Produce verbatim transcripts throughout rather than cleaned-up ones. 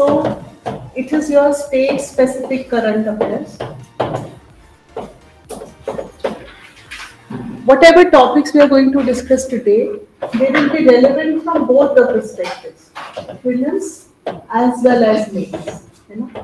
So it is your state specific current affairs. Whatever topics we are going to discuss today, they will be relevant from both the perspectives, prelims as well as mains. You know?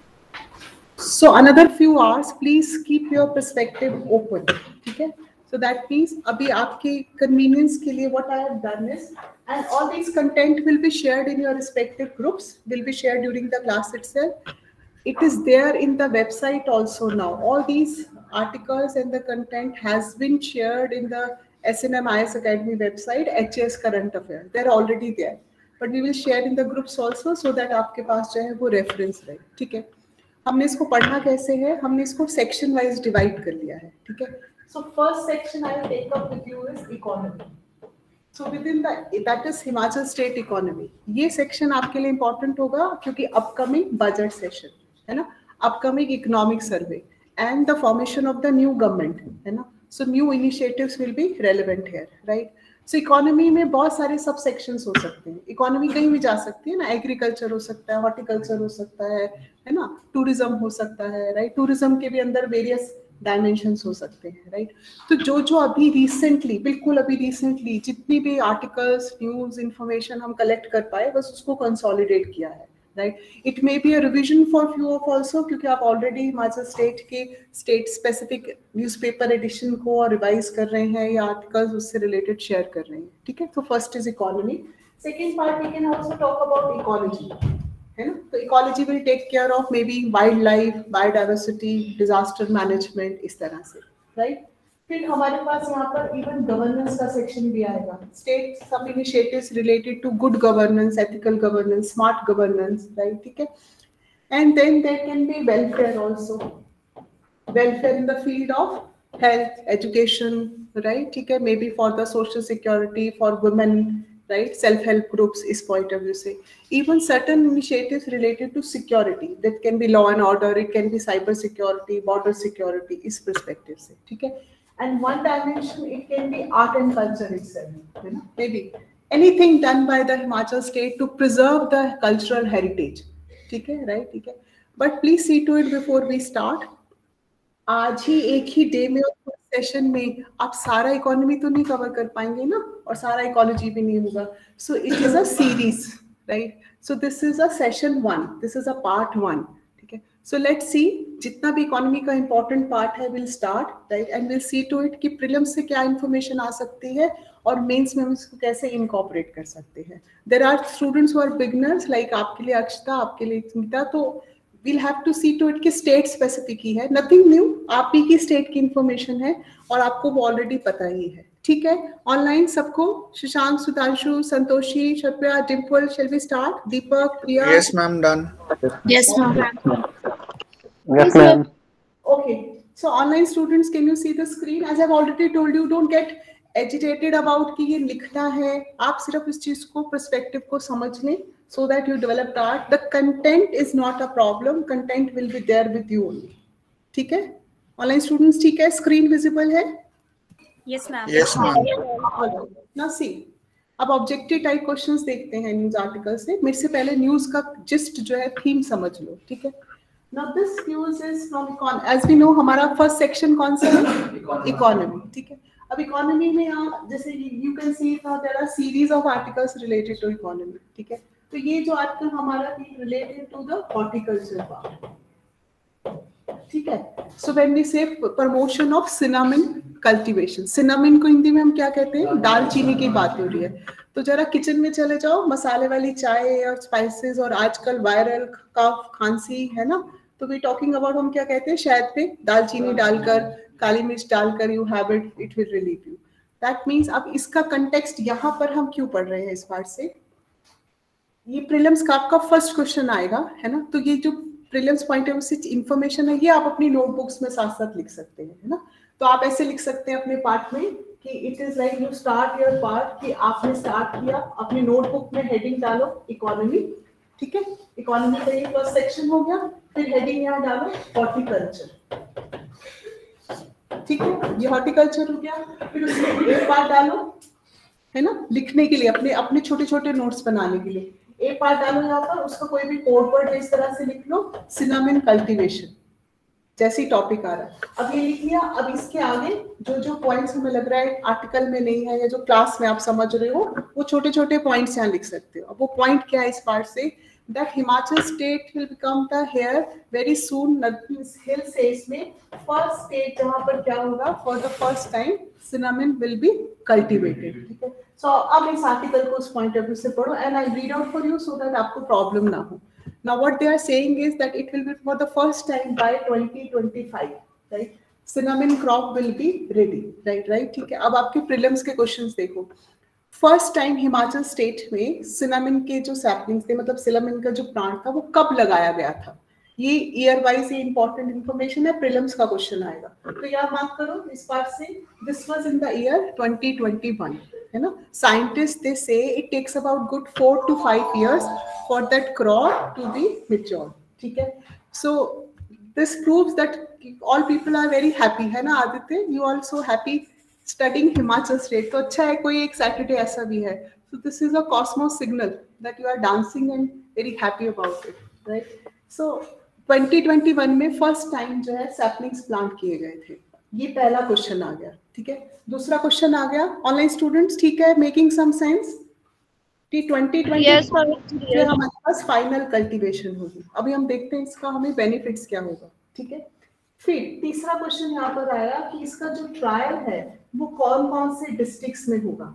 So another few hours, please keep your perspective open. Okay? So that means, abhi aapke convenience ke liye, what I have done is, and all these content will be shared in your respective groups, will be shared during the class itself. It is there in the website also now. All these articles and the content has been shared in the S N M I S Academy website, H S Current Affairs. They're already there. But we will share in the groups also so that आपके पास जो है वो reference रहे. ठीक है? हमने इसको पढ़ना कैसे है? हमने इसको section wise divide कर लिया है. ठीक है? So first section I will take up with you is economy. So within the, that is Himachal State economy. ये section आपके लिए important होगा क्योंकि upcoming budget session है ना, upcoming economic survey and the formation of the new government है ना. So new initiatives will be relevant here, right? So economy में बहुत सारे सब sections हो सकते हैं. Economy कहीं भी जा सकती है ना, agriculture हो सकता है, horticulture हो सकता है, है ना, tourism हो सकता है, right? Tourism के भी अंदर various डायमेंशंस हो सकते हैं, राइट. तो जो जो अभी रिसेंटली, बिल्कुल अभी रिसेंटली जितनी भी आर्टिकल्स, न्यूज, इंफॉर्मेशन हम कलेक्ट कर पाए, बस उसको कंसोलिडेट किया है, right. It may be a revision for few of also, क्योंकि आप ऑलरेडी हिमाचल स्टेट के स्टेट स्पेसिफिक न्यूज़पेपर एडिशन को रिवाइज कर रहे हैं या आर्टिकल्स उससे रिलेटेड शेयर कर रहे हैं. ठीक है. तो first is economy. Second part we can also talk about ecology, है ना. तो ecology will take care of may be wildlife, biodiversity, disaster management, इस तरह से, राइट. फिर हमारे पास यहाँ पर इवन गवर्नेंस का सेक्शन भी आएगा. स्टेट सब initiatives related to good governance, ethical governance, smart governance, right. ठीक है. And then there can be welfare also, welfare in the field of health, education, right. ठीक है. May be for the social security for women, right, self-help groups is point of view say, even certain initiatives related to security, that can be law and order, it can be cyber security, border security, is perspective se, theek hai. And one dimension, it can be art and culture itself, you know, maybe anything done by the Himachal state to preserve the cultural heritage, theek hai, right, theek hai. But please see to it before we start. आज ही एक ही day में और session में आप सारा economy तो नहीं cover कर पाएंगे ना, और सारा इकोलॉजी भी नहीं होगा. So it is a series, right. So this is a session one, this is a part one. ठीक है. सो लेट्स सी, जितना भी इकोनॉमी का इंपॉर्टेंट पार्ट है will start, right, and will see to it कि prelims से क्या information आ सकती है और मेंस में हम इसको कैसे इनकॉर्पोरेट कर सकते हैं. There are students who are beginners, like आपके लिए अक्षता, आपके लिए स्मिता. तो we'll have to see to it कि स्टेट स्पेसिफिक ही है, नथिंग न्यू. आप ही की स्टेट की इंफॉर्मेशन है और आपको वो ऑलरेडी पता ही है. ठीक है. ऑनलाइन सबको, Shashank, Sudhanshu, Santoshi, शर्पिया, Dimple, shall we start? Deepak, Priya. Yes ma'am, done. Yes ma'am. Yes ma'am. Okay. So online students, can you see the screen? As I've already told you, don't get agitated about कि ये लिखना है. आप सिर्फ इस चीज को, पर्सपेक्टिव को समझ लें, so that you develop that. The content is not a problem. Content will be there with you only. ठीक है. Online students, ठीक है. Screen visible है? Yes ma'am. Yes ma'am. Now see, अब ऑब्जेक्टिव टाइप क्वेश्चंस देखते हैं news article से. मेरे से पहले न्यूज का जिस्ट जो है थीम समझ लो. ठीक है. Now this news is from econ. As we know, हमारा फर्स्ट सेक्शन कौन सा है? इकोनॉमी. ठीक है. अब इकोनॉमी में यहाँ जैसे you can see there are series of articles related to economy. ठीक है. तो ये जो आर्टिकल हमारा related to the horticulture part. ठीक है. So when we say promotion of cinnamon cultivation, cinnamon को हिंदी में हम क्या कहते हैं? दालचीनी की बात हो रही है. तो जरा किचन में चले जाओ, मसाले वाली चाय और स्पाइसेस, और आजकल वायरल कफ, खांसी, है ना. तो वी टॉकिंग अबाउट, हम क्या कहते हैं, शहद पे दालचीनी डालकर, काली मिर्च डालकर, you have it, it will relieve you. That means अब इसका कंटेक्स्ट यहाँ पर हम क्यों पढ़ रहे हैं इस बार से, ये प्रीलिम्स का आपका फर्स्ट क्वेश्चन आएगा, है ना. तो ये जो प्रीलिम्स पॉइंट ऑफ व्यू से इंफॉर्मेशन है, ये आप अपनी नोटबुक्स में साथ साथ लिख सकते हैं, है ना. तो आप ऐसे लिख सकते हैं अपने पार्ट में कि it is like you start your part, कि आपने स्टार्ट किया, अपनी नोटबुक में हेडिंग डालो इकोनॉमी. ठीक है. इकोनॉमी का ये फर्स्ट सेक्शन हो गया. फिर हेडिंग यहाँ डालो हॉर्टिकल्चर. ठीक है. ये हॉर्टिकल्चर हो गया. फिर उसमें एक बार डालो, है ना, लिखने के लिए, अपने अपने छोटे छोटे नोट्स बनाने के लिए. ए पार्ट डालो यहाँ पर, उसका कोई भी कोड वर्ड इस तरह से लिख लो, सिनामिन कल्टीवेशन, जैसी टॉपिक आ रहा है। अब ये लिख लिया। अब इसके आगे जो जो पॉइंट्स हमें लग रहा है आर्टिकल में नहीं है या जो क्लास में आप समझ रहे हो, वो छोटे छोटे पॉइंट्स यहाँ लिख सकते हो। अब वो पॉइंट क्या है इस पार्ट से, that Himachal state will become the here very soon, हिल से इसमें फर्स्ट स्टेट जहां पर क्या होगा, for the first time cinnamon will be cultivated, ठीक है। सो अब इस आर्टिकल को उस पॉइंट ऑफ व्यू से पढ़ो and I read out for you so that आपको प्रॉब्लम ना हो। Now what they are saying is that it will be for the first time by twenty twenty-five, right? Cinnamon crop will be ready, right? Right, ठीक है। अब आपके prelims के questions देखो। First time Himachal state में cinnamon के जो saplings थे, मतलब सिनामिन का जो प्लांट था, वो कब लगाया गया था, ये ईयर वाइज ये इंपॉर्टेंट इंफॉर्मेशन है, प्रीलिम्स का क्वेश्चन आएगा। तो याद मार्क करो इस पार्ट से, this was in the year twenty twenty-one, है ना। Scientist they say it takes about good four to five years for that crop to be mature, ठीक है। So this proves that all people are very happy, है ना Aditya, you also happy studying Himachal state, तो अच्छा है कोई एक Saturday ऐसा भी है। So this is a cosmos signal that you are dancing and very happy about it, right. So twenty twenty-one में फर्स्ट टाइम जो है सैपलिंग्स प्लांट किए गए थे, ये पहला क्वेश्चन आ गया, ठीक है। दूसरा क्वेश्चन आ गया ऑनलाइन स्टूडेंट्स, ठीक है, making some sense. Twenty twenty फिर हमारे पास फाइनल कल्टीवेशन होगी। अभी हम देखते हैं इसका हमें बेनिफिट्स क्या होगा, ठीक है। फिर तीसरा क्वेश्चन यहाँ पर आया कि इसका जो ट्रायल है वो कौन कौन से डिस्ट्रिक्ट्स में होगा।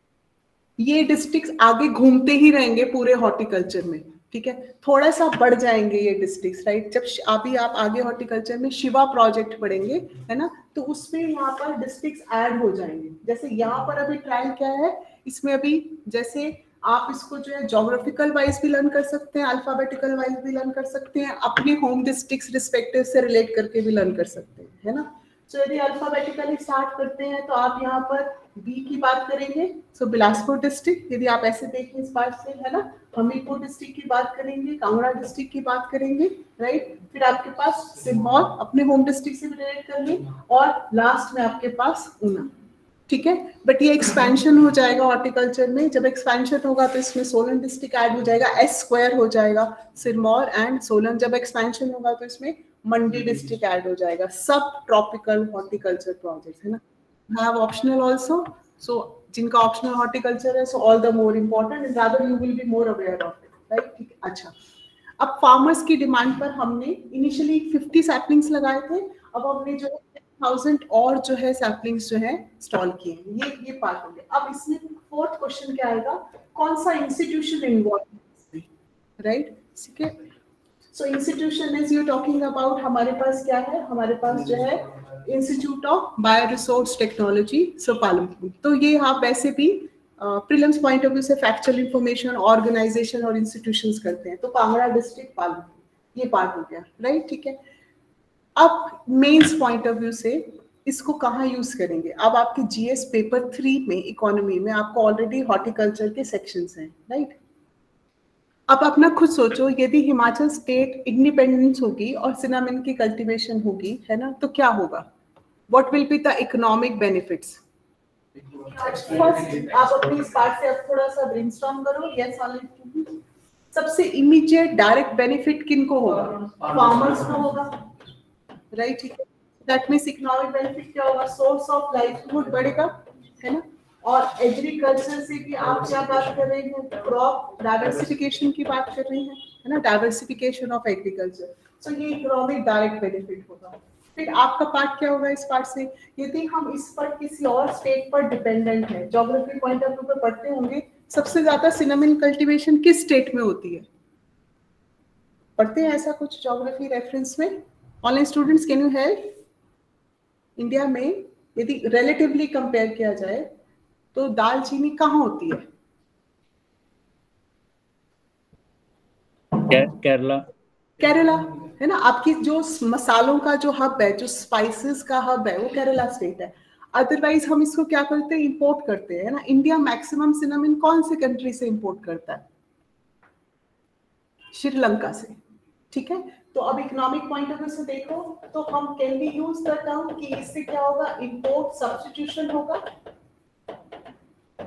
ये डिस्ट्रिक्ट्स आगे घूमते ही रहेंगे पूरे हॉर्टिकल्चर में, ठीक है, थोड़ा सा बढ़ जाएंगे ये डिस्ट्रिक्ट्स, राइट। जब अभी आप आगे हॉर्टिकल्चर में शिवा प्रोजेक्ट पढ़ेंगे, है ना, तो उसमें यहाँ पर डिस्ट्रिक्ट्स ऐड हो जाएंगे। जैसे यहाँ पर अभी ट्रायल क्या है, इसमें अभी जैसे आप इसको जो है ज्योग्राफिकल वाइज भी लर्न कर सकते हैं, अल्फाबेटिकल वाइज भी लर्न कर सकते हैं, अपने होम डिस्ट्रिक्ट्स रिस्पेक्टिव से रिलेट करके भी लर्न कर सकते हैं, है ना। सो so, यदि अल्फाबेटिकली स्टार्ट करते हैं तो आप यहाँ पर बी की बात करेंगे, सो so, बिलासपुर डिस्ट्रिक्ट, यदि आप ऐसे देखें इस बात से, है ना, हमीरपुर डिस्ट्रिक्ट की बात करेंगे, कांगड़ा डिस्ट्रिक्ट की बात करेंगे, राइट। फिर आपके पास सिरमौर अपने होम डिस्ट्रिक्ट से भी रिलेट कर लें, और लास्ट में आपके पास ऊना, ठीक है। बट ये एक्सपेंशन हो जाएगा हॉर्टिकल्चर में, जब एक्सपेंशन होगा तो इसमें सोलन डिस्ट्रिक्ट ऐड हो जाएगा, एस स्क्वायर हो जाएगा सिरमौर एंड सोलन। जब एक्सपेंशन होगा तो इसमें मंडी डिस्ट्रिक्ट ऐड हो जाएगा। सब ट्रॉपिकल हॉर्टिकल्चर प्रोजेक्ट, है ना, हैव ऑप्शनल आल्सो, सो जिनका ऑप्शनल हॉर्टिकल्चर है, so all the more important and rather you will be more aware of it, right, ठीक है। अच्छा, अब फार्मर्स की डिमांड पर हमने इनिशियली फिफ्टी सैपलिंग्स लगाए थे, अब हमने जो है थाउजेंड और जो है सैपलिंग्स जो है इंस्टॉल किए हैं। ये ये पार्ट हो गया। अब इसमें फोर्थ क्वेश्चन क्या आएगा, कौन सा इंस्टीट्यूशन इन्वॉल्व है, राइट, ठीक है। So institution is you talking about, हमारे पास क्या है, हमारे पास जो है institute of bio resource technology, so Palampur. तो ये आप वैसे भी प्रीलिम्स पॉइंट ऑफ व्यू से फैक्चुअल इंफॉर्मेशन, ऑर्गेनाइजेशन और इंस्टीट्यूशंस करते हैं, तो कांगड़ा डिस्ट्रिक्ट पालमपुर, ये पार्ट हो गया, राइट, ठीक है। अब मेंस पॉइंट ऑफ व्यू से इसको कहाँ यूज करेंगे। अब आपके जीएस पेपर थ्री में इकोनॉमी में आपको ऑलरेडी हॉर्टिकल्चर के सेक्शंस हैं, राइट। अब अपना खुद सोचो, यदि हिमाचल स्टेट इंडिपेंडेंस होगी और सिनामिन की कल्टीवेशन होगी, है ना, तो क्या होगा, what will be the economic benefits. First आप अपनी इस पार्ट से अब थोड़ा सा ब्रेनस्टॉर्म करो। यस, ऑलरेडी सबसे इमीडिएट डायरेक्ट बेनिफिट किनको होगा, फार्मर्स को होगा, राइट, ठीक है। दैट मींस इकोनॉमिक बेनिफिट क्या होगा, सोर्स ऑफ लाइवलीहुड बढ़ेगा, है ना। और एग्रीकल्चर से भी आप क्या बात कर रहे हैं, क्रॉप डाइवर्सिफिकेशन की बात कर रहे हैं, है ना, डाइवर्सिफिकेशन ऑफ एग्रीकल्चर। सो ये इकोनॉमिक डायरेक्ट बेनिफिट होगा। फिर आपका पार्ट क्या होगा इस पार्ट से, यदि हम इस पर किसी और स्टेट पर डिपेंडेंट है, ज्योग्राफी पॉइंट ऑफ व्यू पर पढ़ते होंगे, सबसे ज्यादा सिनामिन कल्टीवेशन किस स्टेट में होती है, पढ़ते हैं ऐसा कुछ ज्योग्राफी रेफरेंस में। Online students can you help. India में यदि रिलेटिवली कंपेयर किया जाए तो दालचीनी कहाँ होती है, केरला, केरला, है ना। आपकी जो मसालों का जो हब है, जो स्पाइसेस का हब है, वो केरला स्टेट है। अदरवाइज हम इसको क्या करते हैं, इंपोर्ट करते हैं, है ना। इंडिया मैक्सिमम सिनामिन कौन से कंट्री से इंपोर्ट करता है, श्रीलंका से, ठीक है। तो अब इकोनॉमिक पॉइंट ऑफ व्यू से देखो तो हम can be use the term कि इससे क्या होगा, इंपोर्ट सब्स्टिट्यूशन होगा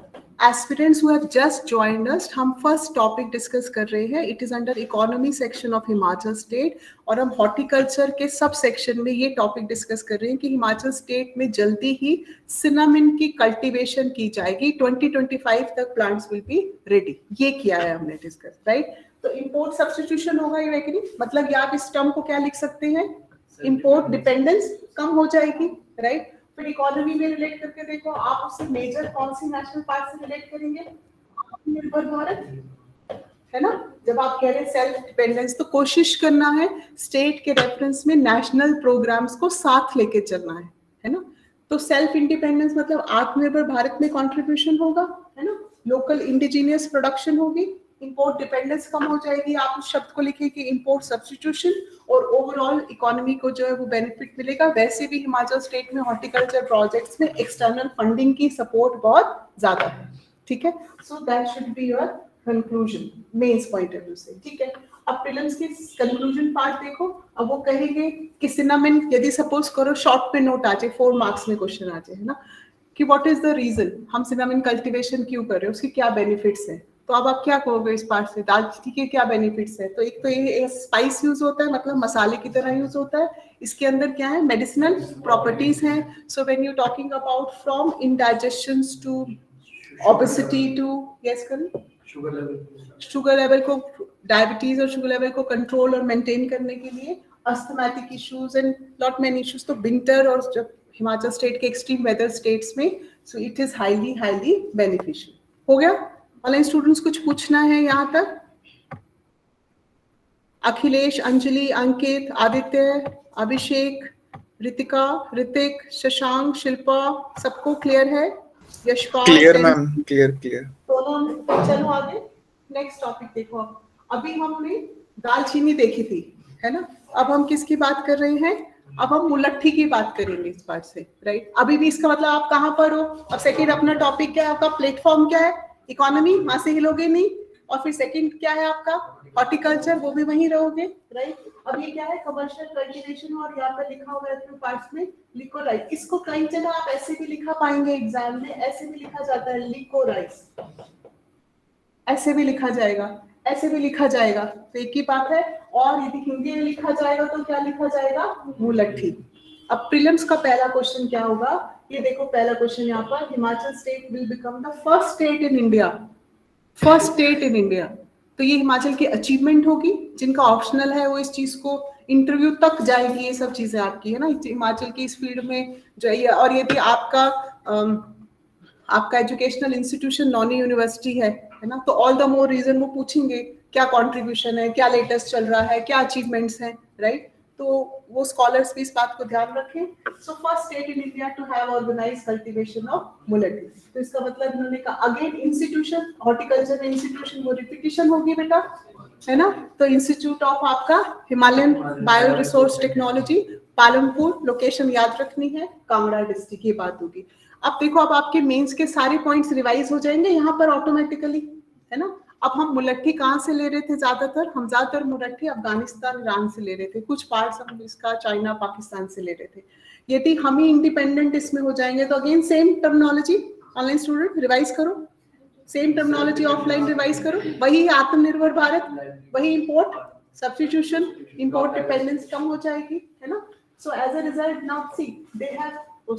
aspirants who have just joined us, हम फर्स्ट टॉपिक डिस्कस कर रहे हैं. It is under economy section of Himachal state और हम हॉर्टिकल्चर के सब सेक्शन में ये टॉपिक डिस्कस कर रहे हैं कि हिमाचल स्टेट में जल्दी ही सिनामिन की कल्टीवेशन की जाएगी. ट्वेंटी ट्वेंटी फाइव तक प्लांट्स विल बी रेडी. ये किया है हमने डिस्कस, राइट. तो इंपोर्ट सब्स्टिट्यूशन होगा ये वैकरी, मतलब या आप इस टर्म को क्या लिख सकते हैं, इंपोर्ट डिपेंडेंस कम हो जाएगी, राइट. फिर इकोनॉमी में रिलेट करके देखो आप, उससे मेजर कौन सी नेशनल पार्ट से रिलेट करेंगे, आत्मनिर्भर भारत, है ना. जब आप कह रहे हैं सेल्फ डिपेंडेंस, तो कोशिश करना है स्टेट के रेफरेंस में नेशनल प्रोग्राम्स को साथ लेके चलना है, है ना. तो सेल्फ इंडिपेंडेंस मतलब आत्मनिर्भर भारत में कंट्रीब्यूशन होगा, है ना. लोकल इंडिजिनियस प्रोडक्शन होगी, इंपोर्ट डिपेंडेंस कम हो जाएगी. आप उस शब्द को लिखिए कि इंपोर्ट सब्स्टिट्यूशन, और ओवरऑल इकोनॉमी को जो है वो बेनिफिट मिलेगा. वैसे भी हिमाचल स्टेट में हॉर्टिकल्चर प्रोजेक्ट्स में एक्सटर्नल फंडिंग की सपोर्ट बहुत ज्यादा है, ठीक है. So that should be your conclusion mains point of view से, ठीक है. अब प्रीलिम्स के कंक्लूजन पार्ट देखो. अब वो कहेंगे कि सिनामिन, यदि सपोज करो शॉर्ट पे नोट आ जाए, फोर मार्क्स में क्वेश्चन आ जाए, है ना, कि व्हाट इज द रीजन हम सिनामिन कल्टीवेशन क्यों कर रहे हैं, उसके क्या बेनिफिट्स हैं. तो अब आप क्या कहोगे इस पार्ट से, दालचीनी के क्या बेनिफिट्स है. तो एक तो ये स्पाइस यूज होता है, मतलब मसाले की तरह यूज होता है. इसके अंदर क्या है, मेडिसिनल प्रॉपर्टीज हैं. So when you talking about from indigestion to obesity to, yes करें, शुगर लेवल शुगर लेवल को, डायबिटीज और शुगर लेवल को कंट्रोल और मेंटेन करने के लिए, asthmatic issues and lot many issues. तो विंटर और जब हिमाचल स्टेट के एक्सट्रीम वेदर स्टेट्स में, so it is highly highly beneficial. हो गया. ऑनलाइन स्टूडेंट्स कुछ पूछना है यहाँ तक? अखिलेश, अंजलि, अंकित, आदित्य, अभिषेक, रितिका, ऋतिक, शशांक, शिल्पा, सबको क्लियर है? Yashpal, clear ma'am, clear clear. दोनों. चलो आगे नेक्स्ट टॉपिक देखो. अब अभी हमने दालचीनी देखी थी, है ना. अब हम किसकी बात कर रहे हैं, अब हम मुलट्ठी की बात करेंगे इस पार्ट से, राइट. अभी भी इसका मतलब आप कहाँ पर हो. अब सेकेंड अपना टॉपिक क्या है, आपका प्लेटफॉर्म क्या है, इकोनॉमी, वहां से हिलोगे नहीं. और फिर सेकंड क्या है आपका, हॉर्टिकल्चर, वो भी वहीं रहोगे, राइट. अब ये क्या है, कमर्शियल कल्टीवेशन, और यहाँ पर लिखा हुआ है अपने पार्ट्स में लिकोराइस. इसको कई जगह आप ऐसे भी लिखा पाएंगे एग्जाम में, ऐसे भी लिखा जाता है लिकोराइस, ऐसे भी लिखा जाएगा, ऐसे भी लिखा जाएगा. तो एक ही बात है. और यदि हिंदी में लिखा जाएगा तो क्या लिखा जाएगा, मुलट्ठी. अब प्रीलिम्स का पहला क्वेश्चन क्या होगा, ये देखो पहला क्वेश्चन यहाँ पर, Himachal state will become the first state in India, first state in India. तो ये हिमाचल की अचीवमेंट होगी. जिनका ऑप्शनल है वो इस चीज को इंटरव्यू तक जाएगी, ये सब चीजें आपकी, है ना, हिमाचल की इस फील्ड में जो है. और यदि आपका आम, आपका एजुकेशनल इंस्टीट्यूशन नॉनी यूनिवर्सिटी है, है ना, तो ऑल द मोर रीजन वो पूछेंगे क्या कंट्रीब्यूशन है, क्या लेटेस्ट चल रहा है, क्या अचीवमेंट्स हैं, राइट. तो वो स्कॉलर्स भी इस बात को ध्यान रखें. So first state in India to have organised cultivation of mulethi. तो इसका मतलब इन्होंने कहा अगेन इंस्टीट्यूशन, हॉर्टिकल्चर में इंस्टीट्यूशन, वो रिपीटिशन होगी बेटा, है ना. तो इंस्टीट्यूट ऑफ आपका Himalayan bio resource technology, Palampur, location याद रखनी है, कांगड़ा डिस्ट्रिक्ट, की बात होगी. अब देखो, अब आपके मेंस के सारे पॉइंट्स रिवाइज हो जाएंगे यहाँ पर ऑटोमेटिकली, है ना. अब हम मुलट्ठी कहाँ से ले रहे थे, ज्यादातर हम ज्यादातर मुलट्ठी अफगानिस्तान, ईरान से ले रहे थे. कुछ पार्ट्स हम इसका चाइना, पाकिस्तान से ले रहे थे. यदि हम ही इंडिपेंडेंट इसमें हो जाएंगे तो again same terminology. Online student revise करो, सेम टर्मिनोलॉजी, ऑफलाइन रिवाइज करो. वही आत्मनिर्भर भारत, वही इंपोर्ट सब्स्टिट्यूशन, इंपोर्ट डिपेंडेंस कम हो जाएगी, है ना. So as a result now see they have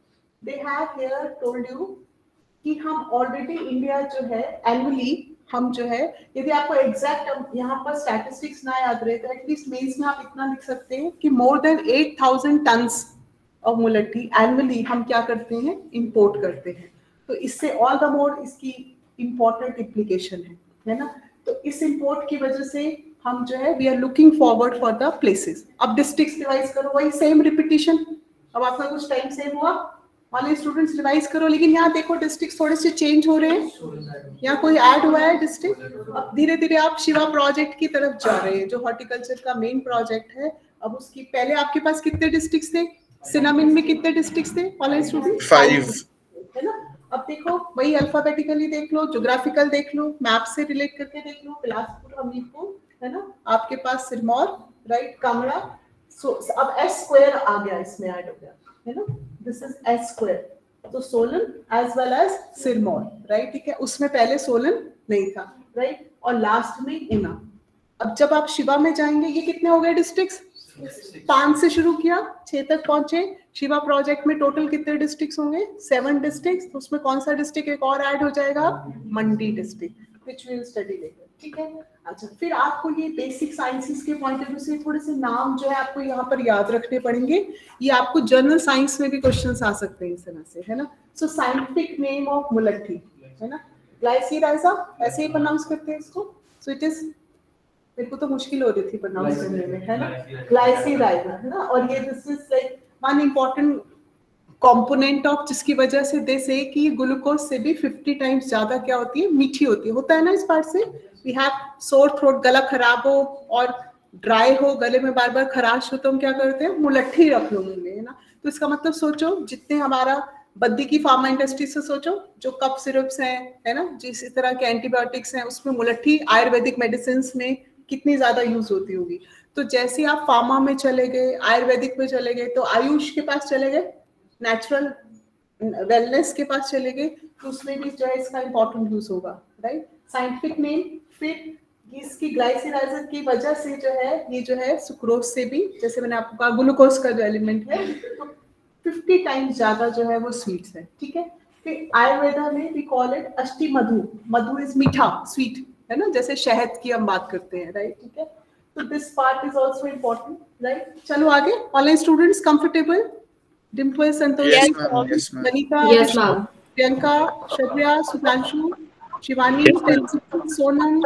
they have here told you कि हम ऑलरेडी इंडिया जो है एनुअली हम जो है, यदि आपको एग्जैक्ट यहाँ पर स्टैटिस्टिक्स ना याद रहे तो एटलीस्ट मेंस में आप इतना लिख सकते हैं कि more than eight thousand tons of mulethi annually हम क्या करते हैं, इंपोर्ट करते हैं. तो इससे ऑल द मोर इसकी इंपॉर्टेंट इम्प्लीकेशन है, है ना. तो इस इंपोर्ट की वजह से हम जो है we are looking forward for the places. अब डिस्ट्रिक्ट्स डिवाइड करो, वही सेम रिपीटिशन. अब आपका कुछ टाइम सेव हुआ, वाले स्टूडेंट्स रिवाइज करो. लेकिन यहाँ देखो डिस्ट्रिक्ट थोड़े से चेंज हो रहे हैं, यहाँ कोई ऐड हुआ है डिस्ट्रिक्ट. अब धीरे धीरे आप शिवा प्रोजेक्ट की तरफ जा रहे हैं, जो हॉर्टिकल्चर का मेन प्रोजेक्ट है. अब उसकी पहले आपके पास कितने डिस्ट्रिक्ट थे, सिनामिन में कितने डिस्ट्रिक्ट थे वाले स्टूडेंट, फाइव, है ना. अब देखो वही अल्फाबेटिकली देख लो, ज्योग्राफिकल देख लो, मैप से रिलेट करके देख लो. बिलासपुर, हमीरपुर, है ना, आपके पास सिरमौर, राइट, कांगड़ा. सो अब एस स्क्वायर आ गया, इसमें ऐड हो गया, है ना. दिस इज एस स्क्वायर, तो Solan as well as Sirmaur, right, ठीक है, उसमें पहले सोलन नहीं था, राइट, और लास्ट में इना। अब जब आप शिवा में जाएंगे, ये कितने हो गए डिस्ट्रिक्ट्स? पांच से शुरू किया, छह तक पहुंचे। शिवा प्रोजेक्ट में टोटल कितने डिस्ट्रिक्ट्स होंगे? Seven districts. तो उसमें कौन सा डिस्ट्रिक्ट एक और ऐड हो जाएगा? Mandi district, which we will study later, ठीक है। अच्छा, फिर आपको ये बेसिक साइंसेस के पॉइंट ऑफ व्यू से थोड़े से नाम जो है आपको यहाँ पर याद रखने पड़ेंगे। ये आपको जनरल साइंस में भी क्वेश्चंस आ सकते हैं इस तरह से, है ना। So scientific name of mulethi, है ना, ग्लाइसिराइजा, ऐसे ही प्रोनाउंस करते हैं इसको। सो इट इज, मेरे को तो मुश्किल हो रही थी प्रोनाउंस करने में, है ना, ग्लाइसिराइजा, है ना। और ये this is like one important component of, जिसकी वजह से दे से कि ये ग्लूकोज से भी फिफ्टी टाइम्स ज्यादा क्या होती है? मीठी होती है। होता है ना इस पार्ट से। वी हैव सोर थ्रोट, गला खराब हो और ड्राई हो, गले में बार बार खराश हो, तो हम क्या करते हैं? मुलट्ठी रख लो मुंह में, है ना। तो इसका मतलब सोचो, जितने हमारा बद्दी की फार्मा इंडस्ट्री से सोचो, जो कप सिरप्स हैं, है ना, जिस तरह के एंटीबायोटिक्स हैं, उसमें मुलट्ठी आयुर्वेदिक मेडिसिन में कितनी ज्यादा यूज होती होगी। तो जैसे आप फार्मा में चले गए, आयुर्वेदिक में चले गए, तो आयुष के पास चले गए, नेचुरल वेलनेस के पास चले गए, तो उसमें भी जो है इसका इंपॉर्टेंट यूज होगा, राइट। साइंटिफिक नेम, फिर इसकी ग्लाइसिराइजर की वजह से जो है ये जो है सुक्रोज से भी, जैसे मैंने आपको कहा ग्लूकोज का जो एलिमेंट है, तो फिफ्टी टाइम्स ज्यादा जो है वो स्वीट्स है, ठीक है। फिर आयुर्वेदा में we call it ashti madhu, madhu is मीठा, स्वीट, है ना, जैसे शहद की हम बात करते हैं, राइट, ठीक है। तो this part is also important, right. चलो आगे, online students comfortable? Dimple, Santoshi, Manika, Priyanka, Shreya, Sudhanshu, Shivani, Sonam,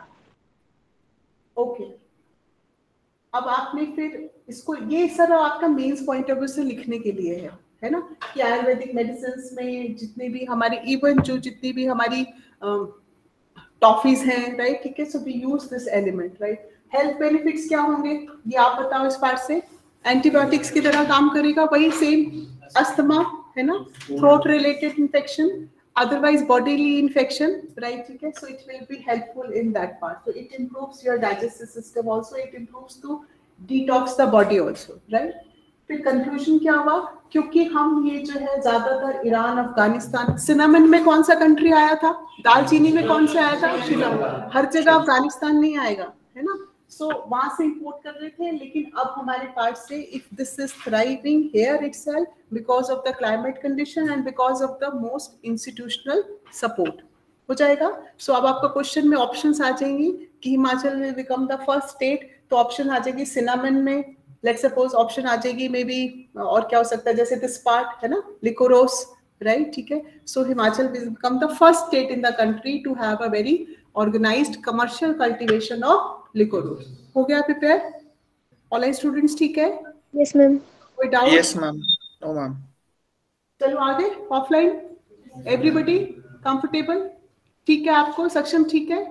okay. अब आपने फिर इसको, ये सर आपका मेंस पॉइंट ऑफ व्यू से लिखने के लिए है, है ना, कि आयुर्वेदिक मेडिसिन में जितने भी हमारी, इवन जो जितनी भी हमारी टॉफीज हैं, राइट, ठीक है, so we use this element, right. Health benefits क्या होंगे ये आप बताओ इस पार्ट से। एंटीबायोटिक्स की तरह काम करेगा, वही सेम, अस्थमा, है ना, throat related infection, otherwise bodily infection, right, ठीक है, so it will be helpful in that part, so it improves your digestive system also, it improves to detox the body also, right। फिर conclusion क्या हुआ, क्योंकि हम ये जो है ज्यादातर ईरान, अफगानिस्तान, सिनेमन में कौन सा कंट्री आया था, दालचीनी में कौन सा आया था, श्रीलंका, हर जगह अफगानिस्तान नहीं आएगा, है ना, सो so, वहां से इंपोर्ट कर रहे थे। लेकिन अब हमारे पार्ट से, if this is thriving here itself because of the climate condition and because of the most institutional support, हो जाएगा। सो so, अब आपका क्वेश्चन में ऑप्शंस आ जाएंगी कि Himachal will become the first state, तो ऑप्शन आ जाएगी सिनामन में, लेट्स सपोज ऑप्शन आ जाएगी मे बी, और क्या हो सकता है, जैसे दिस पार्ट है ना, लिकोरोस, राइट, ठीक है। So Himachal will become the first state in the country to have a very organised commercial cultivation of liquorice. हो गया प्रिपेयर ऑनलाइन स्टूडेंट्स, ठीक है? Yes ma'am. कोई doubt? Yes ma'am, no ma'am. चलो आगे, ऑफलाइन, एवरीबॉडी कंफर्टेबल, ठीक है, आपको सक्षम, ठीक है,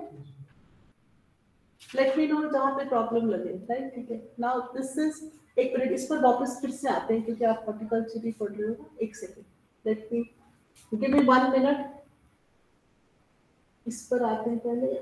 लेट मी नो जहां पे प्रॉब्लम लगे, राइट, ठीक है। नाउ दिस इज, एक मिनट इस पर वापस फिर से आते हैं क्योंकि आप हॉर्टिकल्चर ही पढ़ रहे हो, एक second, let me give me one minute, इस पर आते हैं, पहले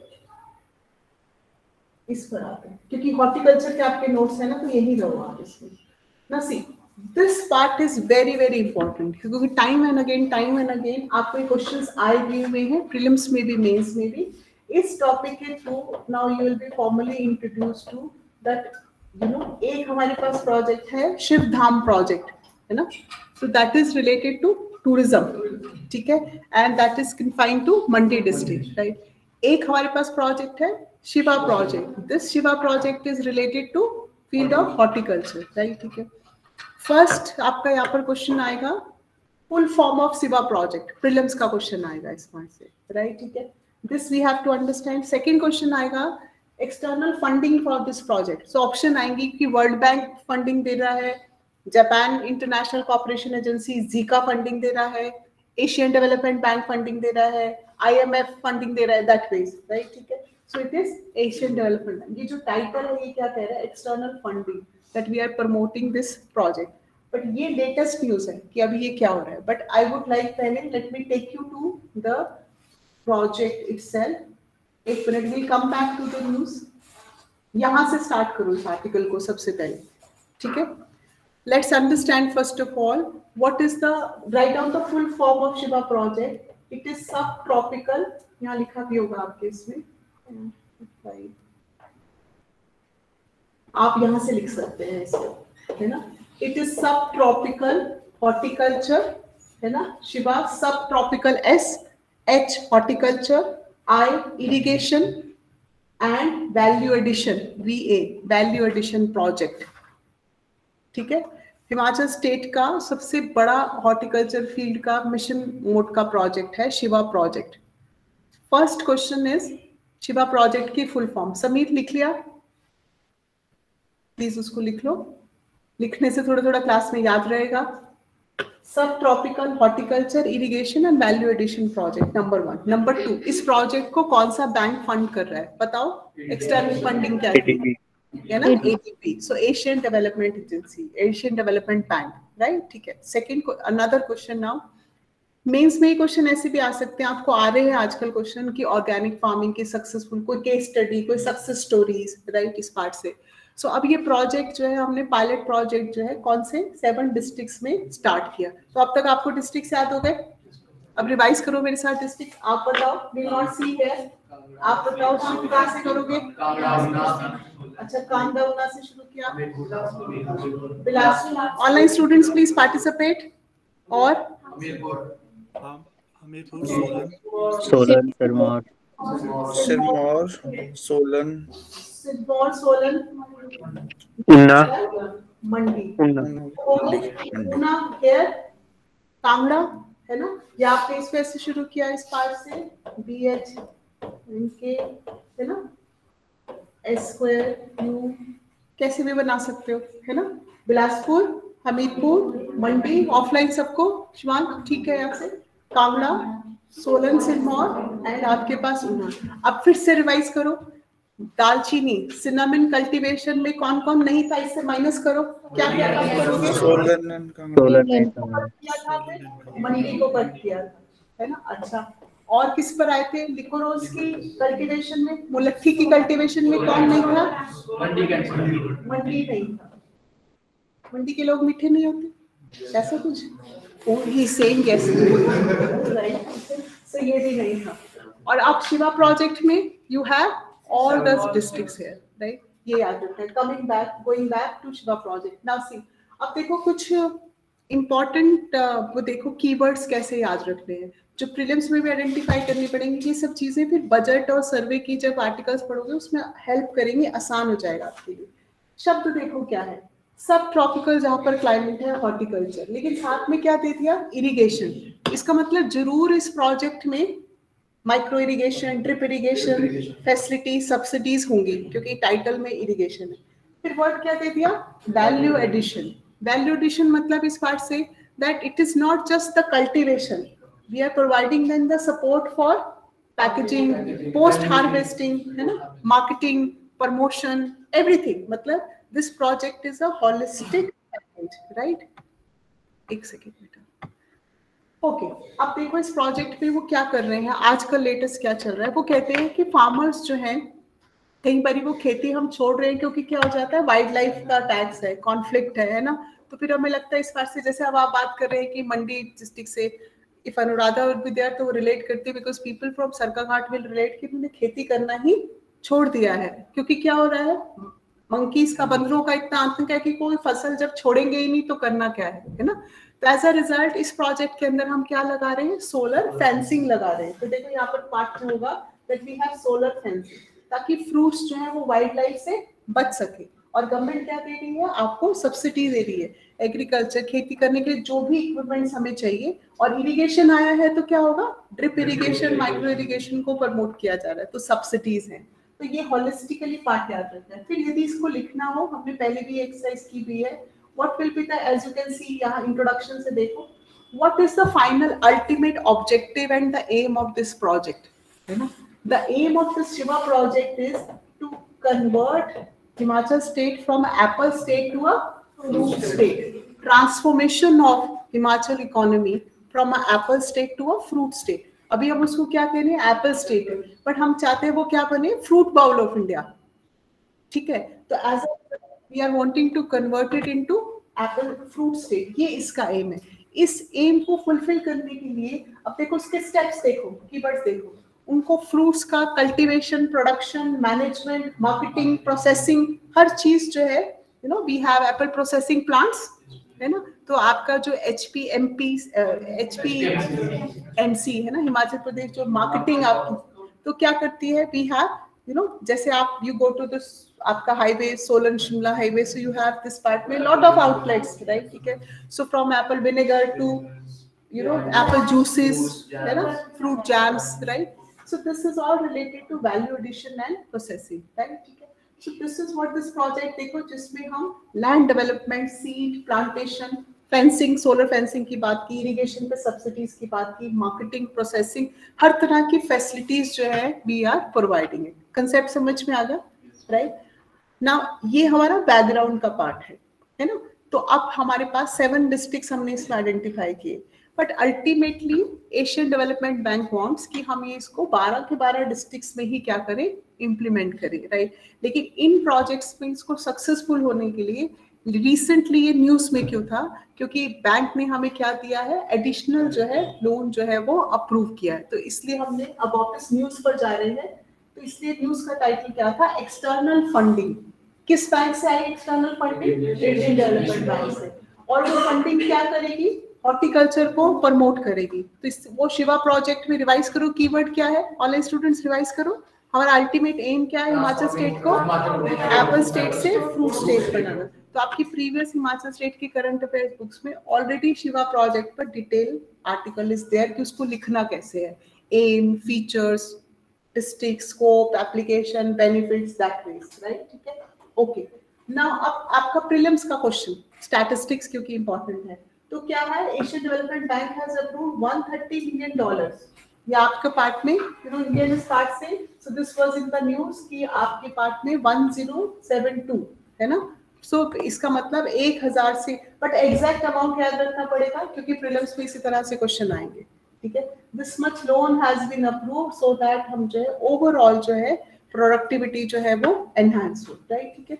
इस पर आते हैं क्योंकि हॉर्टिकल्चर के आपके नोट्स है ना, तो यही रहो आप इसमें ना। See this part is very very important, क्योंकि time and again time and again आपको ये क्वेश्चंस आए भी हुए हैं, प्रीलिम्स में भी, मेंस में भी, इस टॉपिक के through. Now you will be formally introduce to that, you know, एक हमारे पास प्रोजेक्ट है शिव धाम प्रोजेक्ट, है ना, so that is related to tourism, ठीक है, and that is confined to Mandi district, right. एक हमारे पास प्रोजेक्ट है Shiva project, this Shiva project is related to field of horticulture, right, ठीक है। फर्स्ट आपका यहाँ पर क्वेश्चन आएगा full form of Shiva project, prelims का क्वेश्चन आएगा इसमें से, राइट, ठीक है, this we have to understand. Second question आएगा external funding for this project, so option आएंगी कि वर्ल्ड बैंक फंडिंग दे रहा है, Japan international cooperation agency JICA funding दे रहा है, एशियन डेवलपमेंट बैंक फंडिंग दे रहा है, आईएमएफ फंडिंग दे रहा है, दैट वेज, राइट, ठीक है। So it is Asian development bank. ये जो टाइटल है ये क्या कह रहा है, external funding, that we are promoting this project, but ये लेटेस्ट न्यूज है कि अभी ये क्या हो रहा है। बट आई वुड लाइक, पहले let me take you to the project itself, एक minute, will come back to the news. यहां से स्टार्ट करो इस आर्टिकल को सबसे पहले, ठीक है। Let's understand first of all what is the, write down the full form of Shiva project. It is subtropical, यहाँ लिखा भी होगा आपके इसमें, आप यहाँ से लिख सकते हैं इसको, है ना. It is subtropical horticulture, है ना. Shiva subtropical, S H horticulture, I irrigation and value addition, V A value addition project. ठीक है. हिमाचल स्टेट का सबसे बड़ा हॉर्टिकल्चर फील्ड का मिशन मोड का प्रोजेक्ट है Shiva project. First question is Shiva project की फुल फॉर्म. समीर लिख लिया? प्लीज उसको लिख लो, लिखने से थोड़ा थोड़ा क्लास में याद रहेगा. Subtropical horticulture irrigation and value addition project number one. Number two, इस प्रोजेक्ट को कौन सा बैंक फंड कर रहा है बताओ? एक्सटर्नल फंडिंग क्या है? है ना, A D B. So Asian Development Agency, Asian Development Bank, right? ठीक है. Second, another question now. Mains में ये क्वेश्चन ऐसे भी आ सकते हैं, आपको आ रहे हैं आजकल क्वेश्चन कि ऑर्गेनिक फार्मिंग की सक्सेसफुल कोई केस स्टडी, कोई सक्सेस स्टोरीज, राइट, इस पार्ट से. सो so, अब ये प्रोजेक्ट जो है हमने पायलट प्रोजेक्ट जो है कौन से सेवन डिस्ट्रिक्ट्स में स्टार्ट किया. तो अब तक आपको डिस्ट्रिक्ट्स याद हो गए? अब रिवाइज करो मेरे साथ डिस्ट्रिक्ट. आप बताओ, विल नॉट सी है. आप बताओ शुरू कहाँ से करोगे? अच्छा, कांगड़ा उना से शुरू किया. Bilaspur. Online students please participate. और हमीरपुर, सोलन, सोलन, सिरमौर, सिरमौर, सोलन, सिरमौर, सोलन, ऊना, मंडी. ऊना, ऊना, हियर, कांगड़ा, है ना. या आपने इस पे से शुरू किया, इस पार्ट से बी एच इनके, है ना, एस स्क्वायर यू कैसे भी बना सकते हो, है ना. बिलासपुर, हमीरपुर, मंडी. ऑफलाइन सबको शिवांग ठीक है यहाँ से. कांगड़ा, सोलन, सिरमौर एंड आपके पास ऊना. अब फिर से रिवाइज करो. दालचीनी, सिनामिन कल्टीवेशन में कौन कौन नहीं था, इससे माइनस करो. क्या क्या काम करोगे? सोलन एंड कांगड़ा. सोलन, मंडी को कट किया था, है ना. अच्छा, और किस पर आए थे? लिकोरोज की कल्टीवेशन में, मुलट्ठी की कल्टीवेशन में कौन नहीं था? मंडी मंडी नहीं था. मंडी के लोग मीठे नहीं होते, ऐसा कुछ. Oh he saying yes, right. So ये भी नहीं था. और आप शिवा प्रोजेक्ट में you have all the districts here, right. ये याद रखना. Coming back, going back to Shiva project. Now see, अब देखो कुछ इम्पॉर्टेंट वो देखो कीवर्ड्स कैसे याद रखने हैं जो प्रीलिम्स में भी आइडेंटिफाई करनी पड़ेंगी. ये सब चीजें फिर बजट और सर्वे की जब आर्टिकल्स पढ़ोगे उसमें हेल्प करेंगे, आसान हो जाएगा आपके लिए. शब्द देखो क्या है. सब ट्रॉपिकल जहाँ पर क्लाइमेट है, हॉर्टिकल्चर, लेकिन साथ में क्या दे दिया? इरिगेशन. इसका मतलब जरूर इस प्रोजेक्ट में micro irrigation, drip irrigation facility, subsidies होंगी क्योंकि टाइटल में इरिगेशन है. फिर वर्ड क्या दे दिया? Value addition. वैल्यू एडिशन मतलब इस पार्ट से that it is not just the cultivation, we are providing them the support for packaging, post harvesting, है ना, marketing, promotion, everything. मतलब this project is a holistic package, right? एक second बेटा. Okay, अब देखो इस प्रोजेक्ट में वो क्या कर रहे हैं, आजकल लेटेस्ट क्या चल रहा है. वो कहते हैं कि फार्मर्स जो हैं कई बार वो खेती हम छोड़ रहे हैं क्योंकि क्या हो जाता है, वाइल्ड लाइफ का टैक्स है, कॉन्फ्लिक्ट है, है ना. तो फिर हमें लगता है इस बार से, जैसे अब आप बात कर रहे हैं कि मंडी डिस्ट्रिक्ट से if Anuradha would be there तो वो रिलेट करती है because people from Sarkaghat will relate कि उन्होंने खेती करना ही छोड़ दिया है क्योंकि क्या हो रहा है, मंकीज का, बंदरों का इतना आतंक है कि कोई फसल जब छोड़ेंगे ही नहीं तो करना क्या है, है ना. तो एज अ रिजल्ट इस प्रोजेक्ट के अंदर हम क्या लगा रहे हैं? सोलर फेंसिंग लगा रहे हैं. तो देखो यहाँ पर पार्ट में होगा that we have solar fencing ताकि फ्रूट्स जो है वो वाइल्ड लाइफ से बच सके. और गवर्नमेंट क्या दे रही है? आपको सब्सिडी दे रही है एग्रीकल्चर, खेती करने के लिए जो भी इक्विपमेंट्स हमें चाहिए. और इरिगेशन आया है तो क्या होगा? ड्रिप इरिगेशन, माइक्रो इरिगेशन को प्रमोट किया जा रहा है, तो सब्सिडीज हैं. तो ये होलिस्टिकली पार्ट याद रखना है. फिर यदि इसको लिखना हो, हमने पहले भी एक्सरसाइज की भी है, what will be the, as you can see यहाँ इंट्रोडक्शन से देखो, what is the final ultimate objective and the aim of this project, है ना. The aim of this Shiva project is to convert Himachal state from an apple state to a fruit state. Transformation of Himachal economy from an apple state to a fruit state. अभी हम उसको क्या कह रहे हैं? Apple state है, but हम चाहते हैं वो क्या बने? Fruit bowl of India. ठीक है. तो as we are wanting to convert it into apple fruit state, ये इसका एम है। इस एम को फुलफिल करने के लिए अब देखो उसके स्टेप्स देखो, कीवर्ड्स देखो, उनको फ्रूट्स का cultivation, production, management, marketing, processing, हर चीज जो है, you know we have apple processing plants, है ना। तो आपका जो H P M P H P M C है ना, हिमाचल प्रदेश जो मार्केटिंग आपकी, तो क्या करती है, वी हैव यू नो, जैसे आप यू गो टू दिस आपका highway Solan Shimla highway, so you have this part में लॉट ऑफ आउटलेट्स, राइट, ठीक है। So from apple vinegar to you know apple juices, है ना, fruit jams, right? So this is all related to value addition and processing, right? ठीक है। So this is what this project देखो, जिसमें हम land development, seed, plantation, fencing, solar fencing की बात की, irrigation पे subsidies की बात की, marketing, processing, हर तरह की facilities जो है we are providing it. Concept समझ में आ गया, right? Now ये हमारा background का part है, है ना। तो अब हमारे पास सेवन डिस्ट्रिक्ट्स हमने इसमें आइडेंटिफाई किए, but ultimately Asian development bank wants कि हम ये इसको बारह के बारह डिस्ट्रिक्ट्स में ही क्या करें, इम्प्लीमेंट करें, राइट। लेकिन इन प्रोजेक्ट्स में इसको सक्सेसफुल होने के लिए रिसेंटली ये न्यूज में क्यों था, क्योंकि बैंक ने हमें क्या दिया है, एडिशनल जो है लोन जो है वो अप्रूव किया है, तो इसलिए हमने अब वापस न्यूज पर जा रहे हैं। तो इसलिए न्यूज का टाइटल क्या था, एक्सटर्नल फंडिंग। किस बैंक से आई external funding, Asian development bank से, और वो फंडिंग क्या करेगी, हॉर्टिकल्चर को प्रमोट करेगी। तो इस वो शिवा प्रोजेक्ट में रिवाइज करो, कीवर्ड क्या है, ऑनलाइन स्टूडेंट्स रिवाइज करो, हमारा अल्टीमेट एम क्या है, हिमाचल स्टेट को एप्पल स्टेट से फ्रूट स्टेट बनाना। तो आपकी प्रीवियस हिमाचल स्टेट की करंट अफेयर्स बुक्स में ऑलरेडी शिवा प्रोजेक्ट पर डिटेल आर्टिकल इज देयर कि उसको लिखना कैसे है, aim, features, district, scope, application, benefits, that ways, right, ठीक है, ओके। नाउ अब आपका प्रीलिम्स का क्वेश्चन, स्टैटिस्टिक्स क्योंकि इंपॉर्टेंट है, तो क्या है, Asian development bank has approved one thirty million dollars. ये आपके पार्ट में, यू नो इंडियन पार्ट से, so this was in the news कि आपके पार्ट में वन ज़ीरो सेवन टू है ना। सो so, इसका मतलब एक हजार से, बट एग्जैक्ट अमाउंट याद रखना पड़ेगा क्योंकि प्रीलिम्स में इसी तरह से क्वेश्चन आएंगे, ठीक है। This much loan has been approved so that हम जो है ओवरऑल जो है प्रोडक्टिविटी जो है वो एनहांस हो, राइट, ठीक है।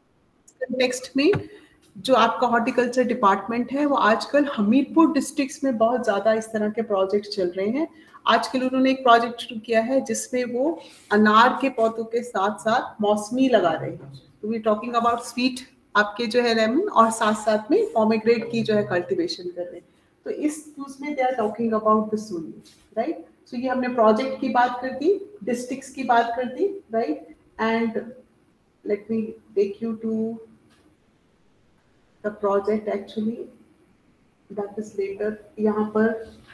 नेक्स्ट में जो आपका हॉर्टिकल्चर डिपार्टमेंट है वो आजकल हमीरपुर डिस्ट्रिक्ट्स में बहुत ज्यादा इस तरह के प्रोजेक्ट चल रहे हैं। आजकल उन्होंने एक प्रोजेक्ट शुरू किया है जिसमें वो अनार के पौधों के साथ साथ मौसमी लगा रहे हैं। तो वी टॉकिंग अबाउट स्वीट आपके जो है लेमन, और साथ साथ में पोमेग्रेनेट की जो है कल्टीवेशन कर रहे हैं। तो इस न्यूज में they are talking about this only, right. So ये हमने प्रोजेक्ट की बात कर दी, डिस्ट्रिक्ट्स की बात कर दी, right. And let me take you to the project actually that is later। यहाँ पर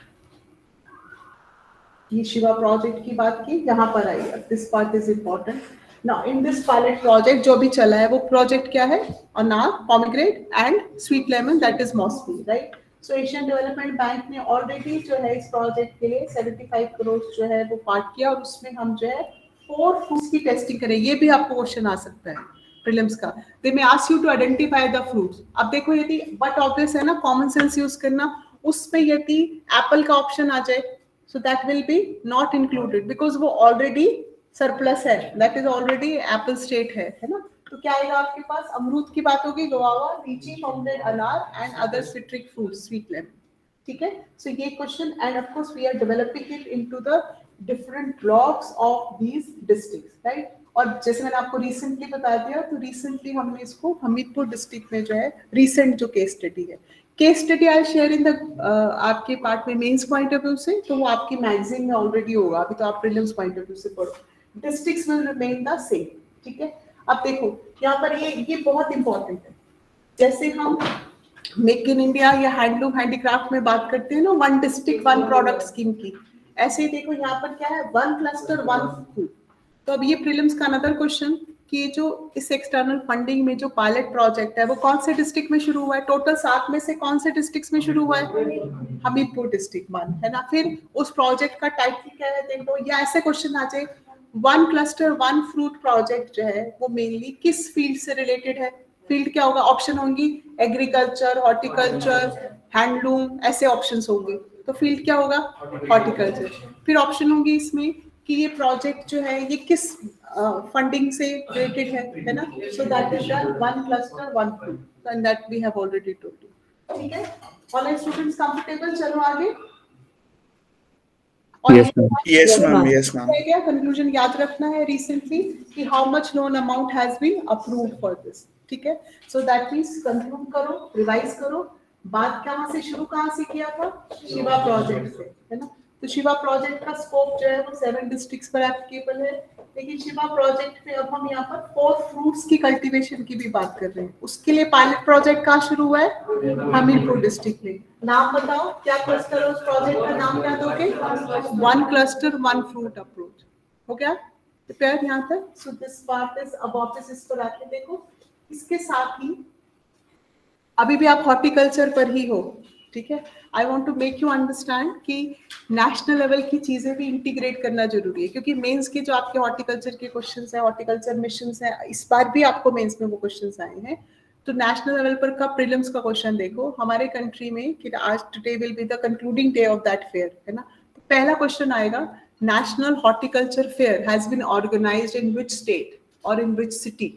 ये शिवा प्रोजेक्ट की बात की, यहाँ पर आई है, this part is important. Now in this pilot project जो भी चला है वो प्रोजेक्ट क्या है, अनार, pomegranate and sweet lemon, that is mosambi, right. So Asian development bank ने ऑलरेडी जो है इस प्रोजेक्ट के लिए पचहत्तर करोड़ जो है वो पार्ट किया, और उसमें हम जो है फोर फ्रूट्स की टेस्टिंग करें। ये भी आपको क्वेश्चन आ सकता है प्रीलिम्स का, they may ask you to identify the fruits. अब देखो यदि बट ऑब्वियस है ना, कॉमन सेंस यूज करना, उसमें यदि एप्पल का ऑप्शन आ जाए so that will be not included because वो ऑलरेडी सरप्लस है, that is already apple state है, है ना। तो क्या आएगा आपके पास, अमरूद की बात होगी, गुआवा, लीची, पोमेग्रेनेट, अनार and other citric fruits, sweet lemon, ठीक है। सो ये question, and of course we are developing it into the different blocks of these districts, right. और जैसे मैंने आपको रिसेंटली बता दिया, तो रिसेंटली हमने इसको हमीरपुर डिस्ट्रिक्ट में जो है रिसेंट जो केस स्टडी है, case study I share in the आपके पार्ट में मेंस पॉइंट ऑफ व्यू से, तो वो आपकी मैगजीन में ऑलरेडी होगा, अभी तो आप प्रीलिम्स पॉइंट ऑफ व्यू से पढ़ो। Districts will remain the same, ठीक है। अब देखो यहाँ पर ये ये बहुत इंपॉर्टेंट है, जैसे हम मेक इन इंडिया या हैंडलूम हैंडीक्राफ्ट में बात करते हैं ना, one district one product scheme की, ऐसे ही देखो यहाँ पर क्या है, वन क्लस्टर वन फूड। तो अब ये प्रीलिम्स का अनदर क्वेश्चन कि जो इस एक्सटर्नल फंडिंग में जो पायलट प्रोजेक्ट है वो कौन से डिस्ट्रिक्ट में शुरू हुआ है, टोटल सात में से कौन से डिस्ट्रिक्ट में शुरू हुआ है, हमीरपुर डिस्ट्रिक्ट वन, है ना। फिर उस प्रोजेक्ट का टाइटल क्या है देखो, या ऐसे क्वेश्चन आ जाए, one cluster one fruit project जो है वो मेनली किस फील्ड से रिलेटेड है, फील्ड क्या होगा, ऑप्शन होंगी एग्रीकल्चर, हॉर्टिकल्चर, हैंडलूम, ऐसे ऑप्शंस होंगे, तो फील्ड क्या होगा, हॉर्टिकल्चर। फिर ऑप्शन होंगी इसमें कि ये प्रोजेक्ट जो है ये किस फंडिंग uh, से रिलेटेड है, है ना. So that is the one cluster one fruit and that we have already told you. ठीक है, ऑल स्टूडेंट्स कंफर्टेबल? चलो आगे. Yes, ma'am. Yes, ma'am. Yes, ma'am. क्या कंक्लूजन याद रखना है रिसेंटली कि how much loan amount has been approved for this. ठीक है, सो दैट मींस कंक्लूड करो, रिवाइज करो. बात कहाँ से शुरू कहाँ से किया था? शिवा प्रोजेक्ट से, है ना. तो शिवा प्रोजेक्ट का स्कोप जो है वो सेवन डिस्ट्रिक्ट्स पर एप्लीकेबल है, लेकिन शिवा प्रोजेक्ट में अब हम यहाँ पर फोर फ्रूट्स की कल्टीवेशन की भी बात कर रहे हैं. उसके लिए पायलट प्रोजेक्ट कहाँ शुरू हुआ है? हमीरपुर डिस्ट्रिक्ट में. नाम बताओ, क्या क्लस्टर है उस प्रोजेक्ट का नाम क्या दोगे? One cluster one fruit approach. हो गया प्रिपेयर यहाँ तक? सो दिस पार्ट इज, अब वापस इस पर आके देखो. इसके साथ ही अभी भी आप हॉर्टिकल्चर पर ही हो, ठीक है. I want to make you understand कि नेशनल लेवल की चीजें भी इंटीग्रेट करना जरूरी है, क्योंकि मेंस के जो आपके हॉर्टिकल्चर के क्वेश्चंस है, हॉर्टिकल्चर मिशंस है, इस बार भी आपको मेंस में वो क्वेश्चंस आए हैं. तो नेशनल लेवल पर का प्रीलिम्स का क्वेश्चन देखो हमारे कंट्री में कि आज today will be the concluding day of that fair, है ना. तो पहला क्वेश्चन आएगा, national horticulture fair has been organised in which state और इन विच सिटी,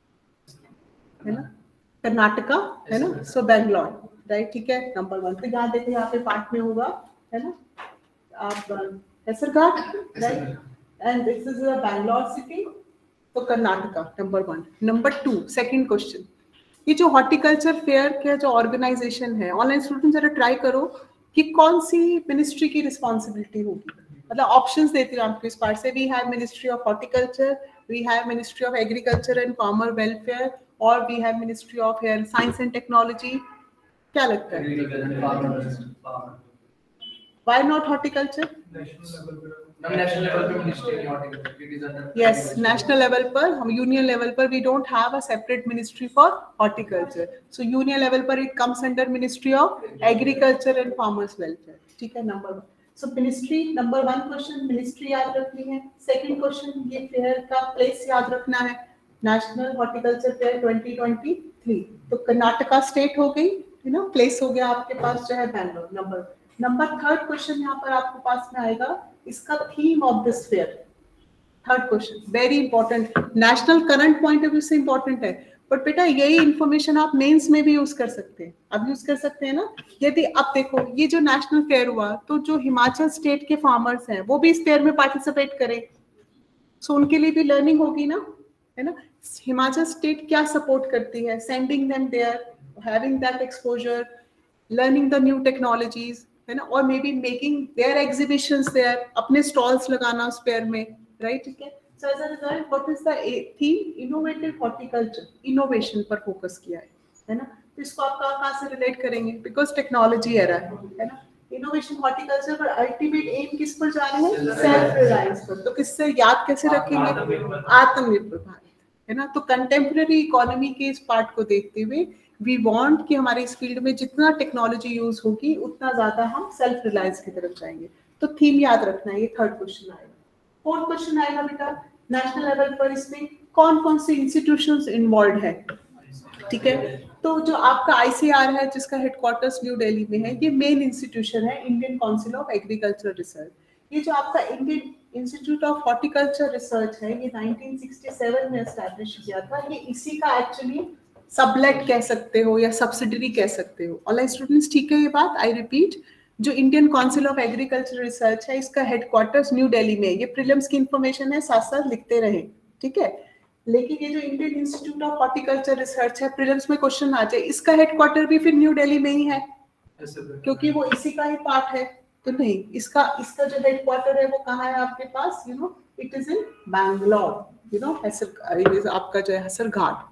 है ना. कर्नाटका, है ना. So Bangalore, right. ठीक है, नंबर वन. तो यहाँ देखो, यहाँ पे पार्ट में होगा, है ना, आप Hesaraghatta, right. And this is the Bangalore city. तो Karnataka number one. Number two, second question, ये जो हॉर्टिकल्चर फेयर का जो ऑर्गेनाइजेशन है, ऑनलाइन स्टूडेंट जरा ट्राई करो कि कौन सी मिनिस्ट्री की रिस्पॉन्सिबिलिटी होगी. मतलब ऑप्शंस देती हूँ आपको इस पार्ट से. We have ministry of horticulture, we have ministry of agriculture and farmer welfare, और we have ministry of science and technology. क्या लगता है? Why not horticulture? National level पे ministry है horticulture. It is under. Yes, national level पर हम union level पर we don't have a separate ministry for horticulture. So union level पर it comes under Ministry of Agriculture and Farmers Welfare. ठीक है, number one. So ministry number one question ministry याद रखनी है. Second question ये fair का place याद रखना है. National Horticulture Fair twenty twenty-three. तो कर्नाटका स्टेट हो गई, है ना. प्लेस हो गया आपके पास जो है Bangalore. Number number third question यहाँ पर आपके पास में आएगा, इसका theme of this fair. Third question very important, national current point of view से इंपॉर्टेंट है, बट बेटा यही इंफॉर्मेशन आप मेंस में भी यूज कर सकते हैं. अब यूज कर सकते हैं ना. यदि अब देखो ये जो नेशनल फेयर हुआ, तो जो हिमाचल स्टेट के फार्मर्स हैं वो भी इस फेयर में पार्टिसिपेट करें, सो उनके लिए भी लर्निंग होगी ना, है ना. हिमाचल स्टेट क्या सपोर्ट करती है? Sending them there, having that exposure, learning the new technologies, है ना, और may be making their exhibitions there, अपने स्टॉल्स लगाना उस फेयर में, राइट. ठीक है. So as a result what is the theme? Innovative horticulture. Innovation पर फोकस किया है, है ना. तो इसको आप कहाँ कहाँ से रिलेट करेंगे? बिकॉज टेक्नोलॉजी एरा है, है ना. इनोवेशन हॉर्टिकल्चर पर अल्टीमेट एम किस पर जा रहे हैं? सेल्फ रिलायंस पर. तो किससे याद कैसे रखेंगे? आत्मनिर्भर भारत, है ना. तो कंटेम्प्रेरी इकोनॉमी के इस पार्ट को देखते हुए वी वांट कि हमारे इस फील्ड में जितना टेक्नोलॉजी यूज होगी उतना ज्यादा हम सेल्फ रिलायंस की तरफ जाएंगे. तो थीम याद रखना है. ये थर्ड क्वेश्चन आएगा. फोर्थ क्वेश्चन आएगा बेटा, नेशनल लेवल पर इसमें कौन कौन से इंस्टीट्यूशंस इन्वॉल्व है. ठीक है. तो जो आपका आईसीआर है जिसका हेडक्वार्टर्स न्यू दिल्ली में है, ये मेन इंस्टीट्यूशन है, Indian council of agriculture research. ये जो आपका Indian institute of horticulture research है, ये नाइनटीन सिक्सटी सेवन में एस्टैब्लिश किया था. ये इसी का एक्चुअली सबलेट कह सकते हो या सब्सिडरी कह सकते हो. ऑनलाइन स्टूडेंट्स ठीक है ये बात? आई रिपीट, जो Indian council of agriculture research है इसका हेडक्वार्टर्स न्यू दिल्ली में. ये प्रीलिम्स की इंफॉर्मेशन है, साथ साथ लिखते रहे, ठीक है. लेकिन ये जो Indian institute of horticulture research है, प्रीलिम्स में क्वेश्चन आ जाए, इसका हेडक्वार्टर भी फिर न्यू दिल्ली में ही है क्योंकि वो इसी का ही पार्ट है. तो नहीं, इसका इसका जो हेडक्वार्टर है वो कहाँ है आपके पास? You know it is in Bangalore, you know Hesar, आपका जो है हैसरघाट.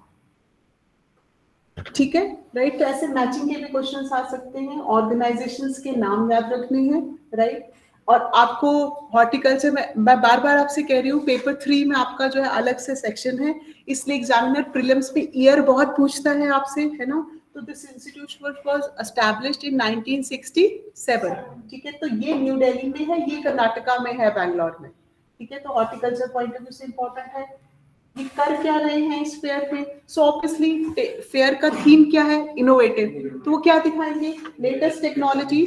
ठीक है, राइट. तो ऐसे मैचिंग के भी क्वेश्चंस आ सकते हैं. ऑर्गेनाइजेशंस के नाम याद रखने हैं, राइट. और आपको हॉर्टिकल्चर में मैं बार बार आपसे कह रही हूँ, पेपर थ्री में आपका जो है अलग से सेक्शन है, इसलिए एग्जामिनर प्रीलिम्स में ईयर बहुत पूछता है आपसे, है ना. तो this institute was established in nineteen sixty seven. ठीक है. तो ये न्यू दिल्ली में है, ये कर्नाटका में है, बैंगलोर में. ठीक है. तो हॉर्टिकल्चर पॉइंट ऑफ व्यू से इंपॉर्टेंट है. ये कर क्या रहे हैं इस फेयर पे? सो ऑब्वियसली फेयर का थीम क्या है? इनोवेटिव. तो वो क्या दिखाएंगे? लेटेस्ट टेक्नोलॉजीज,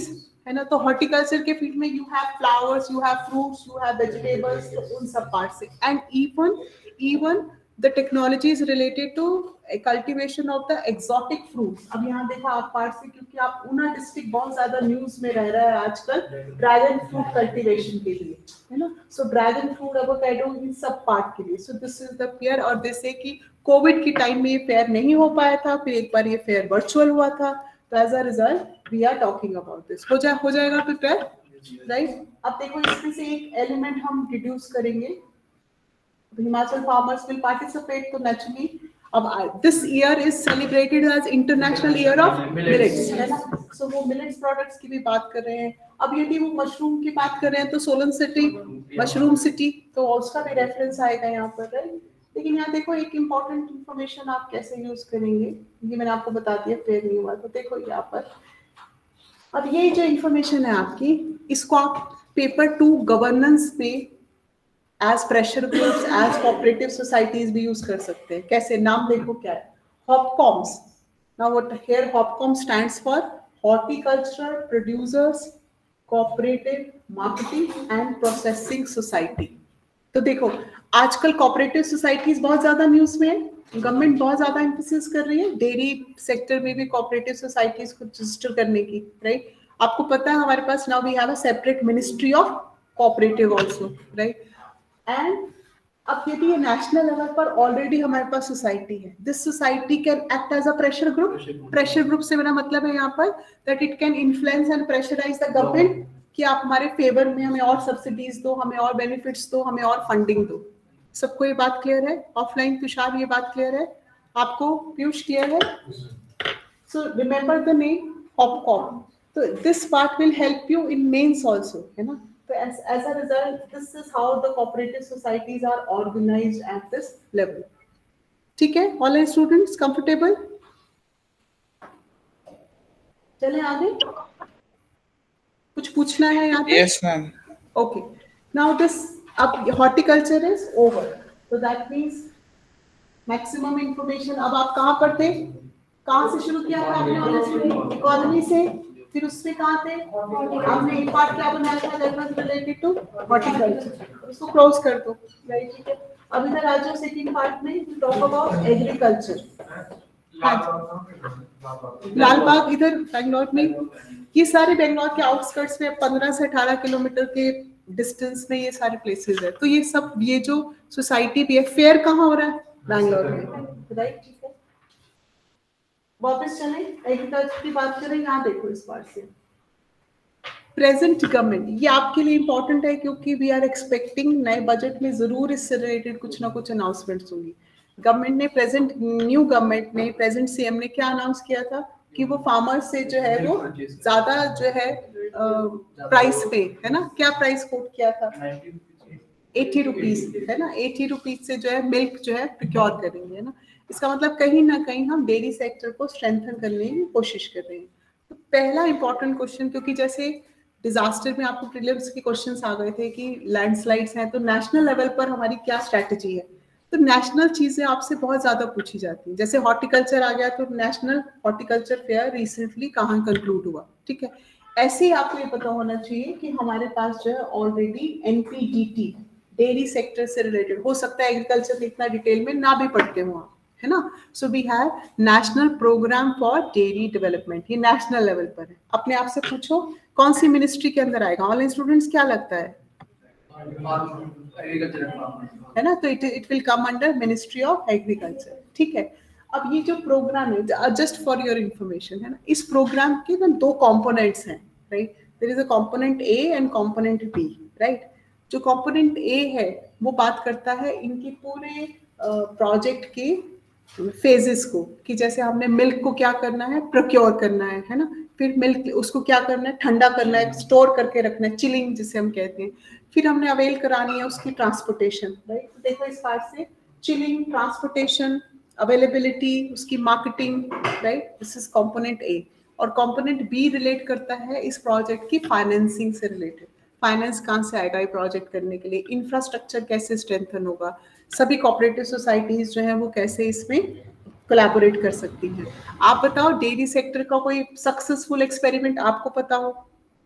है ना। तो हॉर्टिकल्चर के फील्ड में you have flowers, you have fruits, you have vegetables, तो उन सब पार्ट से। And even even the technology is related to cultivation of the exotic fruits. अब यहाँ देखो आप पार्ट से, क्योंकि आप ऊना डिस्ट्रिक्ट बहुत ज्यादा न्यूज में रह रहा है आजकल ड्रैगन फ्रूट कल्टीवेशन के लिए, है ना। सो ड्रैगन फ्रूट, एवोकाडो, इन सब पार्ट के लिए। So this is the fair. और जैसे कि कोविड के टाइम में ये फेयर नहीं हो पाया था, फिर एक बार ये फेयर वर्चुअल हुआ था, तो as a result we are talking about this. हो जाए हो जाएगा प्रिपेयर, राइट। अब देखो इसमें से एक एलिमेंट हम डिड्यूस करेंगे, हिमाचल फार्मर्स विल पार्टिसिपेट, तो नेचुरली अब this year is celebrated as international year of millets, है ना। सो वो मिलेट्स प्रोडक्ट्स की भी बात कर रहे हैं। अब यदि वो मशरूम की बात कर रहे हैं तो सोलन सिटी मशरूम सिटी, तो उसका भी रेफरेंस आएगा यहाँ पर, राइट। लेकिन यहाँ देखो एक इम्पॉर्टेंट इंफॉर्मेशन आप कैसे यूज करेंगे, ये मैंने आपको बता दिया, फेयर नहीं हुआ। तो देखो यहाँ पर अब ये जो इंफॉर्मेशन है आपकी, इसको आप पेपर टू गवर्नेंस में as pressure groups, as cooperative societies भी यूज कर सकते हैं। कैसे, नाम देखो क्या है, HOPCOMS. Now what here HOPCOM stands for horticultural producers cooperative marketing and processing society. तो देखो आजकल कोऑपरेटिव सोसाइटीज बहुत ज्यादा न्यूज में है, गवर्नमेंट बहुत ज्यादा एम्फेसिस कर रही है डेयरी सेक्टर में भी कोऑपरेटिव सोसाइटीज को रजिस्टर करने की, राइट। आपको पता है हमारे पास now we have a separate ministry of cooperative also, right. And अब यदि ये नेशनल लेवल पर ऑलरेडी हमारे पास सोसाइटी है, this society can act as a pressure group. Pressure group से मेरा मतलब है यहाँ पर that it can influence and pressurise the government कि आप हमारे फेवर में हमें और सब्सिडीज दो, हमें और बेनिफिट्स दो, हमें और फंडिंग दो। सबको ये बात क्लियर है? ऑफलाइन तुषार ये बात क्लियर है आपको? पीयूष क्लियर है? So remember the name HOPCOM. तो this part will help you in mains also, है ना। So as, as a result, this is how the cooperative societies are organized at this level. ठीक है, ऑनलाइन स्टूडेंट्स कंफर्टेबल? चले आगे, कुछ पूछना है यहाँ पे? Yes, ma'am. Okay. Now this, अब horticulture is over. So that means maximum information. अब आप कहाँ पर थे? कहाँ से शुरू किया था आपने? इकोनॉमी से, फिर उसमें कहाँ थे? आपने एक पार्ट क्या बनाया था that was related to horticulture, उसको क्लोज कर दो, राइट। ठीक है, अब इधर आ जाओ सेकंड पार्ट में, we talk about agriculture. Lal Bagh इधर बेंगलोर में, ये सारे बेंगलोर के आउटस्कर्ट्स में पंद्रह से अठारह किलोमीटर के डिस्टेंस में ये सारे प्लेसेस है। तो ये सब, ये जो सोसाइटी भी है, फेयर कहाँ हो रहा है? बैंगलोर में, राइट। ठीक है, वापस चलें, एग्रीकल्चर की बात करें। यहाँ देखो इस बार से प्रेजेंट गवर्नमेंट, ये आपके लिए इंपॉर्टेंट है क्योंकि वी आर एक्सपेक्टिंग नए बजट में जरूर इससे रिलेटेड कुछ ना कुछ अनाउंसमेंट्स होंगी। गवर्नमेंट ने, प्रेजेंट न्यू गवर्नमेंट ने, प्रेजेंट सीएम ने क्या अनाउंस किया था कि वो फार्मर्स से जो है वो ज्यादा जो है प्राइस पे, है ना, क्या प्राइस कोट किया था? एटी रुपीज, है ना। एटी रुपीज से जो है मिल्क जो है प्रोक्योर करेंगे, है ना। इसका मतलब कहीं ना कहीं हम डेयरी सेक्टर को स्ट्रेंथन करने की कोशिश कर रहे हैं। तो पहला इंपॉर्टेंट क्वेश्चन, क्योंकि जैसे डिजास्टर में आपको प्रीलिम्स के क्वेश्चंस आ गए थे कि लैंडस्लाइड्स हैं, तो नेशनल लेवल पर हमारी क्या स्ट्रैटेजी है? तो नेशनल चीजें आपसे बहुत ज्यादा पूछी जाती हैं। जैसे हॉर्टिकल्चर आ गया, तो नेशनल हॉर्टिकल्चर फेयर रिसेंटली कहाँ कंक्लूड हुआ, ठीक है। ऐसे ही आपको ये पता होना चाहिए कि हमारे पास जो है ऑलरेडी एनपीडीटी डेयरी सेक्टर से रिलेटेड, हो सकता है एग्रीकल्चर में इतना डिटेल में ना भी पढ़ते हो आप, है ना। So we have national programme for dairy development, ये नेशनल लेवल पर है। अपने आप से पूछो कौन सी मिनिस्ट्री के अंदर आएगा? ऑनलाइन स्टूडेंट्स क्या लगता है? है ना, तो it it will come under ministry of agriculture, ठीक है। अब ये जो प्रोग्राम है, जस्ट फॉर योर इंफॉर्मेशन, है ना, इस प्रोग्राम के ना दो कंपोनेंट्स हैं, right. There is a component A and component B, right. जो कंपोनेंट ए है वो बात करता है इनकी पूरे प्रोजेक्ट uh, के फेजेस को, कि जैसे हमने मिल्क को क्या करना है, प्रोक्योर करना है, है ना। फिर मिल्क उसको क्या करना है, ठंडा करना है, स्टोर करके रखना है, चिलिंग जिसे हम कहते हैं। फिर हमने अवेल करानी है उसकी ट्रांसपोर्टेशन, राइट। देखो इस पार्ट से चिलिंग, ट्रांसपोर्टेशन, अवेलेबिलिटी, उसकी marketing, right, this is component A. और कंपोनेंट बी रिलेट करता है इस प्रोजेक्ट की फाइनेंसिंग से रिलेटेड। फाइनेंस कहाँ से आएगा ये प्रोजेक्ट करने के लिए, इंफ्रास्ट्रक्चर कैसे स्ट्रेंथन होगा, सभी कोऑपरेटिव सोसाइटीज जो है वो कैसे इसमें कोलैबोरेट कर सकती हैं। आप बताओ डेयरी सेक्टर का कोई सक्सेसफुल एक्सपेरिमेंट आपको पता हो?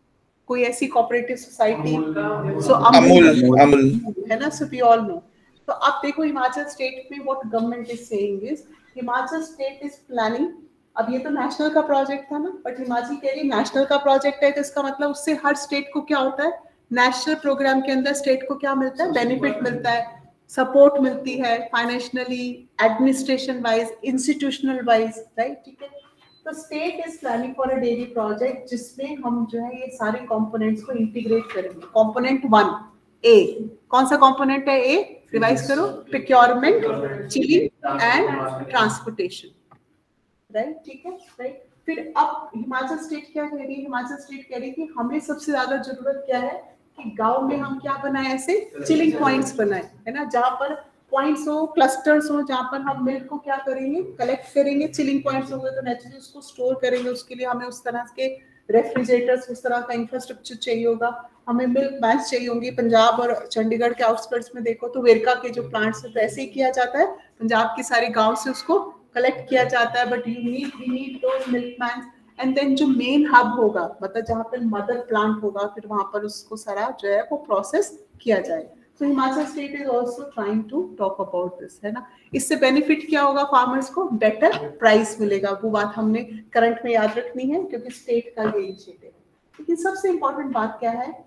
कोई ऐसी cooperative society? So Amul Amul है ना, सो वी ऑल नो. तो आप देखो हिमाचल स्टेट में what government is saying is, Himachal state is planning. अब ये तो नेशनल का प्रोजेक्ट था ना, बट हिमाचल कह रही नेशनल का प्रोजेक्ट है, तो इसका मतलब उससे हर स्टेट को क्या होता है, नेशनल प्रोग्राम के अंदर स्टेट को क्या मिलता है, बेनिफिट मिलता है, सपोर्ट मिलती है financially, administration wise, institutional wise, right. ठीक है. तो state is planning for a dairy project जिसमें हम जो है ये सारे कंपोनेंट्स को इंटीग्रेट करेंगे. कंपोनेंट वन ए, कौन सा कंपोनेंट है ए? रिवाइज करो. Procurement, chilling and transportation, right. ठीक है, राइट. फिर अब हिमाचल स्टेट क्या कह रही है, हिमाचल स्टेट कह रही है कि हमें सबसे ज्यादा जरूरत क्या है कि गांव में हम क्या बनाए, ऐसे चिलिंग पॉइंट्स बनाए, है ना, जहां पर पॉइंट्स हो, क्लस्टर्स हो, जहां पर हम मिल्क को क्या करेंगे, कलेक्ट करेंगे. चिलिंग पॉइंट्स होंगे तो नेचुरली उसको स्टोर करेंगे. उसके लिए हमें उस तरह के रेफ्रिजरेटर्स, उस तरह का इंफ्रास्ट्रक्चर चाहिए होगा. हमें मिल्क बैंक्स चाहिए होंगी. पंजाब और चंडीगढ़ के आउटस्कर्ट्स में देखो तो वेरका के जो प्लांट्स है तो ऐसे ही किया जाता है, पंजाब के सारे गाँव से उसको कलेक्ट किया जाता है. But you need we need those milk banks. And then जो मेन हब होगा, मतलब जहाँ पर मदर प्लांट होगा, फिर वहां पर उसको सारा जो है वो प्रोसेस किया जाए. So Himachal state is also trying to talk about this, है ना. इससे बेनिफिट क्या होगा फार्मर्स को? बेटर प्राइस मिलेगा. वो बात हमने करंट में याद रखनी है क्योंकि स्टेट का ये इनिशिएटिव है. लेकिन सबसे इम्पोर्टेंट बात क्या है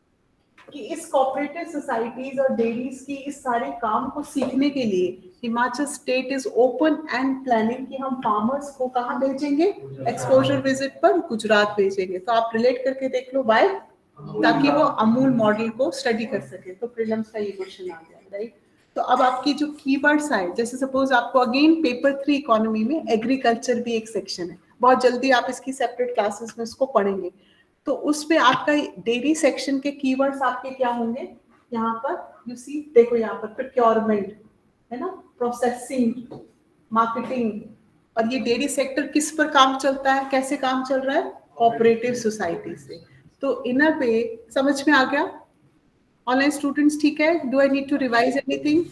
कि इस कोऑपरेटिव सोसाइटीज और डेयरीज की इस सारे काम को सीखने के लिए Himachal state is open and planning कि हम फार्मर्स को कहाँ भेजेंगे, एक्सपोजर विजिट पर गुजरात भेजेंगे. तो आप रिलेट करके देख लो बाय, ताकि वो अमूल मॉडल को स्टडी कर सके. तो प्रीलिम्स का ये क्वेश्चन आ गया, राइट. तो अब आपकी जो कीवर्ड्स आए, जैसे सपोज आपको अगेन पेपर थ्री इकोनॉमी में एग्रीकल्चर भी एक सेक्शन है, बहुत जल्दी आप इसकी सेपरेट क्लासेस में इसको पढ़ेंगे. तो उस पे आपका डेयरी सेक्शन के कीवर्ड्स आपके क्या होंगे, यहाँ पर यू सी देखो, यहाँ पर प्रोक्योरमेंट है ना, प्रोसेसिंग, मार्केटिंग. और ये डेयरी सेक्टर किस पर काम चलता है, कैसे काम चल रहा है, कोऑपरेटिव सोसाइटी से. तो इनर पे समझ में आ गया. ऑनलाइन स्टूडेंट्स ठीक है? Do I need to revise anything?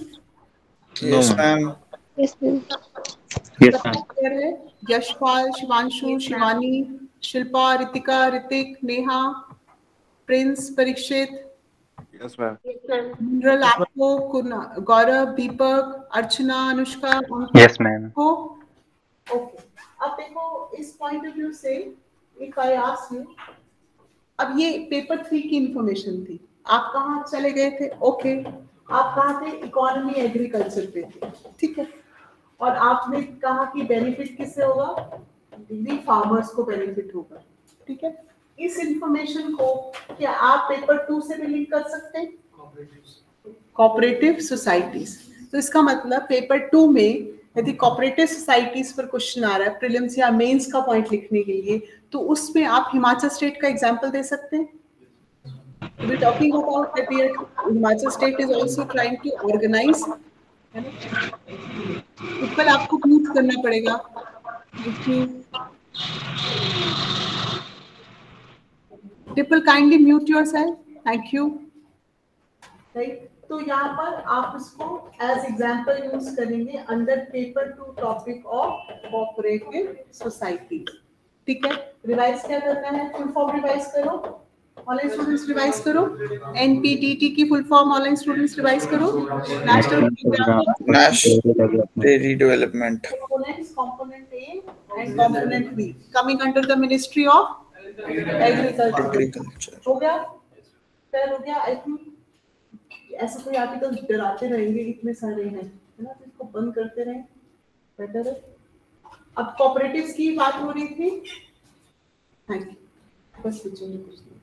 Yes ma'am. Yes, ma'am. है यशपाल, शिवांशु, शिवानी, शिल्पा, रितिका, ऋतिक, नेहा, प्रिंस, परीक्षित, यस मैम. मिनरल, आपको, गौरव, दीपक, अर्चना, अनुष्का, Yes, ma'am. को. ओके. अब देखो इस पॉइंट ऑफ व्यू से इफ आई आस्क यू, अब ये पेपर थ्री की इंफॉर्मेशन थी, आप कहाँ चले गए थे? Okay okay. आप कहाँ थे? इकोनॉमी एग्रीकल्चर पे थे, ठीक है. और आपने कहा कि बेनिफिट किससे होगा, डेयरी फार्मर्स को बेनिफिट होगा, ठीक है. इस इंफॉर्मेशन को क्या आप पेपर टू से भी लिंक कर सकते हैं, कोऑपरेटिव सोसाइटीज. तो इसका मतलब पेपर टू में यदि कोऑपरेटिव सोसाइटीज पर क्वेश्चन आ रहा है प्रीलिम्स या मेंस का पॉइंट लिखने के लिए, तो उसमें आप हिमाचल स्टेट का एग्जांपल दे सकते हैं. We are talking about that we are, Himachal state is also trying to organize, है ना. ऊपर आपको म्यूट करना पड़ेगा. People kindly mute yourself. Thank you. Right. तो यहाँ पर आप इसको एज एग्जाम्पल यूज करेंगे under paper two topic of cooperative society, ठीक है. रिवाइज क्या करना है, फुल फॉर्म रिवाइज करो, ऑनलाइन स्टूडेंट्स रिवाइज करो. एनपीटीटी की full form online students revise करो. National national dairy development components, component A and component B coming under the ministry of agriculture. हो गया, फिर हो गया. आई थिंक ऐसे कोई आर्टिकल डराते रहेंगे, इतने सारे हैं, है ना, तो इसको बंद करते रहें, बेटर है. अब कोऑपरेटिव्स की बात हो रही थी. Thank you. बस कुछ नहीं, कुछ नहीं.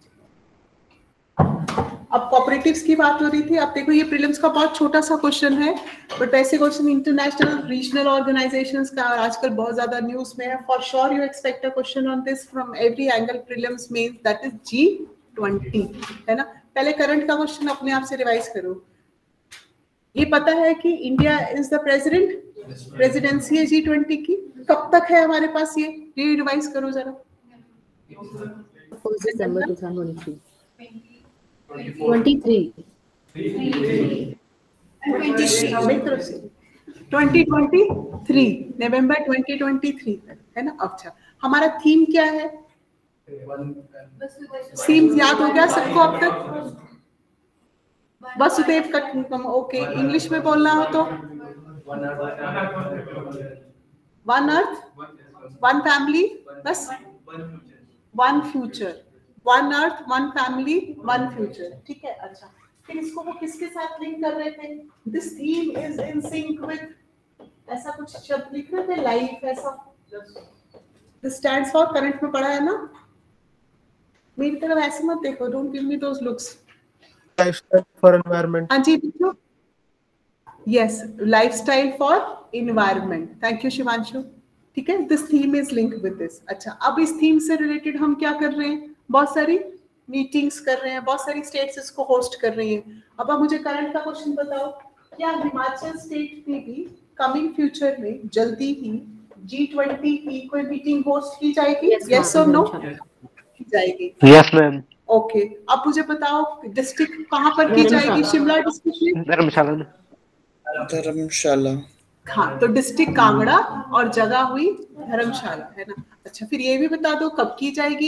अब कोऑपरेटिव्स की बात हो रही थी. अब देखो ये प्रीलिम्स का बहुत छोटा सा क्वेश्चन है, बट ऐसे क्वेश्चन इंटरनेशनल रीजनल ऑर्गेनाइजेशंस का आजकल बहुत ज्यादा न्यूज में है. For sure you expect a question on this from every angle. Prelims means that is G twenty, है ना. पहले करंट का क्वेश्चन अपने आप से रिवाइज करो. ये पता है कि India is the president, presidency है जी ट्वेंटी की. कब तक है हमारे पास ये ये रिवाइज करो जरा. December two thousand twenty three twenty twenty three November twenty twenty three तक, है ना. अच्छा, हमारा थीम क्या है? सीम्स याद हो गया सबको अब तक? वसुदेव कटुंबकम, ओके। इंग्लिश में बोलना हो तो वन अर्थ, वन फैमिली, बस one future, one earth, one family, one future, ठीक है। अच्छा, फिर इसको वो किसके साथ लिंक कर रहे थे? This theme is in sync with, ऐसा कुछ शब्द लिख रहे थे, लाइफ, ऐसा। दिस स्टैंड्स फॉर, करंट में पढ़ा है ना? मेरी तरफ ऐसे मत देखो, don't give me those looks. Lifestyle for environment. हाँ जी, देखो, yes, lifestyle for environment, thank you Shivanshu, ठीक है। This theme is link with this. अच्छा, अब इस थीम से रिलेटेड हम क्या कर रहे हैं? बहुत सारी मीटिंग्स कर रहे हैं, बहुत सारी स्टेट्स इसको होस्ट कर रही हैं। अब आप मुझे करंट का क्वेश्चन बताओ, क्या हिमाचल स्टेट में भी कमिंग फ्यूचर में जल्दी ही जी ट्वेंटी की कोई मीटिंग होस्ट की जाएगी? यस और नो? की जाएगी। Yes ma'am. ओके, अब मुझे बताओ डिस्ट्रिक्ट कहाँ पर की जाएगी? शिमला डिस्ट्रिक्ट में, धर्मशाला। धर्मशाला। हाँ, तो डिस्ट्रिक्ट कांगड़ा और जगह हुई धर्मशाला, है ना। अच्छा, फिर ये भी बता दो कब की जाएगी?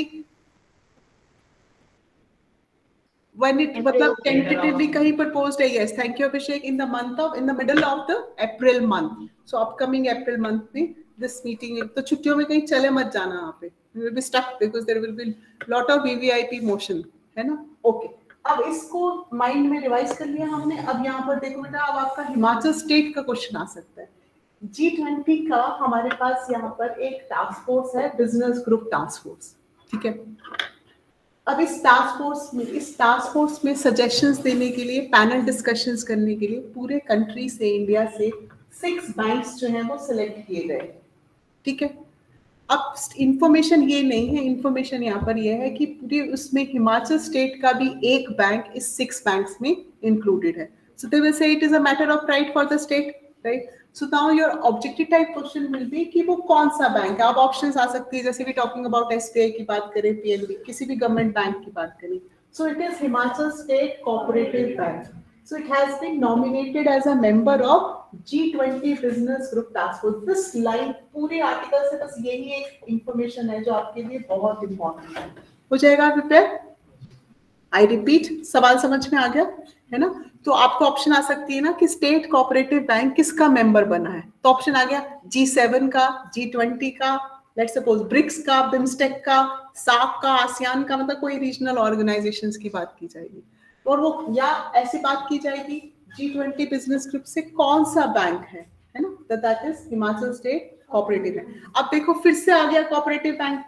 When it, मतलब tentatively कहीं पर posed है? Yes, thank you Abhishek. In the month of, in the middle of the April month. So upcoming April month में this meeting, तो छुट्टियों में कहीं चले मत जाना यहाँ पे, you will be stuck because there will be lot of V V I P motion, है ना। Okay, अब इसको माइंड में रिवाइज कर लिया हमने। अब यहाँ पर देखो बेटा, अब आपका हिमाचल स्टेट का क्वेश्चन आ सकता है। जी ट्वेंटी का हमारे पास यहाँ पर एक टास्क फोर्स है, बिजनेस ग्रुप टास्क फोर्स, ठीक है। अब इस टास्क फोर्स में इस टास्क फोर्स में सजेशंस देने के लिए, पैनल डिस्कशंस करने के लिए पूरे कंट्री से, इंडिया से सिक्स बैंक्स जो हैं वो सिलेक्ट किए गए, ठीक है। अब इंफॉर्मेशन ये नहीं है, इंफॉर्मेशन यहाँ पर ये है कि पूरे उसमें हिमाचल स्टेट का भी एक बैंक इस सिक्स बैंक्स में इंक्लूडेड है। So they will say it is a matter of pride for the state, right. So now your objective type question will be कि वो कौन सा बैंक है। अब ऑप्शंस आ सकती है, जैसे भी टॉकिंग अबाउट एसबीआई की बात करें, पीएनबी, किसी भी गवर्नमेंट बैंक की बात करें। So it is Himachal state cooperative bank. So it has been nominated as a member of G twenty business group task force. This line पूरे आर्टिकल से बस यही एक इंफॉर्मेशन है जो आपके लिए बहुत इंपॉर्टेंट है। हो जाएगा प्रिपेयर? आई रिपीट, सवाल समझ में आ गया है ना? तो आपको ऑप्शन आ सकती है ना कि स्टेट कोऑपरेटिव बैंक किसका मेंबर बना है, तो ऑप्शन आ गया जी सेवन का, जी ट्वेंटी का, लेट्स सपोज ब्रिक्स का, बिम्स्टेक का, सार्क का, आसियान का, मतलब कोई रीजनल ऑर्गेनाइजेशंस की बात की जाएगी। और वो या ऐसी बात की जाएगी जी ट्वेंटी बिजनेस ग्रुप से कौन सा बैंक है, है ना, तो that is Himachal state cooperative bank. अब देखो फिर से आ गया कोऑपरेटिव बैंक,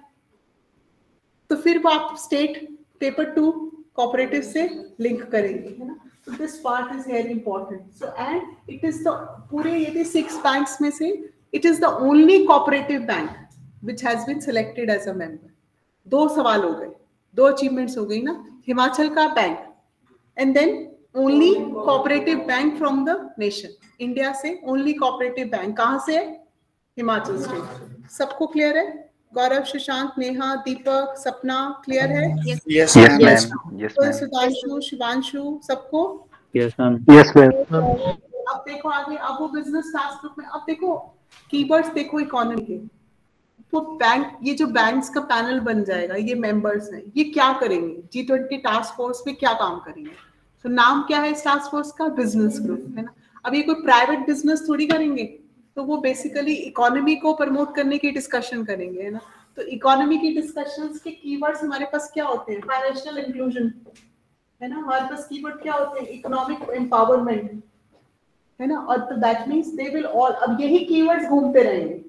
तो फिर वो आप स्टेट पेपर टू कोऑपरेटिव से लिंक करेंगे, है ना। So this part is very important. So and it is the पूरे ये six banks में से it is the only cooperative bank which has been selected as a member. दो सवाल हो गए, दो achievements हो गई ना। हिमाचल का bank and then only cooperative bank from the nation. India से only cooperative bank कहाँ से है? हिमाचल स्टेट। सबको क्लियर है? गौरव, शशांक, नेहा, दीपक, सपना, क्लियर है? Yes, yes ma'am. Ma'am. Yes ma'am. Sudhanshu, Shivanshu, सबको? Yes ma'am. Yes ma'am. अब देखो आगे, अब वो बिजनेस टास्क ग्रुप में, अब देखो कीवर्ड्स देखो इकोनॉमी के, वो बैंक, ये जो बैंक्स का पैनल बन जाएगा, ये मेंबर्स हैं, ये क्या करेंगे? जी ट्वेंटी टास्क फोर्स में क्या काम करेंगे? तो नाम क्या है इस टास्क फोर्स का? बिजनेस ग्रुप, है ना। अब ये कोई प्राइवेट बिजनेस थोड़ी करेंगे, तो वो बेसिकली इकोनॉमी को प्रमोट करने की डिस्कशन करेंगे, है ना। तो इकोनॉमी की डिस्कशंस के कीवर्ड्स हमारे पास क्या होते हैं? फाइनेंशियल इंक्लूजन, है ना। हमारे पास कीवर्ड क्या होते हैं? इकोनॉमिक एम्पावरमेंट, है ना। और तो that means they will all, अब यही कीवर्ड्स घूमते रहेंगे।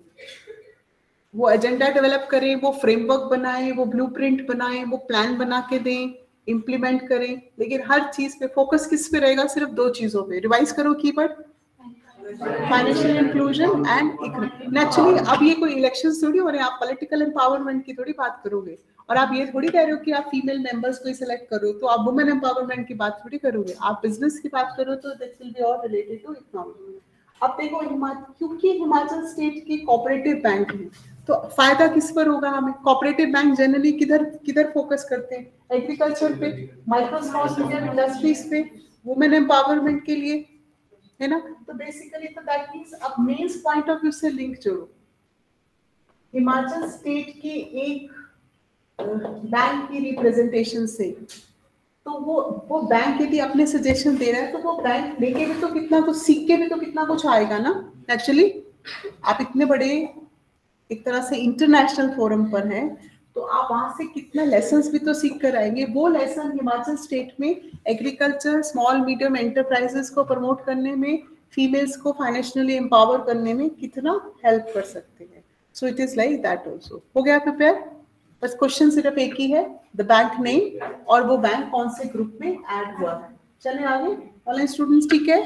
वो एजेंडा डेवलप करें, वो फ्रेमवर्क बनाएं, वो ब्लूप्रिंट बनाएं, वो प्लान बना के दें, इंप्लीमेंट करें, लेकिन हर चीज पे फोकस किस पे रहेगा? सिर्फ दो चीजों पे। रिवाइज करो keyword, financial inclusion and economic. Naturally अब ये कोई इलेक्शन थोड़ी हो रहे हैं, आप पॉलिटिकल एम्पावरमेंट की थोड़ी बात करोगे, और आप ये थोड़ी कह रहे हो कि आप फीमेल मेंबर्स को ही सिलेक्ट करो तो आप वुमेन एम्पावरमेंट की बात थोड़ी करोगे। आप बिजनेस की बात करो तो this will be all related to economy. अब देखो हिमाचल, क्योंकि हिमाचल स्टेट की कोऑपरेटिव बैंक है, तो फायदा किस पर होगा हमें? कोऑपरेटिव बैंक जनरली किधर किधर फोकस करते हैं? एग्रीकल्चर पे, माइक्रो स्मॉल मीडियम इंडस्ट्रीज पे, वुमेन एम्पावरमेंट के लिए, है ना। तो बेसिकली तो दैट मींस अब मेंस पॉइंट ऑफ व्यू से लिंक जोड़ो। हिमाचल स्टेट के एक बैंक की रिप्रेजेंटेशन से, तो वो वो बैंक यदि अपने सजेशन दे रहा है तो वो बैंक लेके भी तो कितना कुछ, सीख के भी तो कितना कुछ आएगा ना। एक्चुअली आप इतने बड़े एक तरह से इंटरनेशनल फोरम पर हैं, तो आप वहाँ से कितना लेसन्स भी तो सीख कर आएंगे। वो लेसन हिमाचल स्टेट में एग्रीकल्चर, स्मॉल मीडियम एंटरप्राइजेस को प्रमोट करने में, फीमेल्स को फाइनेंशियली एम्पावर करने में कितना हेल्प कर सकते हैं। So it is like that also. हो गया प्रिपेयर? बस क्वेश्चन सिर्फ एक ही है, द बैंक नेम और वो बैंक कौन से ग्रुप में ऐड हुआ है। चले आगे ऑनलाइन स्टूडेंट्स, ठीक है?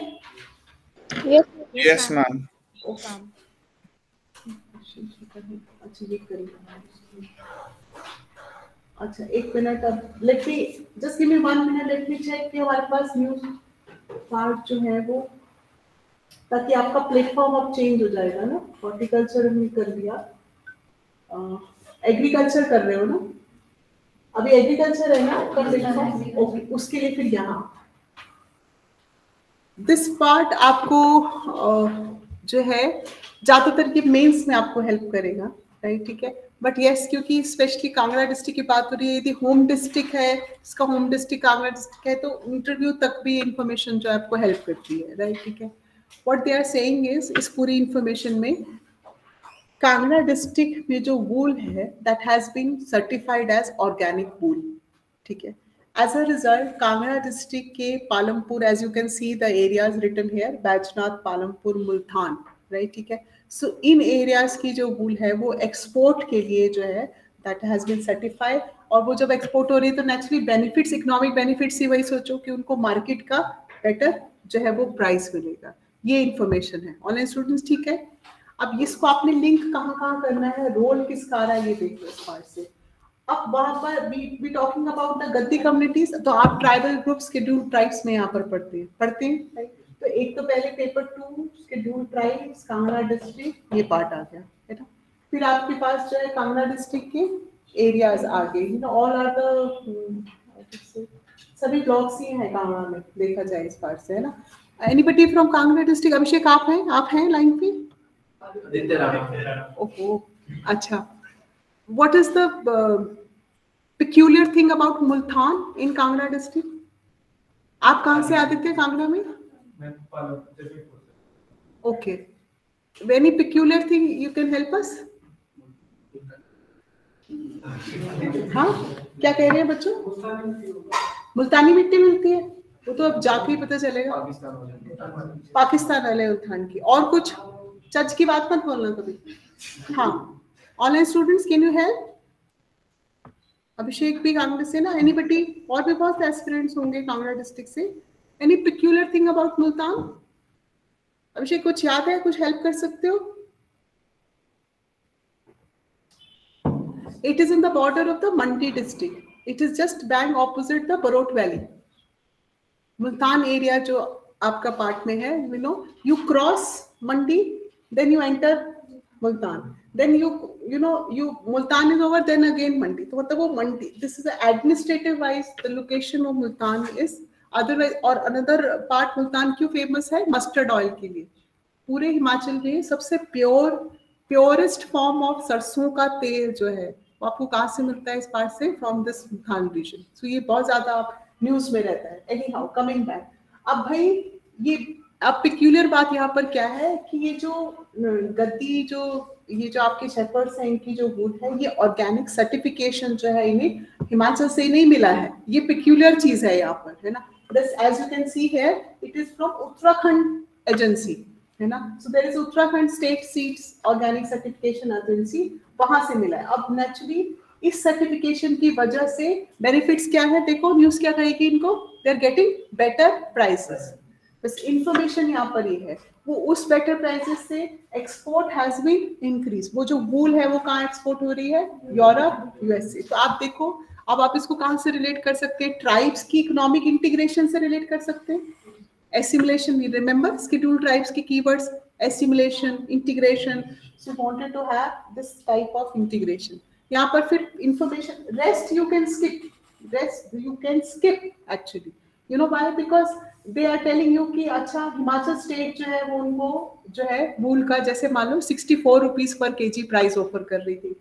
Yes ma'am. अच्छा ये करिए, अच्छा एक मिनट, अब let me just give me one minute, let me check कि हमारे पास न्यूज पार्ट जो है वो, ताकि आपका प्लेटफॉर्म अब चेंज हो जाएगा ना। हॉर्टिकल्चर हमने कर लिया, एग्रीकल्चर कर रहे हो ना अभी? एग्रीकल्चर है ना आपका प्लेटफॉर्म? ओके, उसके लिए फिर यहाँ दिस पार्ट आपको जो है ज्यादातर के मेंस में आपको हेल्प करेगा, राइट? ठीक है, बट यस क्योंकि स्पेशली कांगड़ा डिस्ट्रिक्ट की बात हो रही है, यदि होम डिस्ट्रिक्ट है, इसका होम डिस्ट्रिक्ट कांगड़ा डिस्ट्रिक्ट है, तो इंटरव्यू तक भी इंफॉर्मेशन जो है आपको हेल्प करती है, राइट? ठीक है, what they are saying is इस पूरी इंफॉर्मेशन में कांगड़ा डिस्ट्रिक्ट में जो वूल है that has been certified as organic wool, ठीक है। As a result Kangra district के Palampur, as you can see the areas written here, Baijnath, Palampur, Multan, right? ठीक है, सो so, इन एरियाज की जो वूल है वो एक्सपोर्ट के लिए जो है दैट हैज बीन सर्टिफाइड, और वो जब एक्सपोर्ट हो रही है तो नेचुरली बेनिफिट्स, इकोनॉमिक बेनिफिट्स ही, वही सोचो कि उनको मार्केट का बेटर जो है वो प्राइस मिलेगा। ये इंफॉर्मेशन है ऑनलाइन स्टूडेंट्स, ठीक है। अब इसको आपने लिंक कहाँ कहाँ करना है, रोल किसका आ रहा है, ये देखो इस पार्ट से। अब वहां पर we we talking about the Gaddi communities, तो आप ट्राइबल ग्रुप, शेड्यूल ट्राइब्स में यहाँ पर पढ़ते हैं पढ़ते हैं राइट? तो एक तो पहले paper two schedule tribes Kangra district, ये पार्ट आ गया है ना। फिर आपके पास जो है कांगड़ा डिस्ट्रिक्ट के एरियाज आ गए, you know all are the सभी ब्लॉक्स ही हैं कांगड़ा में, देखा जाए इस पार्ट से, है ना। Anybody from Kangra district? Abhishek आप हैं, आप हैं लाइन पे? ओहो, अच्छा। What is the uh, peculiar thing about Multan in Kangra district? आप कहाँ से आदित्य कांगड़ा में? Okay. Any peculiar thing you can help us? हाँ, क्या कह रहे हैं बच्चों? मुल्तानी मिट्टी मिलती है, वो तो अब जाके ही पता चलेगा। पाकिस्तान वाले मुल्तान की। और कुछ चर्च की बात मत बोलना कभी। हाँ, online students can you help? Abhishek भी कांगड़ा से ना, एनीबडी? और भी बहुत एस्पिरेंट्स होंगे कांगड़ा डिस्ट्रिक्ट से। Any peculiar thing about Multan? Abhishek कुछ याद है, कुछ हेल्प कर सकते हो? It is in the border of the Mandi district, it is just bank opposite the Barot valley. Multan area जो आपका पार्ट में है, you know, you cross Mandi, then you enter Multan, then you you know you Multan is over, then again Mandi. तो मतलब वो Mandi, this is administrative wise the location of Multan is otherwise। और another part Multan क्यों famous है? Mustard oil के लिए। पूरे हिमाचल में सबसे प्योर प्योरेस्ट फॉर्म ऑफ सरसों का तेल जो है वो आपको कहाँ से मिलता है? इस पार्ट से, from this Multan region. So ये बहुत ज्यादा न्यूज में रहता है। एनी हाउ, कमिंग बैक, अब भाई ये अब पिक्यूलियर बात यहाँ पर क्या है कि ये जो गद्दी, जो ये जो आपके शेफर्ड्स हैं, इनकी जो वूल है, ये ऑर्गेनिक सर्टिफिकेशन जो है इन्हें हिमाचल से नहीं मिला है। ये पिक्यूलियर चीज है यहाँ पर, है ना। This as you can see here, it is from Uttarakhand agency, है ना। So there is Uttarakhand state seeds organic certification agency, वहां से मिला है। अब नेचुरली इस सर्टिफिकेशन की वजह से बेनिफिट्स क्या है, देखो न्यूज क्या कहेगी इनको, they are getting better prices. बस इंफॉर्मेशन यहाँ पर ये है, वो उस बेटर प्राइसेस से एक्सपोर्ट हैज बीन इंक्रीज। वो जो वूल है वो कहाँ एक्सपोर्ट हो रही है? Europe, USA. तो आप देखो, अब आप इसको कहाँ से रिलेट कर सकते हैं? ट्राइब्स की इकोनॉमिक इंटीग्रेशन से रिलेट कर सकते हैं। Assimilation, we remember schedule tribes के keywords, assimilation, integration. So wanted to have this type of integration. यहाँ पर फिर information, rest you can skip, rest you can skip actually, you know why? Because they are telling you कि अच्छा Himachal state जो है वो उनको जो है वूल का, जैसे मान लो sixty four rupees per KG price offer कर रही थी,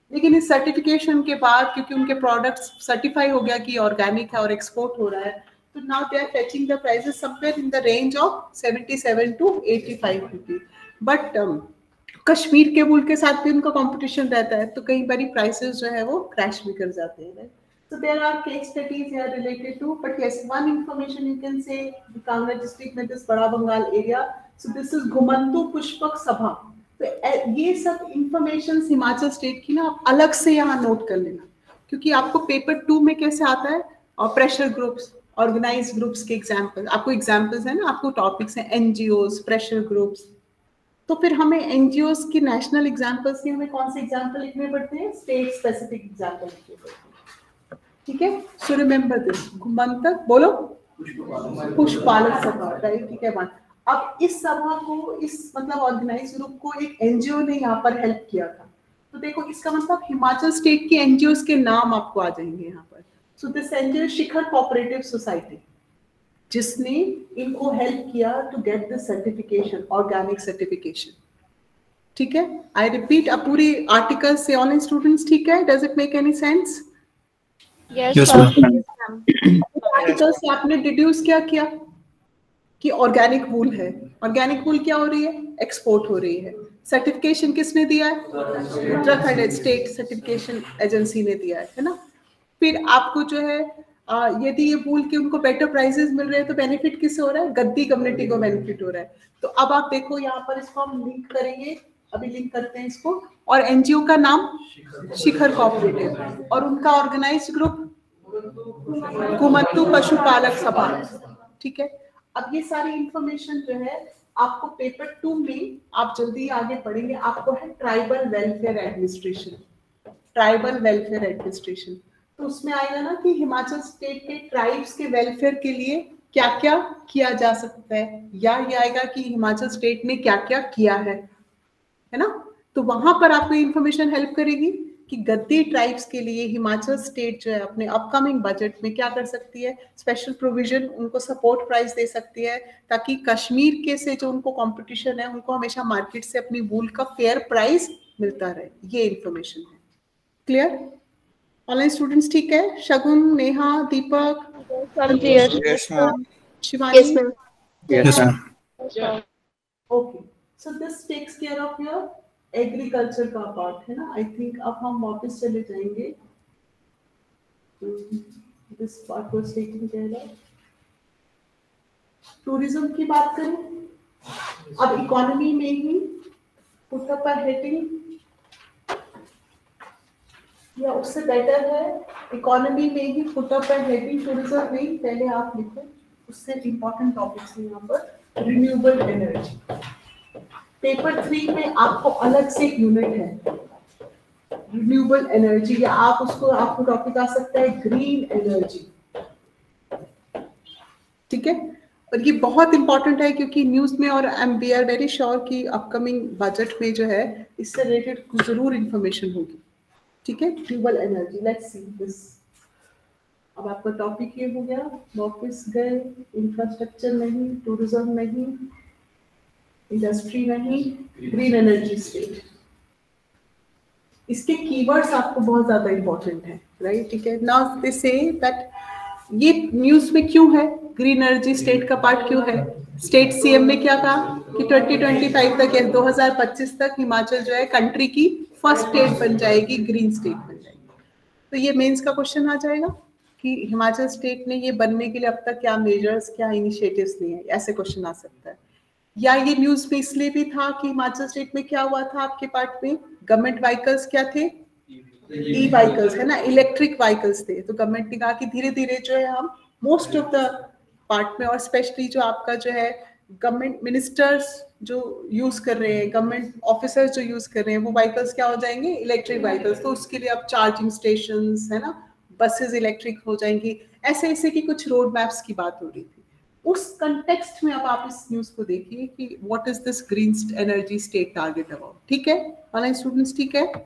लेकिन इस सर्टिफिकेशन के बाद क्योंकि उनके प्रोडक्ट्स सर्टिफाई हो गया कि ऑर्गेनिक है और एक्सपोर्ट हो रहा है, तो now they are fetching the prices somewhere in the range of seventy seven to eighty five rupees. But Kashmir के वूल के साथ भी उनका कंपटीशन रहता है, तो कई बारी प्राइसेस जो है वो क्रैश भी कर जाते हैं। So there are case studies here related to, but yes, one information you can say, the Kangra district में this बड़ा Bengal area, so this is घुमंतु Pushpak सभा। तो ये सब information हिमाचल स्टेट की ना आप अलग से यहाँ नोट कर लेना, क्योंकि आपको पेपर टू में कैसे आता है, और प्रेशर ग्रुप्स, ऑर्गेनाइज ग्रुप्स के एग्जाम्पल, आपको एग्जाम्पल्स है ना, आपको टॉपिक्स हैं एनजीओज, प्रेशर ग्रुप्स, तो फिर हमें एनजीओज की नेशनल एग्जाम्पल्स की हमें कौन से एग्जाम्पल लिखने पड़ते हैं, स्टेट स्पेसिफिक एग्जाम्पल लिखने पड़ते हैं। ठीक है, सो रिमेम्बर दिस, घुमंतक बोलो पुष्पालक सभा, राइट, ठीक है वन। अब इस सभा को, इस मतलब ऑर्गेनाइज ग्रुप को एक एनजीओ ने यहाँ पर हेल्प किया था, तो देखो इसका मतलब हिमाचल स्टेट के एनजीओज के नाम आपको आ जाएंगे यहाँ पर। So this NGO Shikhar cooperative society, जिसने इनको हेल्प किया to get this certification, organic certification. ठीक है, आई रिपीट, अब पूरी आर्टिकल से ऑनलाइन स्टूडेंट्स, ठीक है, does it make any sense? Yes, ma'am. Article से आपने डिड्यूस क्या किया कि ऑर्गेनिक वूल है, ऑर्गेनिक वूल क्या हो रही है, एक्सपोर्ट हो रही है। सर्टिफिकेशन किसने दिया है, उत्तराखंड स्टेट सर्टिफिकेशन एजेंसी ने दिया है, है ना। फिर आपको जो है आ, यदि ये वूल के उनको बेटर प्राइसेस मिल रहे हैं, तो बेनिफिट किससे हो रहा है, गद्दी कम्युनिटी को बेनिफिट हो रहा है। तो अब आप देखो यहाँ पर इसको हम लिंक करेंगे, अभी लिंक करते हैं इसको, और एनजीओ का नाम शिखर कोऑपरेटिव, और उनका ऑर्गेनाइज्ड ग्रुप घुमंतु पशुपालक सभा। ठीक है, अब ये सारी इंफॉर्मेशन जो है आपको पेपर टू में, आप जल्दी आगे पढ़ेंगे, आपको है tribal welfare administration, tribal welfare administration. तो उसमें आएगा ना कि हिमाचल स्टेट के ट्राइब्स के वेलफेयर के लिए क्या क्या किया जा सकता है, या ये आएगा कि हिमाचल स्टेट ने क्या क्या किया है, है ना। तो वहां पर आपको इंफॉर्मेशन हेल्प करेगी कि गद्दी ट्राइब्स के लिए हिमाचल स्टेट जो है अपने अपकमिंग बजट में क्या कर सकती है, स्पेशल प्रोविजन, उनको सपोर्ट प्राइस दे सकती है, ताकि कश्मीर के से जो उनको कंपटीशन है, उनको हमेशा मार्केट से अपनी वूल का फेयर प्राइस मिलता रहे। ये इंफॉर्मेशन है। Clear online students? ठीक है, Shagun, Neha, Deepak, Shivani, okay. So this takes care of your agriculture का पार्ट, है ना। आई थिंक अब हम वापस चले जाएंगे, this part was taking care of. Tourism की बात करें, अब इकोनॉमी में ही पुट अप अ हेडिंग, या उससे बेटर है इकोनॉमी में ही put up a heading, tourism नहीं, पहले आप लिखो, उससे इंपॉर्टेंट टॉपिक्स हैं यहाँ पर। रिन्यूएबल एनर्जी, पेपर थ्री में आपको अलग से यूनिट है रिन्यूएबल एनर्जी, या आप उसको, आपको टॉपिक आ सकता है ग्रीन एनर्जी। ठीक है, और ये बहुत इंपॉर्टेंट है क्योंकि न्यूज में, और I am we are very sure कि अपकमिंग बजट में जो है इससे रिलेटेड जरूर इंफॉर्मेशन होगी। ठीक है, renewable energy, let's see this. अब आपका टॉपिक ये हो गया, वापस गए, इंफ्रास्ट्रक्चर नहीं, टूरिज्म नहीं, इंडस्ट्री नहीं, ग्रीन एनर्जी स्टेट। इसके कीवर्ड्स आपको बहुत ज्यादा इंपॉर्टेंट है, राइट। ठीक है, नाउ दे से दैट ये न्यूज में क्यों है, ग्रीन एनर्जी स्टेट का पार्ट क्यों है। स्टेट सीएम ने क्या कहा कि ट्वेंटी ट्वेंटी फाइव तक या दो हज़ार पच्चीस तक हिमाचल जो है कंट्री की फर्स्ट स्टेट बन जाएगी, ग्रीन स्टेट बन जाएगी। तो ये मेंस का क्वेश्चन आ जाएगा कि हिमाचल स्टेट ने ये बनने के लिए अब तक क्या मेजर्स, क्या इनिशिएटिव्स लिए हैं, ऐसे क्वेश्चन आ सकता है। या ये न्यूज में इसलिए भी था कि हिमाचल स्टेट में क्या हुआ था, आपके पार्ट में गवर्नमेंट व्हीकल्स क्या थे, ई व्हीकल्स, है ना, इलेक्ट्रिक व्हीकल्स थे। तो गवर्नमेंट ने कहा कि धीरे धीरे जो है हम मोस्ट ऑफ द पार्ट में, और स्पेशली जो आपका जो है गवर्नमेंट मिनिस्टर्स जो यूज कर रहे हैं, गवर्नमेंट ऑफिसर्स जो यूज कर रहे हैं, वो व्हीकल्स क्या हो जाएंगे, इलेक्ट्रिक व्हीकल्स। तो उसके लिए अब चार्जिंग स्टेशंस, है ना, बसेस इलेक्ट्रिक हो जाएंगी, ऐसे ऐसे की कुछ रोड मैप्स की बात हो रही थी। उस कंटेक्स्ट में अब आप इस न्यूज को देखिए कि what is this green energy state target about. ठीक है ऑनलाइन स्टूडेंट्स, ठीक है,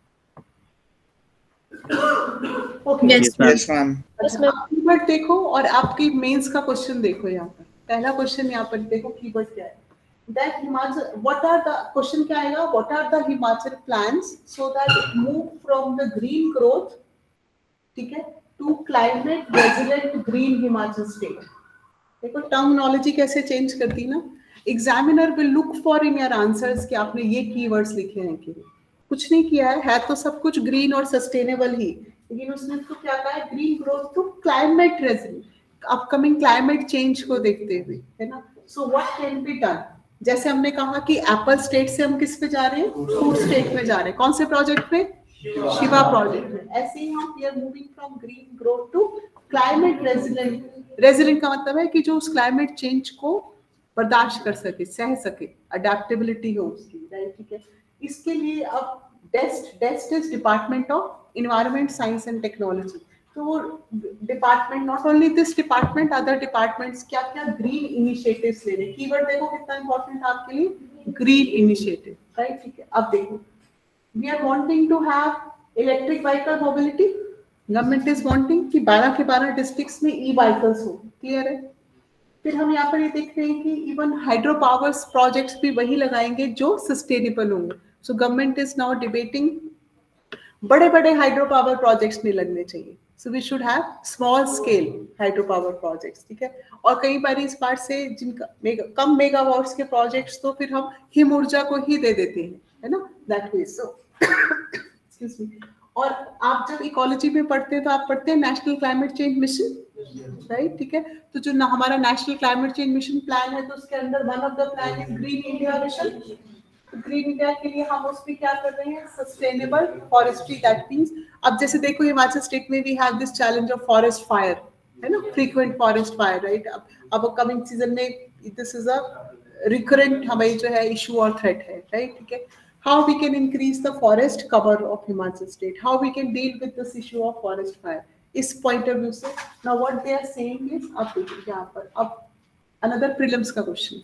ओके, यस मैम। कीवर्ड देखो और आपकी मेंस का क्वेश्चन देखो। यहाँ पर पहला क्वेश्चन यहाँ पर देखो, कीवर्ड क्या है। that Himachal, what are the question क्या आएगा? What are the Himachal plans so that it move from the green growth, ठीक है, to climate resilient green Himachal state. देखो टर्मिनोलॉजी कैसे चेंज करती ना. Examiner will look for in your answers कि आपने ये कीवर्ड्स लिखे हैं कि कुछ नहीं किया है, है तो सब कुछ ग्रीन और सस्टेनेबल ही, लेकिन उसने तो क्या कहा है, green growth to climate resilient, upcoming climate change को देखते हुए, है ना. So what can be done, जैसे हमने कहा कि एप्पल स्टेट से हम किस पे जा रहे हैं, फूड स्टेट में जा रहे हैं. कौन से प्रोजेक्ट पे, शिवा प्रोजेक्ट में. ऐसे ही हम we are moving from green growth to climate resilient. Resilient का मतलब है कि जो उस क्लाइमेट चेंज को बर्दाश्त कर सके, सह सके, अडेप्टेबिलिटी हो उसकी, राइट, ठीक है. इसके लिए अब DEST DEST is department of environment science and technology. तो वो department, not only this department, other departments क्या क्या ग्रीन इनिशिएटिव्स ले रहे हैं. कीवर्ड देखो कितना इंपॉर्टेंट है आपके लिए, ग्रीन इनिशिएटिव, राइट, ठीक है. अब देखो, we are wanting to have electric vehicle mobility. Government is wanting कि बारह के बारह डिस्ट्रिक्ट्स में ई व्हीकल्स हो. क्लियर है. फिर हम यहाँ पर ये देख रहे हैं कि इवन हाइड्रो पावर प्रोजेक्ट्स भी वही लगाएंगे जो सस्टेनेबल होंगे. So government is now debating, बड़े बड़े हाइड्रो पावर प्रोजेक्ट्स नहीं लगने चाहिए. So we should have small scale hydro power projects, ठीक है. और कई बार इस बार से जिनका मेगा, कम मेगावाट्स के प्रोजेक्ट्स तो फिर हम हिम ऊर्जा को ही दे देते हैं, है ना, that way. So excuse me. और आप जब इकोलॉजी में पढ़ते हैं तो आप पढ़ते हैं national climate change mission, right, ठीक है. तो जो ना हमारा national climate change mission plan है, तो उसके अंदर one of the plan is green India mission. Green India के लिए हम उसमें क्या कर रहे हैं, सस्टेनेबल फॉरेस्ट्री. दैट मींस अब जैसे देखो हिमाचल स्टेट में we have this challenge of forest fire, है ना, फ्रीक्वेंट फॉरेस्ट फायर, राइट. अब अब कमिंग सीजन में दिस इज अ रिकरेंट हमें जो है इशू और थ्रेट है, राइट, ठीक है. How we can increase the forest cover of Himachal state, how we can deal with this issue of forest fire. इस point of view से now what they are saying is, आप देखिए यहाँ पर अब another prelims का question,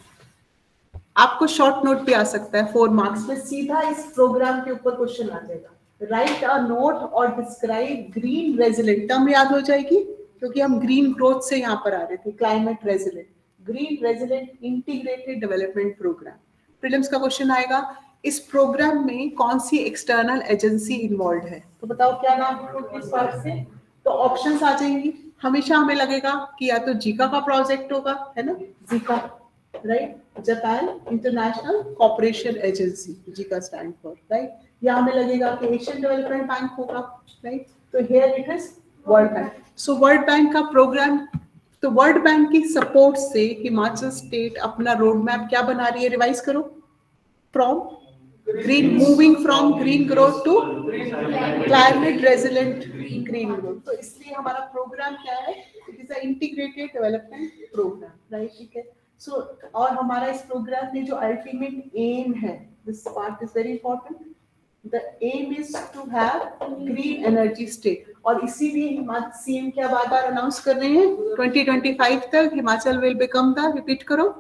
आपको short note पे आ सकता है फोर मार्क्स में, सीधा इस प्रोग्राम के ऊपर क्वेश्चन आ जाएगा. Write a note or describe green resilient, term याद हो जाएगी क्योंकि हम green growth से यहाँ पर आ रहे थे, climate resilient, green resilient integrated development program. Prelims का क्वेश्चन आएगा, इस प्रोग्राम में कौन सी एक्सटर्नल एजेंसी इन्वॉल्व है, तो बताओ क्या नाम है इस बार से. तो ऑप्शंस आ जाएंगी. हमेशा हमें लगेगा कि या तो जीका का प्रोजेक्ट होगा, है ना, JICA, right, Japan international cooperation agency, JICA stand for, right. या हमें लगेगा कि एशियन डेवलपमेंट बैंक होगा, राइट. तो here it is world bank. So world bank का प्रोग्राम, तो वर्ल्ड बैंक की सपोर्ट से हिमाचल स्टेट अपना रोड मैप क्या बना रही है, रिवाइज करो. From green, moving from green growth to climate resilient green growth. तो इसलिए हमारा प्रोग्राम क्या है, it is a integrated development program, right, ठीक है. So और हमारा इस प्रोग्राम में जो ultimate aim है, this part is very important, the aim is to have green energy state. और इसीलिए हिमाचल सीएम क्या बार बार अनाउंस कर रहे हैं, ट्वेंटी ट्वेंटी फाइव तक Himachal will become the, repeat करो,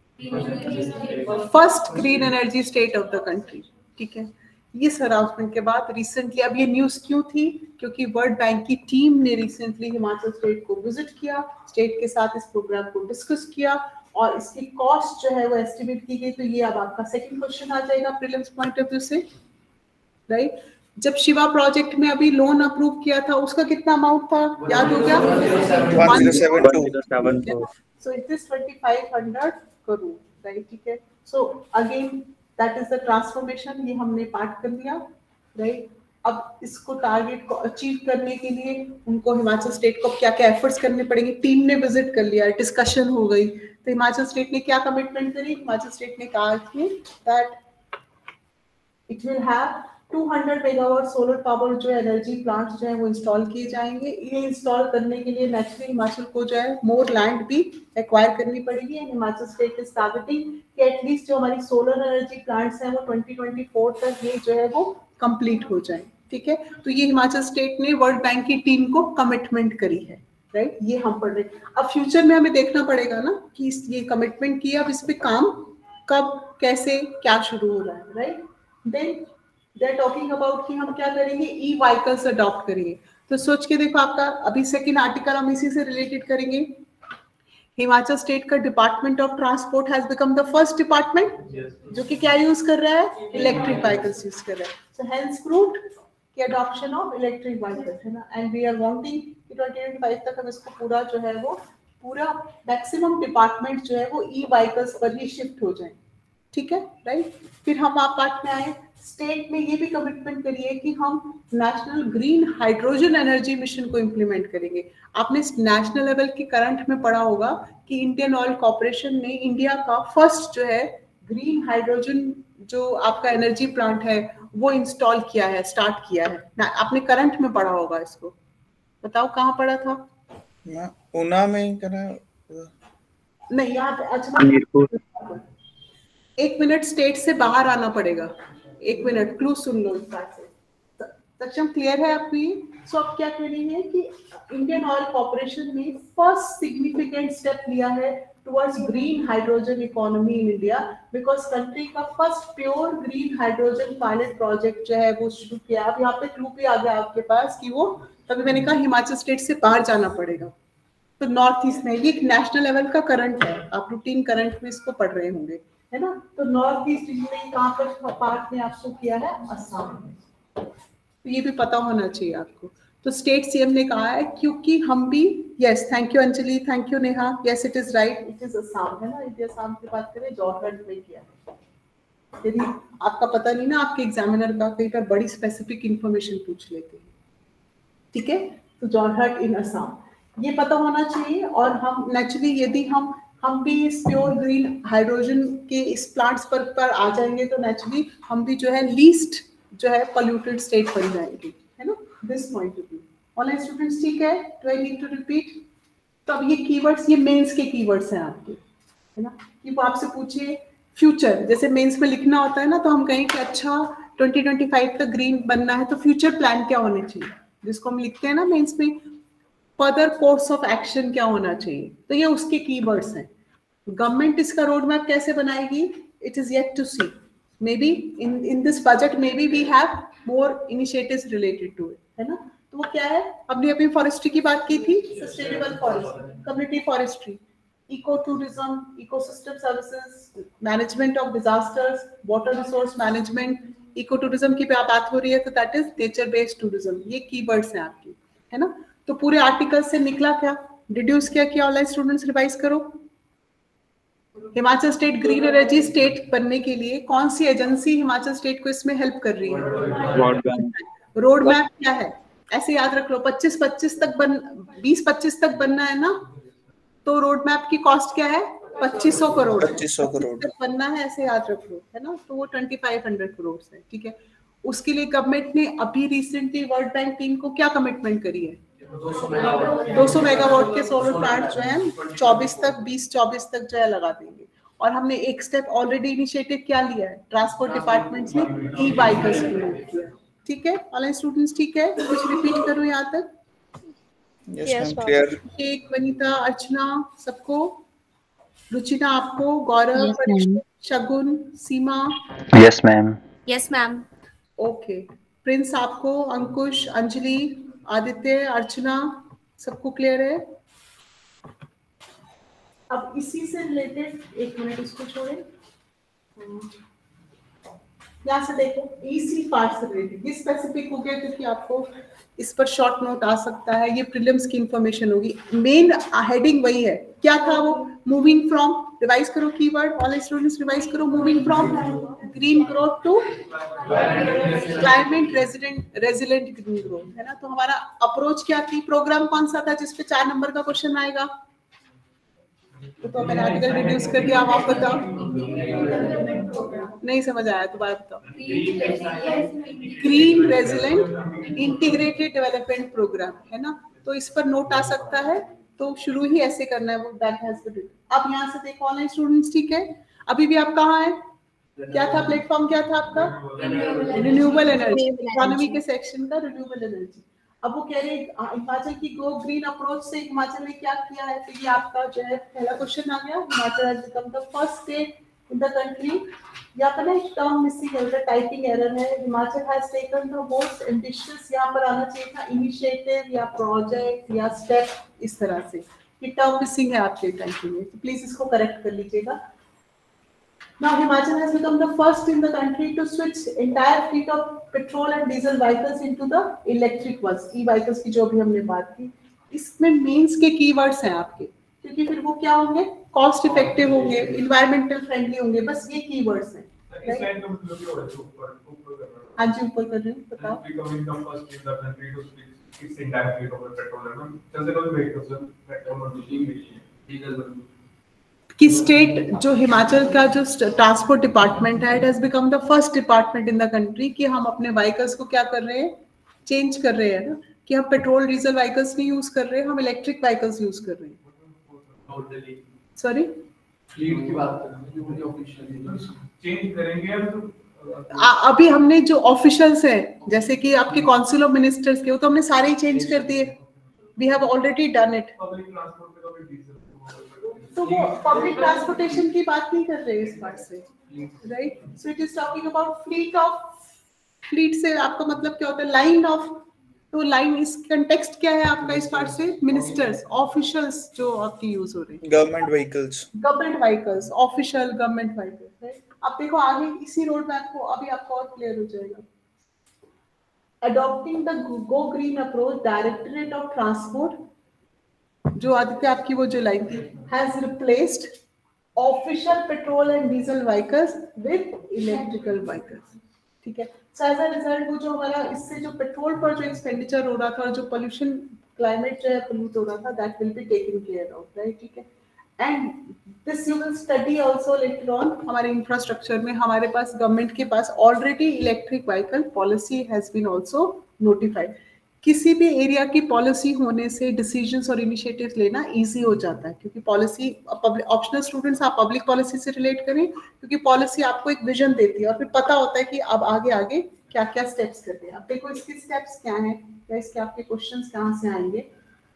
first green energy state of the country, ठीक है. इस अनाउंसमेंट के बाद रिसेंटली, अब ये न्यूज क्यों थी, क्योंकि वर्ल्ड बैंक की टीम ने रिसेंटली हिमाचल स्टेट को विजिट किया, स्टेट के साथ इस प्रोग्राम को डिस्कस किया और इसकी कॉस्ट जो है वो एस्टिमेट की गई. तो ये अब आपका सेकंड क्वेश्चन आ जाएगा प्रीलिम्स पॉइंट ऑफ व्यू से, राइट. जब शिवा प्रोजेक्ट में अभी लोन अप्रूव किया था उसका कितना अमाउंट था, याद हो गया, one zero seven two. So it is twenty five hundred crore, right, ठीक है. So again that is the transformation, ये हमने पार्ट कर लिया, राइट. अब इसको टारगेट को अचीव करने के लिए उनको हिमाचल स्टेट को क्या क्या एफर्ट्स करने पड़ेंगे. टीम ने विजिट कर लिया, डिस्कशन हो गई, तो हिमाचल स्टेट ने क्या कमिटमेंट करी, हिमाचल स्टेट ने कहा कि that it will have two hundred megawatt solar power जो एनर्जी प्लांट्स जो है वो इंस्टॉल किए जाएंगे. ये इंस्टॉल करने के लिए नेचुरली हिमाचल को जो है मोर लैंड भी एक्वायर करनी पड़ेगी. हिमाचल स्टेट इज टारगेटिंग कि एटलीस्ट जो हमारी सोलर एनर्जी प्लांट्स हैं वो ट्वेंटी ट्वेंटी फोर तक ये जो है वो कंप्लीट हो जाए, ठीक है. तो ये हिमाचल स्टेट ने वर्ल्ड बैंक की टीम को कमिटमेंट करी है, राइट. ये हम पढ़ रहे हैं. अब फ्यूचर में हमें देखना पड़ेगा ना कि ये कमिटमेंट किया, अब इस पे काम कब, कैसे, क्या शुरू हो रहा है, right. Then they are talking about कि हम क्या करेंगे, ई व्हीकल्स अडॉप्ट करेंगे. तो सोच के देखो, आपका अभी सेकंड आर्टिकल हम इसी से रिलेटेड करेंगे. हिमाचल स्टेट का department of transport has become the first department जो कि क्या यूज कर रहा है, इलेक्ट्रिक व्हीकल्स यूज कर रहा है. सो हेंस प्रूव्ड कि अडॉप्शन ऑफ इलेक्ट्रिक व्हीकल्स है ना, एंड वी आर वांटिंग कि ट्वेंटी ट्वेंटी फाइव तक हम इसको पूरा जो है वो पूरा मैक्सिमम डिपार्टमेंट जो है वो ई व्हीकल्स पर ही शिफ्ट हो जाए. ठीक है, राइट. फिर हम आप पार्ट में आए, स्टेट में ये भी कमिटमेंट करिए कि हम national green hydrogen energy mission को इम्प्लीमेंट करेंगे. आपने नेशनल लेवल की करंट में पढ़ा होगा कि इंडियन ऑयल कॉर्पोरेशन ने इंडिया का फर्स्ट जो है ग्रीन हाइड्रोजन जो आपका एनर्जी प्लांट है वो इंस्टॉल किया है, स्टार्ट किया है. ना, आपने करंट में पढ़ा होगा इसको. बताओ कहाँ पढ़ा था? ऊना में करा नहीं, यहाँ अच्छा एक मिनट, स्टेट से बाहर आना पड़ेगा. एक मिनट, क्लू सुन लो इस बात से. सक्षम क्लियर है आपको ये? सो आप क्या कह रही है कि इंडियन ऑयल कॉर्पोरेशन ने फर्स्ट सिग्निफिकेंट स्टेप लिया है towards green hydrogen economy in India, because country का first pure green hydrogen pilot project जो है वो शुरू किया. अब यहाँ पे क्लू भी आ गया आपके पास कि वो, तभी मैंने कहा हिमाचल स्टेट से बाहर जाना पड़ेगा. तो नॉर्थ ईस्ट में ये एक नेशनल लेवल का करंट है, आप रूटीन करंट में इसको पढ़ रहे होंगे, है ना. तो नॉर्थ ईस्ट में कहाँ पर पार्ट में आपको किया है, असम में. तो ये भी पता होना चाहिए आपको. तो स्टेट सीएम ने कहा है क्योंकि हम भी, yes thank you Anjali, thank you Neha, yes it is right, it is Assam, है ना. यदि असम की बात करें जोरहट में किया है. यदि आपका पता नहीं ना, आपके एग्जामिनर का कई बार बड़ी स्पेसिफिक इंफॉर्मेशन पूछ लेते हैं. ठीक है, तो जोरहट इन असम ये पता होना चाहिए. और हम नेचुरली यदि हम हम भी इस प्योर ग्रीन हाइड्रोजन के इस प्लांट्स पर पर आ जाएंगे तो नेचुरली हम भी जो है लीस्ट जो है पोल्यूटेड स्टेट बन जाएंगे, है ना. This point of view. Online students ठीक है? Do I need to repeat? तो अब ये कीवर्ड्स, ये मेंस के कीवर्ड्स हैं आपके, है ना. कि वो आपसे पूछे फ्यूचर, जैसे मेंस में लिखना होता है ना, तो हम कहें कि अच्छा ट्वेंटी ट्वेंटी फाइव तक ग्रीन बनना है तो फ्यूचर प्लान क्या होने चाहिए, जिसको हम लिखते हैं ना मेंस में, फर्दर कोर्स ऑफ एक्शन क्या होना चाहिए. तो ये उसके कीवर्ड्स हैं. गवर्नमेंट इसका रोड मैप कैसे बनाएगी, it is yet to see. May be in in this budget may be we have more initiatives related to it, है ना. तो वो क्या है, हमने अभी फॉरेस्ट्री की बात की थी, sustainable forestry, community forestry, eco tourism, ecosystem services, management of disasters, water resource management. Eco tourism की बात हो रही है तो that is nature based tourism. ये कीवर्ड्स हैं आपके, है ना. तो पूरे आर्टिकल से निकला क्या, डिड्यूस क्या किया? ऑनलाइन स्टूडेंट्स रिवाइज करो. Himachal state green energy state बनने के लिए कौन सी एजेंसी हिमाचल स्टेट को इसमें हेल्प कर रही है? रोड मैप क्या है, ऐसे याद रख लो. पच्चीस पच्चीस तक बन बीस पच्चीस तक बनना है ना, तो रोड मैप की कॉस्ट क्या है? पच्चीस सौ करोड़. पच्चीस सौ करोड़ तक बनना है, ऐसे याद रख लो, है ना. तो वो ट्वेंटी फाइव हंड्रेड करोड़ है. ठीक है, उसके लिए गवर्नमेंट ने अभी रिसेंटली वर्ल्ड बैंक टीम को क्या कमिटमेंट करी है? दो सौ मेगावाट के सोलर प्लांट जो है चौबीस तक बीस चौबीस तक जो है लगा देंगे. और हमने एक स्टेप ऑलरेडी इनिशिएटिव क्या लिया है, ट्रांसपोर्ट डिपार्टमेंट ने ई व्हीकल्स किया. ठीक है, ऑनलाइन स्टूडेंट्स ठीक है? कुछ रिपीट करो यहाँ तक. Yes ma'am, clear. एक वनिता, अर्चना, सबको, रुचिना आपको, Gaurav, Shagun, Seema. Yes ma'am. Yes ma'am. Okay, Prince आपको, अंकुश, अंजलि, आदित्य, अर्चना, सबको क्लियर है? अब इसी से रिलेटेड एक मिनट इसको छोड़ें, यहाँ से देखो इसी पार्ट से रिलेटेड ये स्पेसिफिक हो गया क्योंकि आपको इस पर शॉर्ट नोट आ सकता है. ये प्रीलिम्स की इंफॉर्मेशन होगी. मेन हेडिंग वही है. क्या था वो? मूविंग फ्रॉम, रिवाइज करो कीवर्ड, ऑल स्टूडेंट्स रिवाइज करो. Moving from green growth to climate resident resilient green growth, है ना. तो हमारा अप्रोच क्या थी, प्रोग्राम कौन सा था जिसपे चार नंबर का क्वेश्चन आएगा? तो मैंने आर्टिकल रिड्यूस कर दिया. आप बताओ, नहीं समझ आया तो बात बताओ. Green resilient integrated development programme, है ना. तो इस पर नोट आ सकता है. तो शुरू ही ऐसे करना है वो, दैट हैज टू डू. अब यहाँ से देखो ऑनलाइन स्टूडेंट्स ठीक है. अभी भी आप कहाँ है, क्या था प्लेटफॉर्म, क्या था आपका? रिन्यूएबल एनर्जी, इकोनॉमी के सेक्शन का रिन्यूएबल एनर्जी. अब वो कह रहे हैं हिमाचल की गो ग्रीन अप्रोच से हिमाचल ने क्या किया है. तो ये आपका जो है पहला क्वेश्चन आ गया. Himachal has become the first state in the country. यहाँ पर ना एक टर्म मिसिंग है, टाइपिंग एरर है. Himachal has taken the most ambitious, यहाँ पर आना चाहिए था इनिशिएटिव या प्रोजेक्ट या स्टेप, इस तरह से. ये टर्म मिसिंग है आपके टाइटल में, तो प्लीज इसको करेक्ट कर लीजिएगा। Now Himachal has become the first in the country to switch entire fleet of petrol and diesel vehicles into the electric ones, e-vehicles की जो भी हमने बात की। इसमें मेंस के कीवर्ड्स हैं आपके, क्योंकि फिर वो क्या होंगे, कॉस्ट इफेक्टिव होंगे, इन्वायरमेंटल फ्रेंडली होंगे, बस ये कीवर्ड्स हैं। हाँ जी ऊपर कर रहे हैं, बताओ। कि स्टेट जो हिमाचल का जो ट्रांसपोर्ट डिपार्टमेंट है, it has become the first department in the country कि हम अपने व्हीकल्स को क्या कर रहे हैं, चेंज कर रहे हैं ना, कि हम पेट्रोल डीजल व्हीकल्स नहीं यूज कर रहे हैं, हम इलेक्ट्रिक व्हीकल्स यूज कर रहे हैं। सॉरी फ्लीट की बात कर रहे हैं, ऑफिशियल चेंज करेंगे तो अभी हमने जो ऑफिशियल्स हैं जैसे कि आपके काउंसिल ऑफ मिनिस्टर्स के, वो तो हमने सारे ही चेंज कर दिए, we have already done it. Public transport पे तो भी डीजल, तो वो पब्लिक ट्रांसपोर्टेशन की बात नहीं कर रहे इस पार्ट से, right. So it is talking about fleet of, fleet से आपका मतलब क्या होता है, लाइन ऑफ, तो लाइन इस कंटेक्स्ट क्या है आपका इस पार्ट से, मिनिस्टर्स, ऑफिशियल्स जो आपकी यूज हो रहे हैं, government vehicles, government vehicles, official government vehicles, right. अब देखो आगे इसी रोड मैप को अभी आपको और क्लियर हो जाएगा। Adopting the go green approach, directorate of transport, जो आदित्य आपकी वो जो लाइन थी, has replaced official petrol and diesel vehicles with electrical vehicles, ठीक है। सो एज अ रिजल्ट वो जो हमारा इससे जो पेट्रोल पर जो एक्सपेंडिचर हो रहा था और जो पोल्यूशन, क्लाइमेट जो है पोल्यूट हो रहा था, that will be taken care of, right, ठीक है। And this you will study also later on. हमारे इंफ्रास्ट्रक्चर में हमारे पास गवर्नमेंट के पास already electric vehicle policy has been also notified. किसी भी एरिया की पॉलिसी होने से डिसीजंस और इनिशिएटिव्स लेना इजी हो जाता है, क्योंकि पॉलिसी, ऑप्शनल स्टूडेंट्स आप पब्लिक पॉलिसी से रिलेट करें, क्योंकि पॉलिसी आपको एक विजन देती है और फिर पता होता है कि अब आगे आगे क्या क्या स्टेप्स करते हैं। अब देखो इसके स्टेप्स क्या हैं या इसके आपके क्वेश्चंस कहाँ से आएंगे।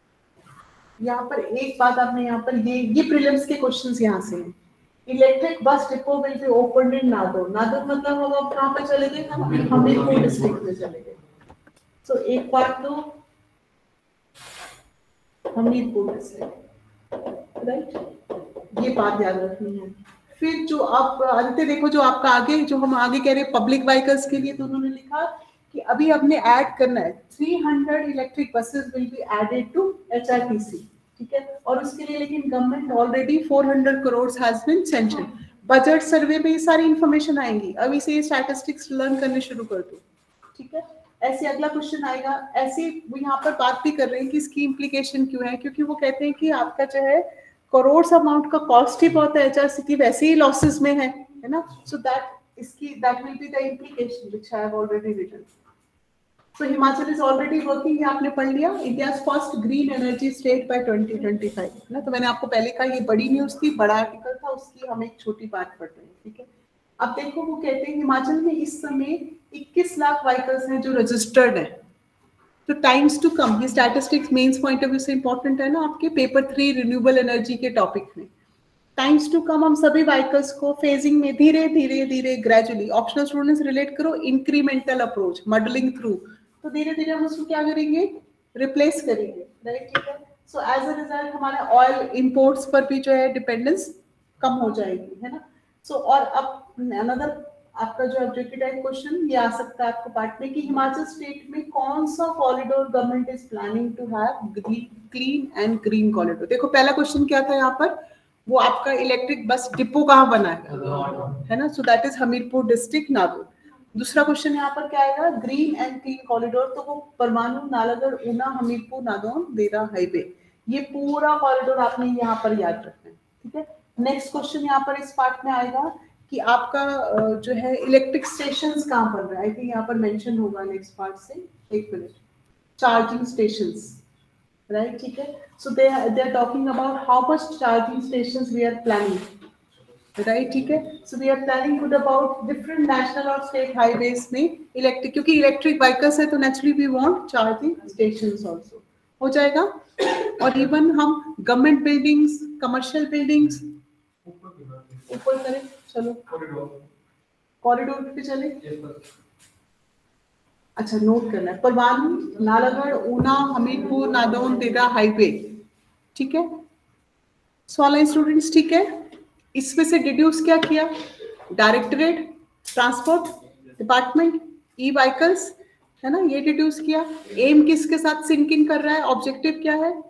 यहाँ पर एक बात आपने यहाँ पर ये ये प्रीलिम्स के क्वेश्चंस यहाँ से हैं। Electric bus depot will be opened in Nadaun. Nadaun मतलब हम अब कहाँ पे चले गए, हम हमीरपुर डिस्ट्रिक्ट में चले गए। सो so, एक बात तो हमीरपुर डिस्ट्रिक्ट, राइट, ये बात याद रखनी है। फिर जो आप आदित्य देखो जो आपका आगे जो हम आगे कह रहे हैं पब्लिक व्हीकल्स के लिए, तो उन्होंने लिखा कि अभी हमने ऐड करना है तीन सौ electric buses will be added to HRTC, ठीक है। और उसके लिए लेकिन गवर्नमेंट ऑलरेडी चार सौ crore has been sanction. Budget survey में ये सारी इंफॉर्मेशन आएंगी, अभी से ये स्टैटिस्टिक्स लर्न करने शुरू कर दो, ठीक है। ऐसे अगला क्वेश्चन आएगा। ऐसे वो यहाँ पर बात भी कर रहे हैं कि इसकी इम्प्लीकेशन क्यों है, क्योंकि वो कहते हैं कि आपका जो है करोड़ अमाउंट का कॉस्ट ही बहुत है, एचआरसीटी वैसे ही लॉसेस में है, है ना। सो दैट इसकी that will be the implication which I have already written. So Himachal is already working, आपने पढ़ लिया, इंडियाज first green energy state by twenty twenty five, है ना। तो मैंने आपको पहले कहा ये बड़ी न्यूज थी, बड़ा आर्टिकल था, उसकी हम एक छोटी बात पढ़ रहे हैं, ठीक है। अब देखो वो कहते हैं हिमाचल में इस समय इक्कीस लाख व्हीकल्स हैं जो रजिस्टर्ड है। तो टाइम्स टू कम, ये statistics mains point of view से इंपॉर्टेंट है ना आपके पेपर थ्री रिन्यूएबल एनर्जी के टॉपिक में। टाइम्स टू कम हम सभी व्हीकल्स को फेजिंग में धीरे धीरे धीरे ग्रेजुअली, ऑप्शनल स्टूडेंट्स रिलेट करो इंक्रीमेंटल अप्रोच, मॉडलिंग थ्रू, तो धीरे धीरे हम उसको क्या करेंगे, रिप्लेस करेंगे, राइट, ठीक है। सो एज अ रिजल्ट हमारे ऑयल इंपोर्ट्स पर भी जो है डिपेंडेंस कम हो जाएगी, है ना। सो so, और अब अनदर आपका जो ऑब्जेक्टिव टाइप क्वेश्चन ये आ सकता है आपको पार्ट में कि हिमाचल स्टेट में कौन सा corridor government is planning to have clean and green corridor. देखो पहला क्वेश्चन क्या था यहाँ पर, वो आपका इलेक्ट्रिक बस डिपो कहाँ बना है, है ना। So that is Hamirpur district Nadaun. दूसरा क्वेश्चन यहाँ पर क्या आएगा, ग्रीन एंड क्लीन कॉरिडोर, तो वो परमाणु, नालागढ़, ऊना, हमीरपुर, नादौन, देरा हाईवे, ये पूरा कॉरिडोर आपने यहाँ पर याद रखना है, ठीक है। नेक्स्ट क्वेश्चन यहाँ पर इस पार्ट में आएगा कि आपका जो है इलेक्ट्रिक स्टेशंस कहाँ पर रहा है, आई थिंक यहाँ पर मेंशन होगा नेक्स्ट पार्ट से, एक मिनट, चार्जिंग स्टेशंस, राइट, ठीक है। So they they are talking about how much charging stations we are planning, right, ठीक है। So we are planning good about different national और स्टेट हाईवेज में electric, क्योंकि electric vehicles है तो naturally we want charging stations also, हो जाएगा। और इवन हम गवर्नमेंट बिल्डिंग्स, कमर्शियल बिल्डिंग्स ऊपर करें, चलो कॉरिडोर पे चले, अच्छा नोट करना है, परवाणु, नालागढ़, ऊना, हमीरपुर, नादौन, देरा हाईवे, ठीक है। सो ऑनलाइन स्टूडेंट्स ठीक है, इसमें से डिड्यूस क्या किया, directorate, transport department, E vehicles, है ना, ये डिड्यूस किया। एम किसके साथ सिंक इन कर रहा है, ऑब्जेक्टिव क्या है,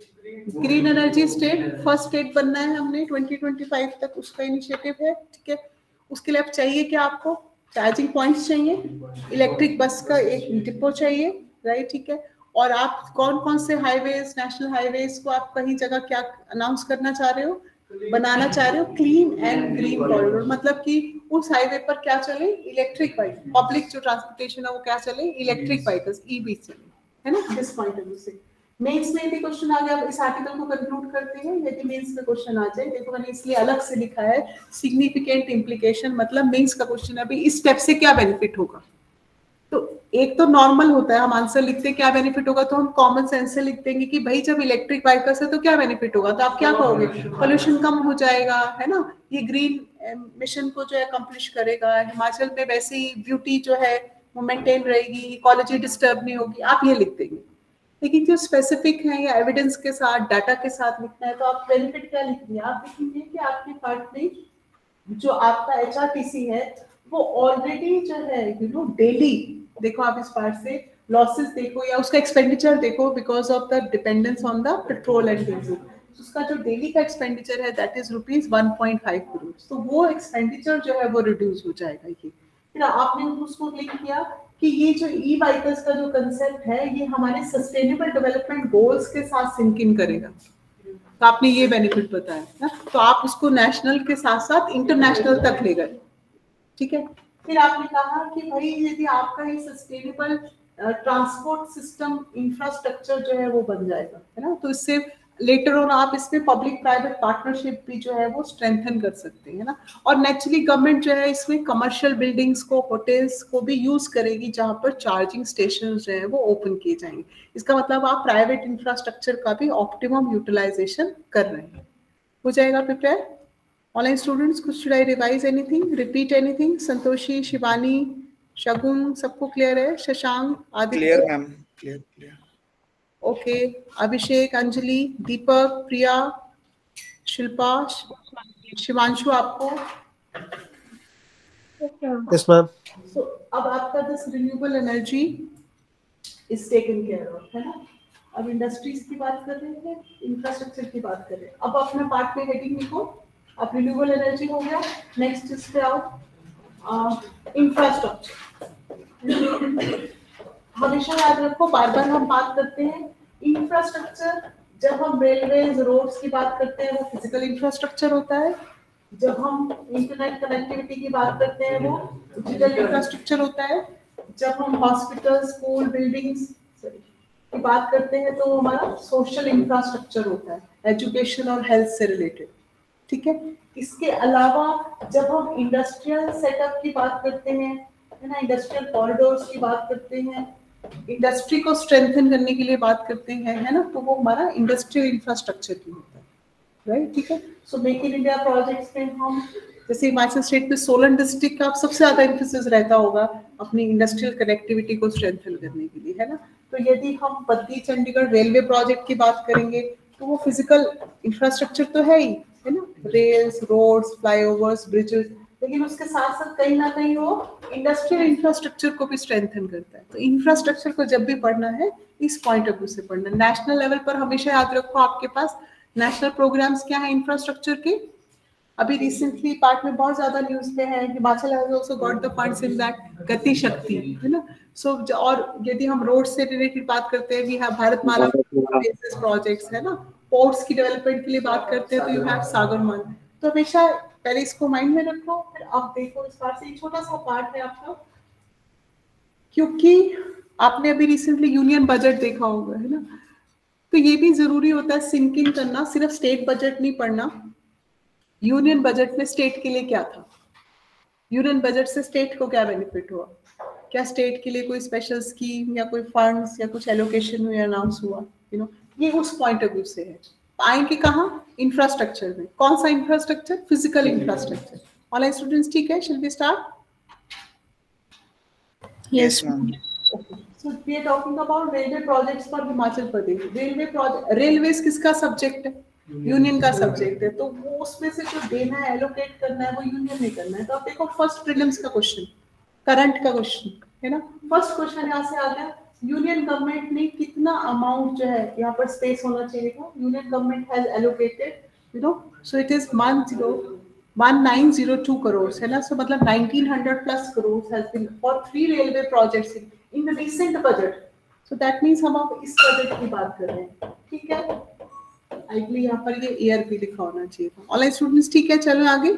green energy state, first state बनना है हमने ट्वेंटी ट्वेंटी फाइव तक, उसका इनिशिएटिव है, ठीक है। उसके लिए अब चाहिए क्या, आपको चार्जिंग पॉइंट्स चाहिए, इलेक्ट्रिक बस का एक डिपो चाहिए, राइट, ठीक है। और आप कौन कौन से हाईवेज, नेशनल हाईवेज को आप कहीं जगह क्या अनाउंस करना चाह रहे हो, बनाना चाह रहे हो, क्लीन एंड ग्रीन कॉरिडोर, मतलब कि उस हाईवे पर क्या चले, इलेक्ट्रिक बाइक, पब्लिक जो ट्रांसपोर्टेशन है वो क्या चले, इलेक्ट्रिक व्हीकल्स, ईवी चले, है ना। दिस पॉइंट ऑफ व्यू से मेंस में भी क्वेश्चन आ गया। इस आर्टिकल को कंक्लूड करते हैं, यदि मेंस में क्वेश्चन आ जाए, देखो मैंने इसलिए अलग से लिखा है सिग्निफिकेंट इम्प्लीकेशन, मतलब मेंस का क्वेश्चन है, अभी इस स्टेप से क्या बेनिफिट होगा। तो एक तो नॉर्मल होता है, हम आंसर लिखते हैं क्या बेनिफिट होगा, तो हम कॉमन सेंस से लिख देंगे कि भाई जब इलेक्ट्रिक व्हीकल्स है तो क्या बेनिफिट होगा, तो आप क्या कहोगे, पोल्यूशन कम हो जाएगा, है ना, ये ग्रीन मिशन को जो है अकम्प्लिश करेगा, हिमाचल में वैसे ही ब्यूटी जो है वो मेंटेन रहेगी, इकोलॉजी डिस्टर्ब नहीं होगी, आप ये लिख देंगे। लेकिन जो स्पेसिफिक है या एविडेंस के साथ, डाटा के साथ लिखना है, तो आप बेनिफिट क्या लिखेंगे, आप लिखेंगे कि आपके पार्ट में जो आपका एचआरटीसी है वो ऑलरेडी जो है यू नो डेली, देखो आप इस पार्ट से लॉसेस देखो या उसका एक्सपेंडिचर देखो, because of the dependence on the petrol and diesel, उसका जो डेली का एक्सपेंडिचर है that is rupees one point five crore, तो वो एक्सपेंडिचर जो है वो रिड्यूस हो जाएगा। ये फिर आपने उसको लिंक किया कि ये जो ई व्हीकल्स का जो कंसेप्ट है ये हमारे सस्टेनेबल डेवलपमेंट गोल्स के साथ सिंक इन करेगा, तो आपने ये बेनिफिट बताया ना, तो आप उसको नेशनल के साथ साथ इंटरनेशनल तक ले गए, ठीक है। फिर आपने कहा कि भाई यदि आपका ये सस्टेनेबल ट्रांसपोर्ट सिस्टम इंफ्रास्ट्रक्चर जो है वो बन जाएगा, है ना, तो इससे लेटर ऑन आप इसमें पब्लिक प्राइवेट पार्टनरशिप भी जो है वो स्ट्रेंथन कर सकते हैं ना। और नेचुरली गवर्नमेंट जो है इसमें कमर्शियल बिल्डिंग्स को, होटल्स को भी यूज करेगी जहां पर चार्जिंग स्टेशन जो है वो ओपन किए जाएंगे। इसका मतलब आप प्राइवेट इंफ्रास्ट्रक्चर का भी ऑप्टिमम यूटिलाइजेशन कर रहे हैं। हो जाएगा प्रिपेयर ऑनलाइन स्टूडेंट्स? कुछ should I revise anything, repeat anything? Santoshi, Shivani, Shagun, सबको क्लियर है? Shashank, Aditya? Clear ma'am, clear clear. Okay, Abhishek, Anjali, Deepak, Priya, Shilpa, Shivanshu, आपको? Yes ma'am. सो अब आपका this renewable energy is taken care of, है ना। अब इंडस्ट्रीज की बात कर रहे हैं, इंफ्रास्ट्रक्चर की बात कर रहे हैं। अब अपने पार्ट में हेडिंग लिखो, अब रिन्यूएबल एनर्जी हो गया, नेक्स्ट इज पे आओ इंफ्रास्ट्रक्चर। हमेशा याद रखो, बार बार हम बात करते हैं इंफ्रास्ट्रक्चर, जब हम रेलवेज, रोड्स की बात करते हैं वो फिजिकल इंफ्रास्ट्रक्चर होता है, जब हम इंटरनेट कनेक्टिविटी की बात करते हैं वो डिजिटल इंफ्रास्ट्रक्चर होता है, जब हम हॉस्पिटल, स्कूल, बिल्डिंग्स की बात करते हैं तो हमारा सोशल इंफ्रास्ट्रक्चर होता है, एजुकेशन और हेल्थ से रिलेटेड, ठीक है। इसके अलावा जब हम इंडस्ट्रियल सेटअप की बात करते हैं, है ना, इंडस्ट्रियल कॉरिडोर्स की बात करते हैं, इंडस्ट्री को स्ट्रेंथन करने के लिए बात करते हैं, है ना, तो वो हमारा इंडस्ट्रियल इंफ्रास्ट्रक्चर की होता है, राइट, ठीक है। So make in India projects में हम जैसे हिमाचल स्टेट में सोलन डिस्ट्रिक्ट का सबसे ज्यादा एम्फेसिस रहता होगा अपनी इंडस्ट्रियल कनेक्टिविटी को स्ट्रेंथन करने के लिए, है ना। तो यदि हम बद्दी चंडीगढ़ रेलवे प्रोजेक्ट की बात करेंगे तो वो फिजिकल इंफ्रास्ट्रक्चर तो है ही, है ना, रेल्स, रोड्स, फ्लाईओवर्स, ब्रिजेस, लेकिन उसके साथ साथ कहीं ना कहीं वो इंडस्ट्रियल इंफ्रास्ट्रक्चर को भी स्ट्रेंथन करता है। तो इंफ्रास्ट्रक्चर को जब भी पढ़ना है इस पॉइंट ऑफ व्यू से पढ़ना है। नेशनल लेवल पर हमेशा याद रखो आपके पास नेशनल प्रोग्राम्स क्या है इंफ्रास्ट्रक्चर के। अभी रिसेंटली पार्ट में बहुत ज्यादा न्यूज पे है, Himachal has also got the funds in that Gati Shakti, है ना। सो so, और यदि हम रोड से रिलेटेड बात करते हैं, वी हैव भारतमाला प्रोजेक्ट्स, है ना। पोर्ट्स की डेवलपमेंट के लिए बात करते हैं तो यू हैव सागरमान। तो हमेशा पहले इसको माइंड में रखो, फिर आप देखो इस पार्ट से एक छोटा सा पार्ट है आपका, क्योंकि आपने अभी रिसेंटली यूनियन बजट देखा होगा, है ना, तो ये भी जरूरी होता है सिंक इन करना, सिर्फ स्टेट बजट नहीं पढ़ना। यूनियन बजट में स्टेट के लिए क्या था, यूनियन बजट से स्टेट को क्या बेनिफिट हुआ, क्या स्टेट के लिए कोई स्पेशल स्कीम या कोई फंड्स या कुछ एलोकेशन हुआ, अनाउंस हुआ, यू नो, ये उस पॉइंट ऑफ व्यू से है। आएंगे कहाँ, इंफ्रास्ट्रक्चर में। कौन सा infrastructure? Physical infrastructure. Online students ठीक है? Shall we start? Yes ma'am. So we are talking about railway projects for Himachal Pradesh. Railway project, railways किसका सब्जेक्ट है? यूनियन का सब्जेक्ट है, तो वो उसमें से जो देना है, एलोकेट करना है, वो यूनियन में करना है। तो आप देखो फर्स्ट प्रीलिम्स का क्वेश्चन, करंट का क्वेश्चन है ना, फर्स्ट क्वेश्चन यहाँ से आ गया, यूनियन गवर्नमेंट ने कितना अमाउंट जो है यहाँ पर स्पेस होना चाहिए था, union government has allocated you know, so it is one zero one nine zero two crore है ना, सो मतलब nineteen hundred plus crore has been for three railway projects in the recent budget. So that means हम अब इस budget की बात कर रहे हैं, ठीक है। आइडली यहाँ पर ये ईयर भी लिखा होना चाहिए था। ऑनलाइन स्टूडेंट्स ठीक है, चलो आगे।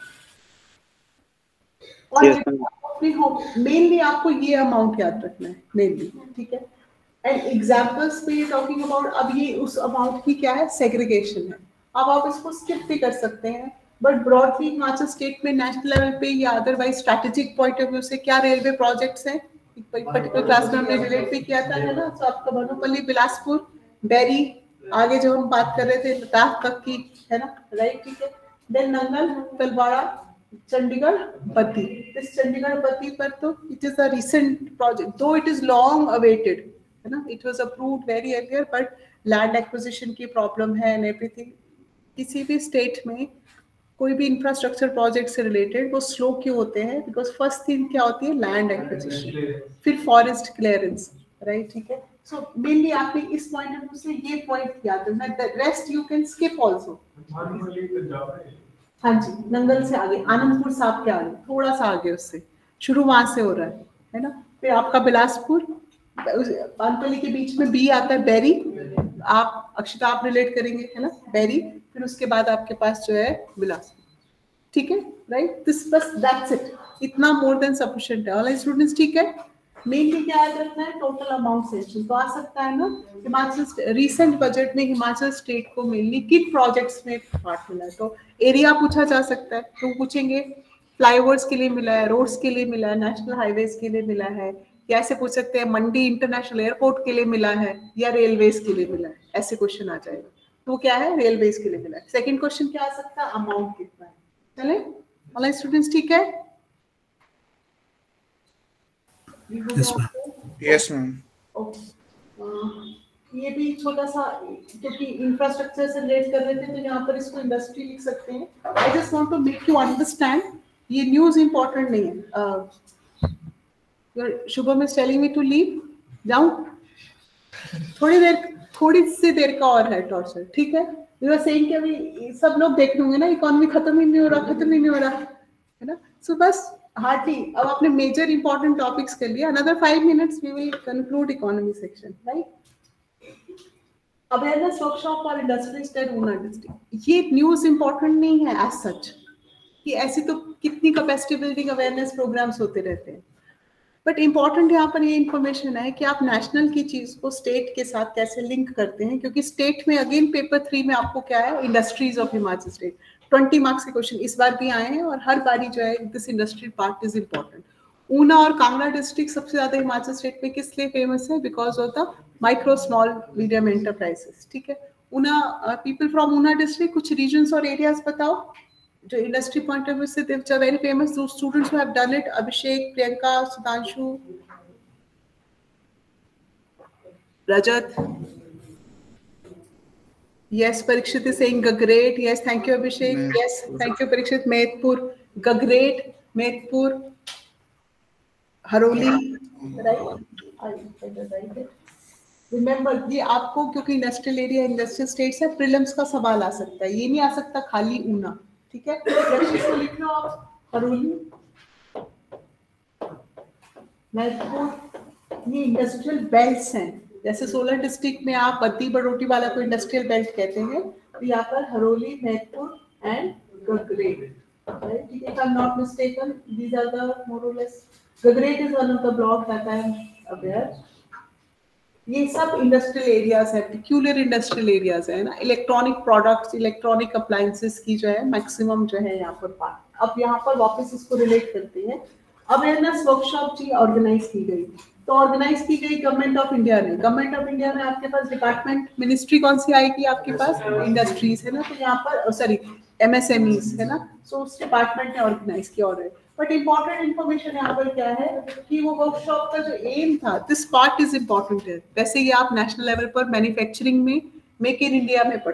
मेनली आपको ये अमाउंट याद रखना है मेनली, ठीक है। एंड एग्जांपल्स पे ये टॉकिंग अबाउट, अब ये उस अमाउंट की क्या है, सेग्रीगेशन है। अब आप इसको स्किप भी कर सकते हैं, बट ब्रॉडली हिमाचल स्टेट में नेशनल लेवल पे या otherwise strategic point of view से क्या रेलवे प्रोजेक्ट्स हैं, पर्टिकुलर क्लास में हमने रिलेट भी किया था, है ना। तो आपका बनोपल्ली, बिलासपुर, बैरी, आगे जो हम बात कर रहे थे लद्दाख तक की, है ना, राइट, ठीक है। देन नंगल, तलवाड़ा, चंडीगढ़, बद्दी। इस चंडीगढ़ बद्दी पर तो it is a recent project, though it is long awaited, है ना, it was approved very earlier, but land acquisition की प्रॉब्लम है एंड एवरीथिंग। किसी भी स्टेट में कोई भी इंफ्रास्ट्रक्चर प्रोजेक्ट से रिलेटेड वो स्लो क्यों होते हैं, बिकॉज फर्स्ट थिंग क्या होती है, लैंड एक्विजिशन, फिर फॉरेस्ट क्लियरेंस, राइट, ठीक है। सो मेनली आपने इस पॉइंट ऑफ व्यू से ये पॉइंट याद रखना, the rest you can skip also. हाँ जी, नंगल से आगे आनंदपुर साहब के आगे, थोड़ा सा आगे उससे शुरू वहां से हो रहा है, है ना। फिर आपका बिलासपुर, बानपल्ली के बीच में बी आता है, बैरी, आप अक्षता आप रिलेट करेंगे, है ना, बैरी। फिर उसके बाद आपके पास जो है बिलासपुर, ठीक है, राइट। दिस बस दैट्स इट, इतना मोर देन सफिशिएंट है। ऑल स्टूडेंट्स ठीक है। मेनली क्या याद रखना है, टोटल अमाउंट सेक्शन तो आ सकता है ना। हिमाचल रिसेंट बजट में हिमाचल स्टेट को मेनली किन प्रोजेक्ट्स में पार्ट मिला है, तो एरिया पूछा जा सकता है, तो पूछेंगे फ्लाईओवर्स के लिए मिला है, रोड्स के लिए मिला है, नेशनल हाईवेज के लिए मिला है, या ऐसे पूछ सकते हैं मंडी इंटरनेशनल एयरपोर्ट के लिए मिला है, या रेलवेज के लिए मिला है, ऐसे क्वेश्चन आ जाएगा। तो क्या है, रेलवेज के लिए मिला है। सेकंड क्वेश्चन क्या आ सकता है, अमाउंट कितना है। चले ऑनलाइन स्टूडेंट्स ठीक है। Yes, ma'am. Yes, ma'am. ये भी छोटा सा, क्योंकि इंफ्रास्ट्रक्चर से रिलेट कर रहे थे तो यहाँ पर इसको इंडस्ट्री लिख सकते हैं। I just want to make you understand, ये न्यूज़ इंपॉर्टेंट नहीं है। Shubham is telling me to leave, जाऊं थोड़ी देर, थोड़ी सी देर का और है टॉर्चर, ठीक है। यू आर सेइंग कि अभी सब लोग देख लूंगे ना, इकोनॉमी खत्म ही नहीं हो रहा, खत्म ही नहीं हो रहा, है ना। सो बस हार्डली अब आपने मेजर इंपॉर्टेंट टॉपिक्स कर लिया, another five minutes we will conclude economy section, right. Awareness workshop for industrialist at Una district, ये न्यूज़ इंपॉर्टेंट नहीं है एज सच, कि ऐसी तो कितनी कैपेसिटी बिल्डिंग अवेयरनेस प्रोग्राम्स होते रहते हैं, बट इम्पॉर्टेंट यहाँ पर ये इन्फॉर्मेशन है कि आप नेशनल की चीज़ को स्टेट के साथ कैसे लिंक करते हैं, क्योंकि स्टेट में अगेन पेपर थ्री में आपको क्या है, industries of Himachal state, twenty marks के क्वेश्चन इस बार भी आए हैं, और हर बारी जो है this industry part is important. Una और कांगड़ा डिस्ट्रिक्ट सबसे ज्यादा हिमाचल स्टेट में किस लिए फेमस है, because of the micro small medium enterprises, ठीक है। Una, people from Una district, कुछ रीजन्स और एरियाज बताओ जो इंडस्ट्री पॉइंट ऑफ व्यू से दे आर वेरी फेमस, दो students who have done it, Abhishek, Priyanka, Sudhanshu, Rajat. Yes, Parikshit is saying Gagret. Yes, thank you, Abhishek. Mm. Yes, thank you, Parikshit. Mehpur, Gagret, Mehpur, Haroli. Right? Remember, ये आपको क्योंकि industrial area, industrial states है, prelims का सवाल आ सकता है, ये नहीं आ सकता खाली ऊना, ठीक है। इसको लिख लो आप, हरोली, महत्वपूर्ण, ये इंडस्ट्रियल बेल्ट्स हैं। जैसे सोलन डिस्ट्रिक्ट में आप बद्दी बड़ोटी वाला को इंडस्ट्रियल बेल्ट कहते हैं, तो यहाँ पर हरोली, महत्वपूर्ण एंड गगरेट, राइट, ठीक है। If I'm not mistaken, these are the more or less. Gagret is one of the blocks that I am aware. ये सब इंडस्ट्रियल एरियाज है, पिक्यूलियर इंडस्ट्रियल एरियाज है ना। इलेक्ट्रॉनिक प्रोडक्ट्स, इलेक्ट्रॉनिक अप्लायंसेस की जो है मैक्सिमम जो है यहाँ पर पार्ट। अब यहाँ पर वापस इसको रिलेट करते हैं। अवेयरनेस वर्कशॉप जी ऑर्गेनाइज की गई, तो ऑर्गेनाइज की गई गवर्नमेंट ऑफ इंडिया ने। गवर्नमेंट ऑफ इंडिया में आपके पास डिपार्टमेंट, मिनिस्ट्री कौन सी आएगी आपके पास, इंडस्ट्रीज है ना, तो यहाँ पर सॉरी एमएसएमईज है ना, सो उस डिपार्टमेंट ने ऑर्गेनाइज किया। और बट इम्पोर्टेंट इन्फॉर्मेशन यहाँ पर क्या है कि वो वर्कशॉप का जो एम था, दिस पार्ट इज इम्पोर्टेंट है। वैसे ये आप नेशनल लेवल पर मैन्युफैक्चरिंग में मेक इन इंडिया में पढ़ते हैं,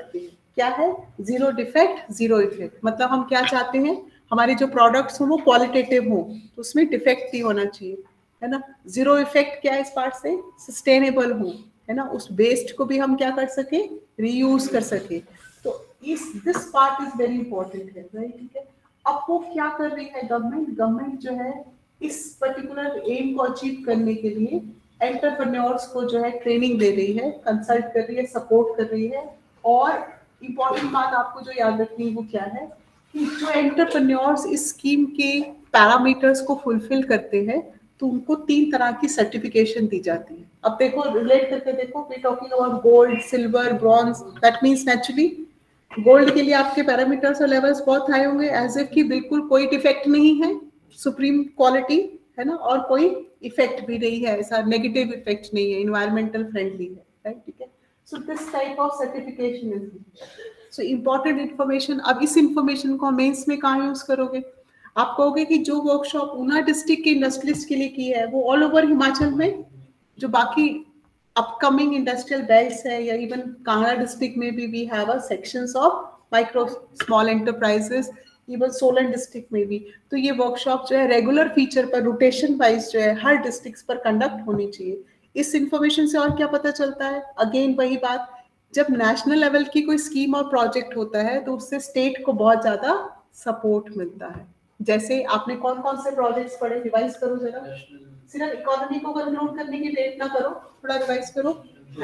क्या है? Zero defect zero effect. मतलब हम क्या चाहते हैं, हमारे जो प्रोडक्ट्स हो वो क्वालिटेटिव हो, तो उसमें डिफेक्ट नहीं होना चाहिए, है ना। जीरो इफेक्ट क्या है इस पार्ट से? सस्टेनेबल हो, है ना, उस वेस्ट को भी हम क्या कर सके, रीयूज कर सके। तो इस this part is very important है, राइट, ठीक है। अब वो क्या कर रही है गवर्नमेंट? गवर्नमेंट जो है इस पर्टिकुलर एम को अचीव करने के लिए एंटरप्रेन्योर्स को जो है ट्रेनिंग दे रही है, कंसल्ट कर रही है, सपोर्ट कर रही है। और इम्पॉर्टेंट बात आपको जो याद रखनी है वो क्या है कि जो एंटरप्रेन्योर्स इस स्कीम के पैरामीटर्स को फुलफिल करते हैं तो उनको तीन तरह की सर्टिफिकेशन दी जाती है। अब देखो, रिलेट करके देखो, we talking about gold, silver, bronze. That means naturally gold के लिए आपके पैरामीटर्स और लेवल्स बहुत हाई होंगे, एज इफ कि बिल्कुल कोई डिफेक्ट नहीं है, सुप्रीम क्वालिटी, है ना, और कोई इफेक्ट भी नहीं है, ऐसा नेगेटिव इफेक्ट नहीं है, इन्वायरमेंटल फ्रेंडली है, राइट, ठीक है। So this type of certification is so important information. अब इस इंफॉर्मेशन को मेंस में कहाँ यूज करोगे? आप कहोगे कि जो वर्कशॉप ऊना डिस्ट्रिक्ट के इंडस्ट्रियलिस्ट के लिए की है वो ऑल ओवर हिमाचल में जो बाकी अपकमिंग इंडस्ट्रियल बेल्ट्स है, या इवन कांगड़ा डिस्ट्रिक्ट में भी we have a sections of micro small enterprises, even Solan district में भी। तो ये वर्कशॉप जो है रेगुलर फीचर पर रोटेशन वाइज जो है हर डिस्ट्रिक्ट पर कंडक्ट होनी चाहिए। इस इंफॉर्मेशन से और क्या पता चलता है? अगेन वही बात, जब नेशनल लेवल की कोई स्कीम और प्रोजेक्ट होता है तो उससे स्टेट को बहुत ज्यादा सपोर्ट मिलता है। जैसे आपने कौन कौन से प्रोजेक्ट्स पढ़े, रिवाइज करो जरा, सिर्फ इकोनॉमी को कंक्लूड करने की वेट ना करो, थोड़ा रिवाइज करो।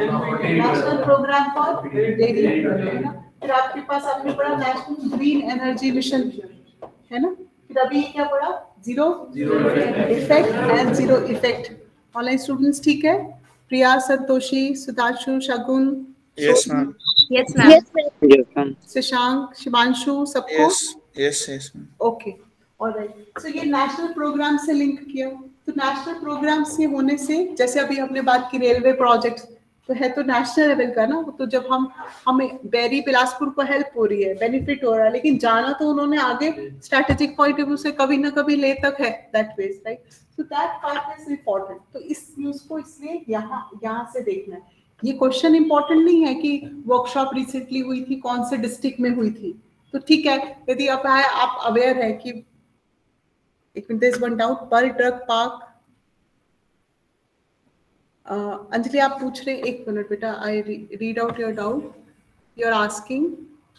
नेशनल प्रोग्राम फॉर डेयरी, है ना। फिर आपके पास आपने पढ़ा नेशनल ग्रीन एनर्जी मिशन, है ना। फिर अभी क्या पढ़ा? Zero effect and zero effect. Online students ठीक है? प्रिया, संतोषी, सुधांशु, शगुन, Yes, ma'am. Yes, ma'am. Yes, ma'am. Shashank, Shivanshu, सबको Yes, yes, yes, ma'am. Okay, alright. So ये नेशनल प्रोग्राम से लिंक किया, तो नेशनल प्रोग्राम से होने से, जैसे अभी हमने बात की रेलवे प्रोजेक्ट, तो है तो नेशनल लेवल का ना। तो जब हम हमें बैरी बिलासपुर को हेल्प हो रही है, बेनिफिट हो रहा है, लेकिन जाना तो उन्होंने आगे स्ट्रेटेजिक पॉइंट ऑफ व्यू से कभी ना कभी ले तक है, that ways, right. So that part is important. तो इस न्यूज को इसलिए यहाँ यहाँ से देखना है। ये क्वेश्चन इंपॉर्टेंट नहीं है कि वर्कशॉप रिसेंटली हुई थी, कौन से डिस्ट्रिक्ट में हुई थी, तो ठीक है, यदि आप आप अवेयर है कि एक minute, this one doubt, pearl drug park. Anjali आप पूछ रहे, एक मिनट बेटा, I read out your doubt. You are asking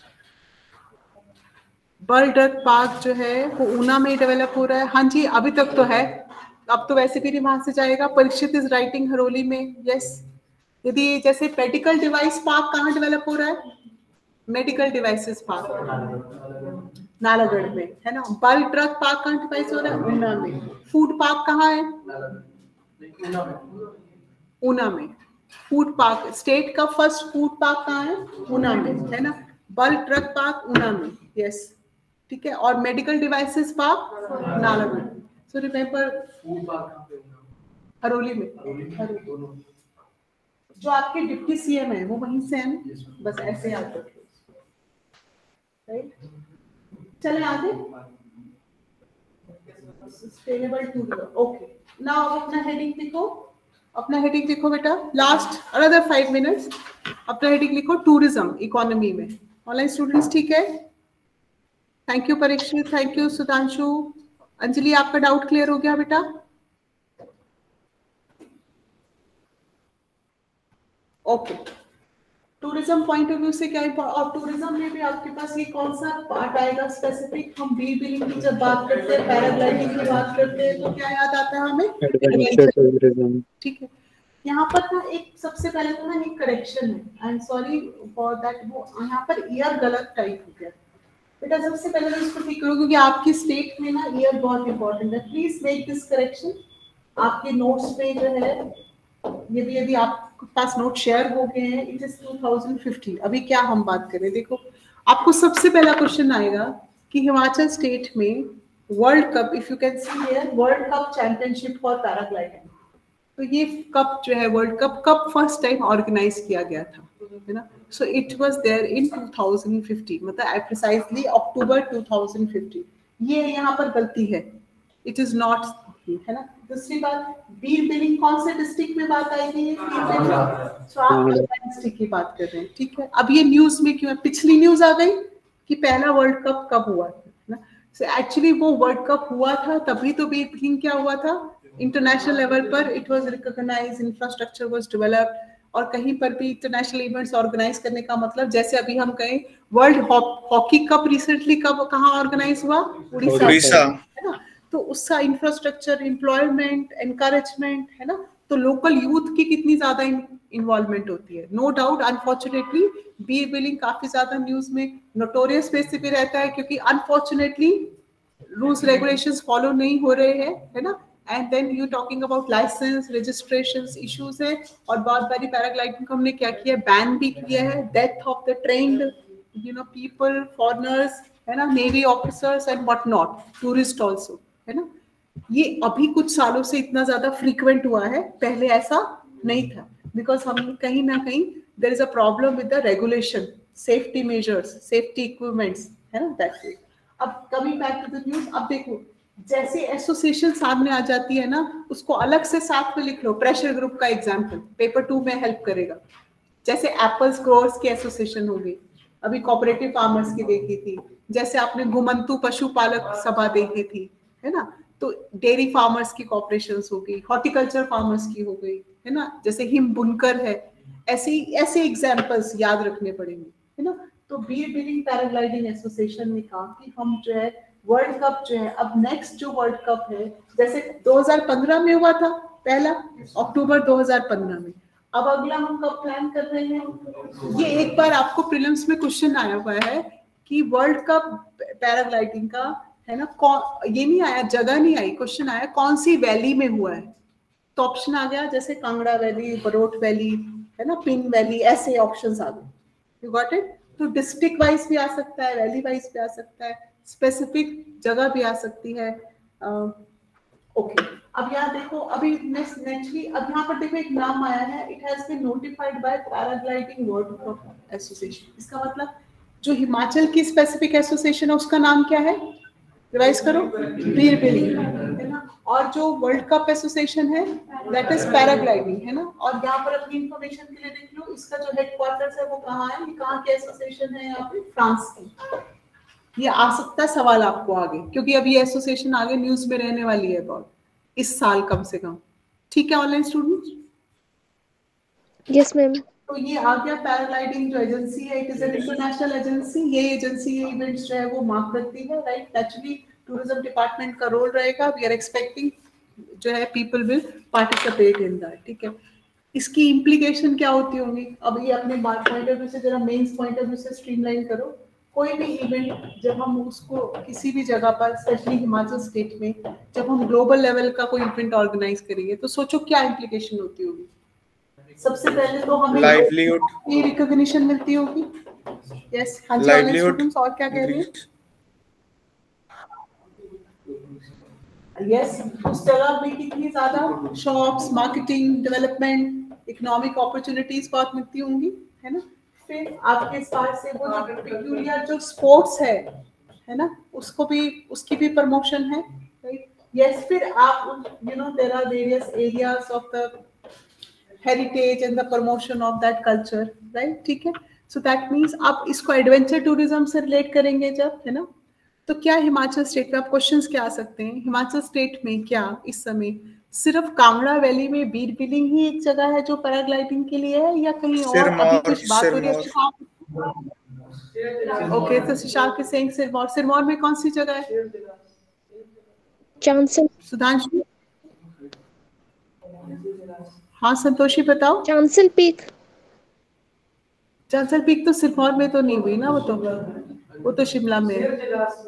pearl drug park जो है वो ऊना में डेवलप हो रहा है। हाँ जी, अभी तक तो है, अब तो वैसे भी वहां से जाएगा। परीक्षित इज राइटिंग हरोली में, यस। यदि जैसे मेडिकल डिवाइस पार्क कहाँ डेवलप हो रहा है? मेडिकल डिवाइसेस पार्क नालागढ़ में, है ना। बल्क ड्रग पार्क कहाँ डिवाइस हो रहा है? ऊना में। फूड पार्क कहाँ है? ऊना में। फूड पार्क, स्टेट का फर्स्ट फूड पार्क कहाँ है? ऊना में, है ना। बल्क ड्रग पार्क ऊना में, यस, ठीक है। और medical devices park Nalagarh. So remember, Haroli में, हरोली। जो आपके डिप्टी सीएम है वो वहीं से है, बस ऐसे याद रखिए, राइट। चले आगे, सस्टेनेबल टूरिज्म, ओके। नाउ अपना हेडिंग लिखो, अपना हेडिंग लिखो बेटा, लास्ट अनदर फाइव मिनट्स। अपना हेडिंग लिखो, टूरिज्म इकोनॉमी में। ऑनलाइन स्टूडेंट्स ठीक है? Thank you Parikshit, thank you Sudhanshu. Anjali, आपका डाउट क्लियर हो गया बेटा? Okay, tourism point of view से क्या है? और टूरिज्म में भी आपके पास ये कौन सा पार्ट आएगा स्पेसिफिक? हम बी बिलिंग की जब बात करते हैं, पैराग्लाइडिंग की बात करते हैं, तो क्या याद आता है हमें? ठीक है। यहाँ पर ना एक सबसे पहले तो ना एक करेक्शन है, I am sorry for that, वो यहाँ पर ईयर गलत टाइप हो गया बेटा। सबसे पहले तो इसको ठीक करो, क्योंकि आपकी स्टेट में ना ईयर बहुत इंपॉर्टेंट है। Please make this correction. आपके नोट्स पे जो है, यदि यदि आपके पास नोट शेयर हो गए हैं, it is two thousand fifteen. अभी क्या हम बात करें, देखो आपको सबसे पहला क्वेश्चन आएगा कि हिमाचल स्टेट में world cup, if you can see here, world cup championship for paragliding. तो ये कप जो है, वर्ल्ड कप कब फर्स्ट टाइम ऑर्गेनाइज किया गया था, है ना। So it was there in two thousand fifteen, मतलब precisely October two thousand fifteen. ये यहाँ पर गलती है, इट इज नॉट है ना। दूसरी बात, बीर बिलिंग कौन से डिस्ट्रिक्ट में बात आएगी? तो आप डिस्ट्रिक्ट की बात कर रहे हैं, ठीक है। अब ये न्यूज में क्यों है? पिछली न्यूज आ गई कि पहला वर्ल्ड कप कब हुआ था ना। सो एक्चुअली वो वर्ल्ड कप हुआ था तभी तो बीर बिलिंग क्या हुआ था, इंटरनेशनल लेवल पर it was recognized, infrastructure was developed. और कहीं पर भी इंटरनेशनल इवेंट्स ऑर्गेनाइज करने का मतलब, जैसे अभी हम कहें वर्ल्ड हॉकी कप रिसेंटली कब कहाँ ऑर्गेनाइज हुआ? उड़ीसा, है ना। तो उसका इंफ्रास्ट्रक्चर, एम्प्लॉयमेंट, एनकरेजमेंट, है ना। तो लोकल यूथ की कितनी ज्यादा इन्वॉल्वमेंट होती है, no doubt. Unfortunately Bir Billing काफी ज्यादा न्यूज में नोटोरियस बेस पे रहता है, क्योंकि अनफॉर्चुनेटली रूल्स रेगुलेशंस फॉलो नहीं हो रहे हैं, है ना। And then you talking about license registrations issues है। और बहुत बारी पैराग्लाइडिंग को हमने क्या किया, बैन भी किया है। Death of the trained you know people, foreigners, है ना, navy officers and what not, tourist also, है ना। ये अभी कुछ सालों से इतना ज्यादा फ्रीक्वेंट हुआ है, पहले ऐसा नहीं था, बिकॉज हम कहीं ना कहीं there is a problem with the regulation, safety measures, safety equipments, है ना, दैट्स इट। अब coming back to the news, अब देखो जैसे एसोसिएशन सामने आ जाती है ना, उसको अलग से साथ में लिख लो। प्रेशर ग्रुप का एग्जांपल पेपर टू में हेल्प करेगा। जैसे एप्पल्स ग्रोअर्स की एसोसिएशन हो गई, अभी कोऑपरेटिव फार्मर्स की देखी थी, जैसे आपने घुमंतु पशुपालक सभा देखी थी, है ना। तो डेयरी फार्मर्स की कॉर्पोरेशंस हो गई, हॉर्टिकल्चर फार्मर्स की हो गई, है ना, जैसे हिम बुनकर है। ऐसे ऐसे एग्जांपल्स याद रखने पड़ेंगे, है ना। तो बीर बिलिंग पैराग्लाइडिंग एसोसिएशन ने कहा कि हम जो है वर्ल्ड कप जो है, अब नेक्स्ट जो वर्ल्ड कप है, जैसे दो हज़ार पंद्रह में हुआ था पहला, अक्टूबर दो हज़ार पंद्रह में, अब अगला हम कब प्लान कर रहे हैं? ये एक बार आपको प्रीलिम्स में क्वेश्चन आया हुआ है कि वर्ल्ड कप पैराग्लाइडिंग का, है ना, कौन, ये नहीं आया, जगह नहीं आई, क्वेश्चन आया कौन सी वैली में हुआ है। तो ऑप्शन आ गया जैसे कांगड़ा वैली, बरोट वैली, है ना, पिन वैली, ऐसे ऑप्शंस आ गए। You got it. तो डिस्ट्रिक्ट वाइज भी आ सकता है, वैली वाइज भी आ सकता है, स्पेसिफिक जगह भी आ सकती है। ओके, अब यहाँ देखो, अभी नेक्स्टली अब यहाँ पर देखो एक नाम आया है, it has been notified by paragliding world cup association. इसका मतलब जो हिमाचल की स्पेसिफिक एसोसिएशन है उसका नाम क्या है? रिवाइज करो, बीर बिलिंग, है ना। और जो वर्ल्ड कप एसोसिएशन है दैट इज पैराग्लाइडिंग, है ना। और यहाँ पर अपनी इंफॉर्मेशन के लिए देख लो, इसका जो हेडक्वार्टर्स है वो कहाँ है, ये कहाँ के एसोसिएशन है? यहाँ पे फ्रांस की। ये आ सकता है सवाल आपको आगे, क्योंकि अभी एसोसिएशन आगे न्यूज में रहने वाली है बहुत, इस साल कम से कम, ठीक है ऑनलाइन स्टूडेंट्स? Yes ma'am. तो ये आ गया पैराग्लाइडिंग जो एजेंसी है, it is an international agency. ये एजेंसी ये इवेंट्स जो है वो मार्क करती है, राइट। एक्चुअली टूरिज्म डिपार्टमेंट का रोल रहेगा, वी आर एक्सपेक्टिंग जो है people will participate in that, ठीक है। इसकी इम्प्लीकेशन क्या होती होंगी? अब ये अपने बात पॉइंट ऑफ व्यू से जरा मेंस पॉइंट ऑफ व्यू से स्ट्रीमलाइन करो। कोई भी इवेंट जब हम उसको किसी भी जगह पर, स्पेशली हिमाचल स्टेट में, जब हम ग्लोबल लेवल का कोई इवेंट ऑर्गेनाइज करेंगे तो सोचो क्या इम्प्लीकेशन होती होगी। सबसे पहले तो हमें लाइवलीहुड की रिकॉग्निशन मिलती होगी। यस, हाँ जी, लाइवलीहुड और क्या कह रही है? यस, उस जगह में कितनी ज्यादा shops, marketing, development, economic opportunities बहुत मिलती होंगी, है ना। फिर आपके पास से वो जो पेक्यूलियर जो स्पोर्ट्स है है ना, उसको भी, उसकी भी प्रमोशन है, राइट। यस, फिर आप you know there are various areas of the heritage and the promotion of that culture, right, ठीक है। सो दैट मीन्स आप इसको एडवेंचर टूरिज्म से रिलेट करेंगे जब, है ना। तो क्या हिमाचल स्टेट में, आप क्वेश्चंस क्या आ सकते हैं, हिमाचल स्टेट में क्या इस समय सिर्फ कांगड़ा वैली में बीर बिलिंग ही एक जगह है जो पैराग्लाइडिंग के लिए है, या कहीं और अभी कुछ बात हो रही है? ओके, तो शिशाल के सेइंग सिरमौर। सिरमौर में कौन सी जगह है? चांसल। सुधांशु? हाँ संतोषी बताओ। चांसल पीक। चांसल पीक तो सिरमौर में तो नहीं हुई ना, वो तो वो तो शिमला में है।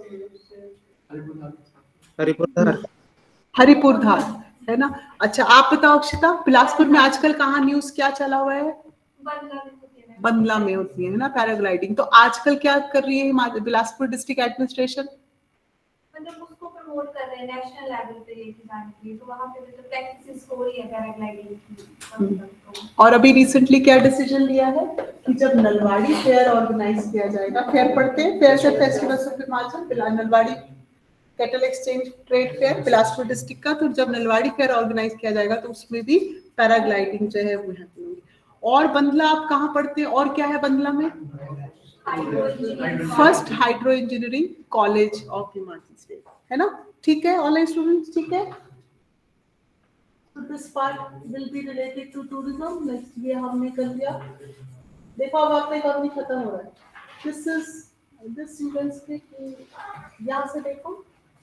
हरिपुरधार। हरिपुरधार, है ना। अच्छा आप बताओ अक्षिता, बिलासपुर में आजकल कहाँ न्यूज क्या चला हुआ है? बंदला में होती है ना पैराग्लाइडिंग। तो आजकल क्या कर रही है बिलासपुर डिस्ट्रिक्ट एडमिनिस्ट्रेशन? मतलब उसको प्रमोट कर रहे हैं नेशनल लेवल पे लेके जाने के लिए, तो वहां पे तो प्रैक्टिस हो रही है पैराग्लाइडिंग की। और अभी रिसेंटली क्या डिसीजन लिया है कि जब नलवाड़ी फेयर ऑर्गेनाइज किया जाएगा, फेयर पढ़ते हैं, फेयर से festivals of Himachal, Nalwari cattle exchange trade fair Bilaspur district का, तो जब नलवाड़ी फेयर ऑर्गेनाइज किया जाएगा तो उसमें भी पैराग्लाइडिंग जो है वो है। और बंदला आप कहाँ पढ़ते हैं और क्या है बंदला में? First hydro engineering college of Himachal state, है ना? ठीक है ऑनलाइन स्टूडेंट्स, ठीक है। So this part will be related to tourism. Next ये हमने कर लिया। देखो अब आपका काम नहीं खत्म हो रहा है। This is this students के यहाँ से देखो,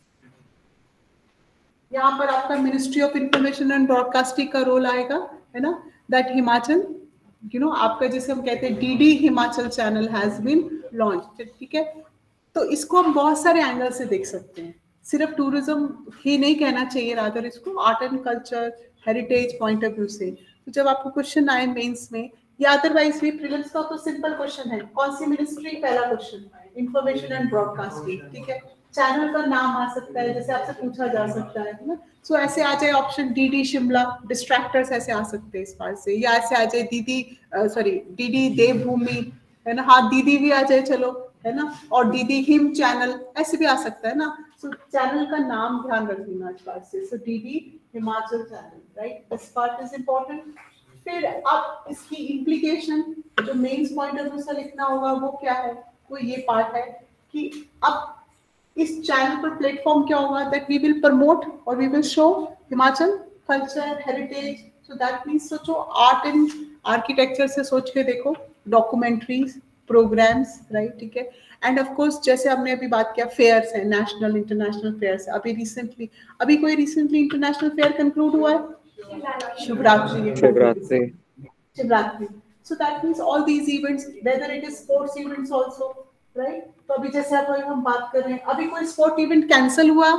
यहाँ पर आपका ministry of information and broadcasting का रोल आएगा, है ना? दैट हिमाचल, यू नो, आपका जैसे हम कहते हैं DD Himachal channel has been launch, ठीक है। तो इसको हम बहुत सारे एंगल से देख सकते हैं, सिर्फ टूरिज्म ही नहीं कहना चाहिए, रादर इसको art and culture, heritage point of view से। तो जब आपको क्वेश्चन आए मेंस में या अदरवाइज भी प्रीलिम्स का, तो सिंपल क्वेश्चन है, कौन सी मिनिस्ट्री? पहला क्वेश्चन इंफॉर्मेशन एंड ब्रॉडकास्टिंग, ठीक है। चैनल का नाम आ सकता है, जैसे आपसे पूछा जा सकता है ना। सो so, ऐसे आ जाए ऑप्शन डीडी शिमला, डिस्ट्रैक्टर्स ऐसे आ सकते हैं इस बार से, या ऐसे आ जाए दीदी सॉरी डीडी देवभूमि, है ना? हाँ दीदी भी आ जाए, चलो, है ना? और दीदी हिम चैनल ऐसे भी आ सकता है ना। सो so, चैनल का नाम ध्यान रखना इस बार से। So DD Himachal channel, right, this part is important. फिर अब इसकी इम्प्लीकेशन जो मेंस पॉइंट ऑफ व्यू से लिखना होगा वो क्या है? वो ये पार्ट है कि अब इस चैनल पर प्लेटफॉर्म क्या होगा? दैट वी विल प्रमोट और we will show Himachal culture, heritage. So that means सोचो आर्ट एंड आर्किटेक्चर से सोच के देखो, डॉक्यूमेंट्रीज, प्रोग्राम्स, राइट, ठीक है। एंड ऑफ कोर्स जैसे हमने अभी बात किया फेयर्स है, नेशनल इंटरनेशनल फेयर्स। अभी रिसेंटली अभी कोई रिसेंटली इंटरनेशनल फेयर कंक्लूड हुआ है, Shivratri Shivratri Shivratri so that means all these events, whether it is sports events also, right. तो अभी जैसे आप हम बात कर रहे हैं, अभी कोई स्पोर्ट इवेंट कैंसिल हुआ?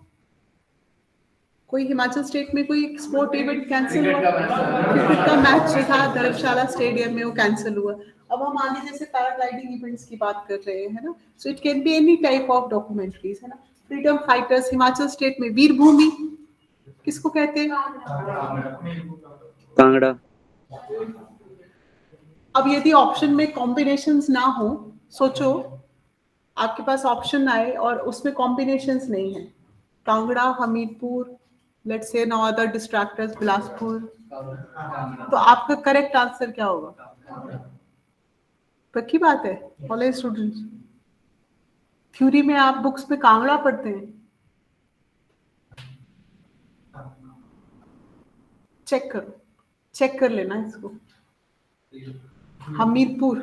कोई हिमाचल स्टेट में कोई स्पोर्ट इवेंट कैंसिल हुआ? क्रिकेट का मैच जो था धर्मशाला स्टेडियम में वो कैंसिल हुआ। अब हम आगे जैसे पैराग्लाइडिंग इवेंट्स की बात कर रहे हैं, है ना। So it can be any type of documentaries, है ना। फ्रीडम फाइटर्स, हिमाचल स्टेट में वीरभूमि किसको कहते हैं? कांगड़ा। अब यदि ऑप्शन में कॉम्बिनेशंस ना हो, सोचो आपके पास ऑप्शन आए और उसमें कॉम्बिनेशंस नहीं है, Kangra, Hamirpur, let's say no other distractors, Bilaspur, तो आपका करेक्ट आंसर क्या होगा? पक्की बात है कॉलेज स्टूडेंट्स, थ्योरी में आप बुक्स में कांगड़ा पढ़ते हैं, चेक करो, चेक कर लेना इसको। हमीरपुर,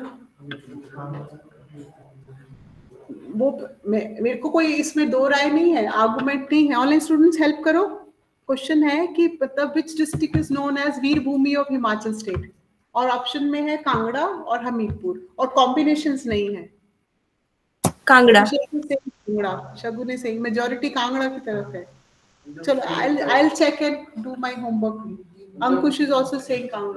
वो मेरे को कोई इसमें दो राय नहीं है, आर्गुमेंट नहीं है। ऑनलाइन स्टूडेंट्स हेल्प करो। क्वेश्चन है कि मतलब which district is known as Veerbhoomi of Himachal state, और ऑप्शन में है कांगड़ा और हमीरपुर, और कॉम्बिनेशंस नहीं है। कांगड़ा। कांगड़ा, शगु ने सही, मेजॉरिटी कांगड़ा की तरफ है। चलो I I will check and do my homework. Ankush is also saying Kangra.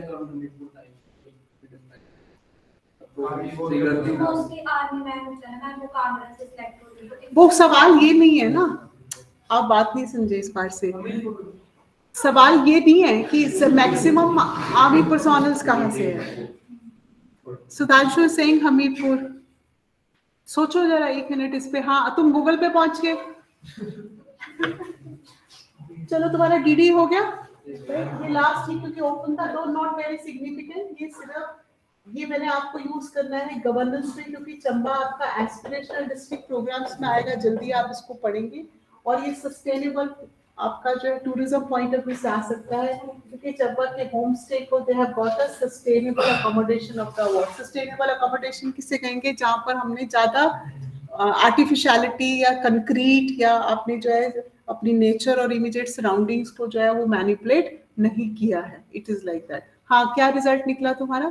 वो सवाल ये नहीं है ना, आप बात नहीं समझे इस बार से। सवाल ये नहीं है कि मैक्सिमम आर्मी पर्सोनल्स कहाँ से है। सुधांशु सिंह हमीरपुर, सोचो जरा एक मिनट इस पे। हाँ तुम गूगल पे पहुंच गए, चलो तुम्हारा डीडी हो गया। ये लास्ट ही क्योंकि ओपन था, दो नॉट वेरी सिग्निफिकेंट। ये सिर्फ ये मैंने आपको यूज करना है गवर्नेंस में, क्योंकि चंबा आपका एस्पिरेशनल डिस्ट्रिक्ट प्रोग्राम्स में आएगा, जल्दी आप इसको पढ़ेंगे। और ये सस्टेनेबल आपका जो है टूरिज्म पॉइंट ऑफ व्यू से आ सकता है, क्योंकि चंबा के होम स्टे को they have got a sustainable accommodation of the award. Sustainable accommodation किसे कहेंगे? जहाँ पर हमने ज्यादा आर्टिफिशियलिटी या कंक्रीट या आपने जो है अपनी नेचर और इमीडिएट सराउंडिंग्स को जो है वो मैनिपुलेट नहीं किया है। It is like that. हाँ, क्या रिजल्ट निकला तुम्हारा?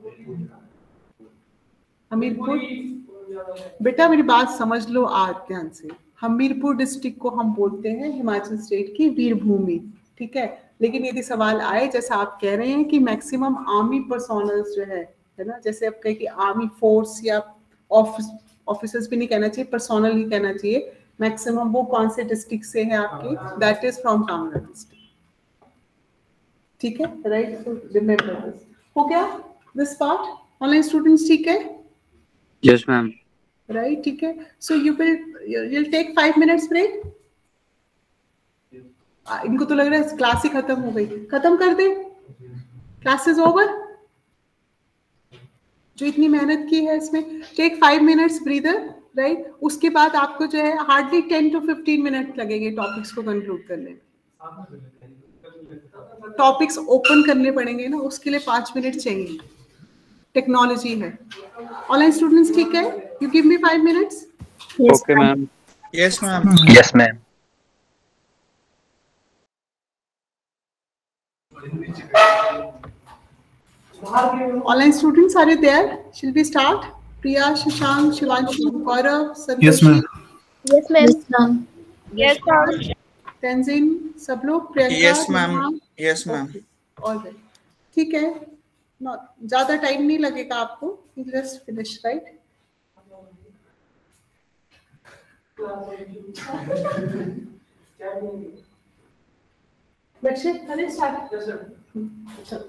हमीरपुर। बेटा मेरी बात समझ लो आज ध्यान से। हमीरपुर डिस्ट्रिक्ट को हम बोलते हैं हिमाचल स्टेट की वीरभूमि, ठीक है। लेकिन यदि सवाल आए, जैसा आप कह रहे हैं कि मैक्सिमम आर्मी पर्सोनल्स जो है है ना, जैसे आप कहें कि आर्मी फोर्स या ऑफिस ऑफिसर्स भी नहीं कहना चाहिए, पर्सोनल ही कहना चाहिए, मैक्सिमम वो कौन से डिस्ट्रिक्ट से है आपके? That is from Kangra district, ठीक है, राइट। So remember this. हो गया दिस पार्ट ऑनलाइन स्टूडेंट्स, ठीक है? Yes ma'am. राइट, ठीक है. So you will you will take five minutes break. इनको तो लग रहा है क्लास ही खत्म हो गई. खत्म कर दे, क्लास इज ओवर. जो इतनी मेहनत की है इसमें, take five minutes breather, right. उसके बाद आपको जो है hardly ten to fifteen minute लगेंगे टॉपिक्स को कंक्लूड करने में. टॉपिक्स ओपन करने पड़ेंगे ना, उसके लिए पांच मिनट चाहिए. टेक्नोलॉजी है. ऑनलाइन स्टूडेंट्स ठीक है? You give me five minutes. Okay ma'am. Yes, ma'am. Yes ma'am. Online students, are you there? Shall we start? Priya, Shashank, Shivanshu, Gaurav, Santoshi. Yes, ma'am. Yes, ma'am. Yes, ma'am. Tenzin, सब लोग. Priyanka. Yes, ma'am. Neha? Yes, ma'am. All right. ठीक है. Not ज़्यादा time नहीं लगेगा आपको. You just finish, right? बच्चे, चलिए start.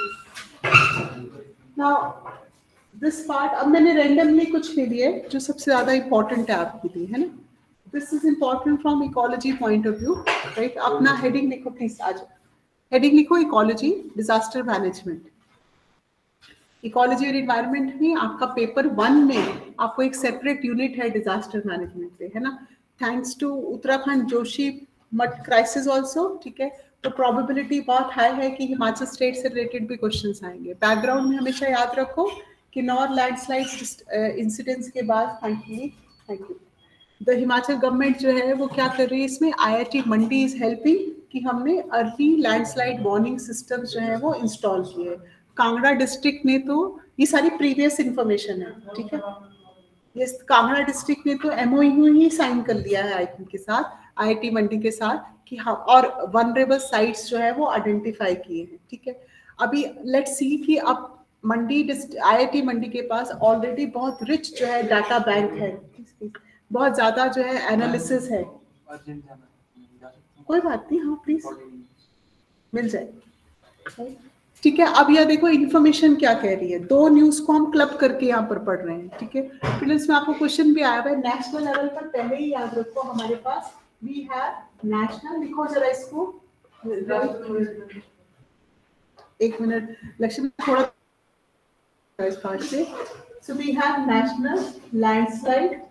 Now, this part, अब मैंने randomly कुछ ले लिए जो सबसे ज़्यादा important है आपके लिए, है ना? This is important from ecology point of view, right? अपना heading लिखो please आज. Heading लिखो ecology, disaster management. Ecology और environment में आपका पेपर वन में आपको एक separate unit है disaster management पे, है ना? Thanks to उत्तराखंड जोशी मठ crisis also, ठीक है? तो probability बहुत high है कि हिमाचल स्टेट से रिलेटेड भी क्वेश्चंस आएंगे. बैकग्राउंड में हमेशा याद रखो कि नॉर लैंडस्लाइड्स इंसिडेंट्स के बाद, thankfully, thank you, the Himachal government जो है वो क्या कर रही है इसमें, आईआईटी मंडी इज हेल्पिंग कि हमने अर्ली लैंडस्लाइड वार्निंग सिस्टम्स जो है वो इंस्टॉल किए. कांगड़ा डिस्ट्रिक्ट ने तो, ये सारी प्रीवियस इंफॉर्मेशन है, ठीक है. ये कांगड़ा डिस्ट्रिक्ट ने तो एमओयू ही साइन कर लिया है आईआईटी के साथ, आईआईटी मंडी के साथ, कि हाँ, और वनरेबल साइट्स जो है वो आइडेंटिफाई किए हैं, ठीक है. अभी लेट्स सी कि अब मंडी आईआईटी मंडी के पास ऑलरेडी बहुत रिच जो है डाटा बैंक है, बहुत ज्यादा जो है एनालिसिस है. कोई बात नहीं, हाँ प्लीज मिल जाए, ठीक है. अब यह देखो इन्फॉर्मेशन क्या कह रही है. दो न्यूज को हम क्लब करके यहाँ पर पढ़ रहे हैं, ठीक है. फिर इसमें आपको क्वेश्चन भी आया है नेशनल लेवल पर. पहले ही याद रखो हमारे पास वी हैव नेशनल, लिखो जरा इसको, एक मिनट लक्ष्मी थोड़ा इस पार्ट से. So we have national landslide,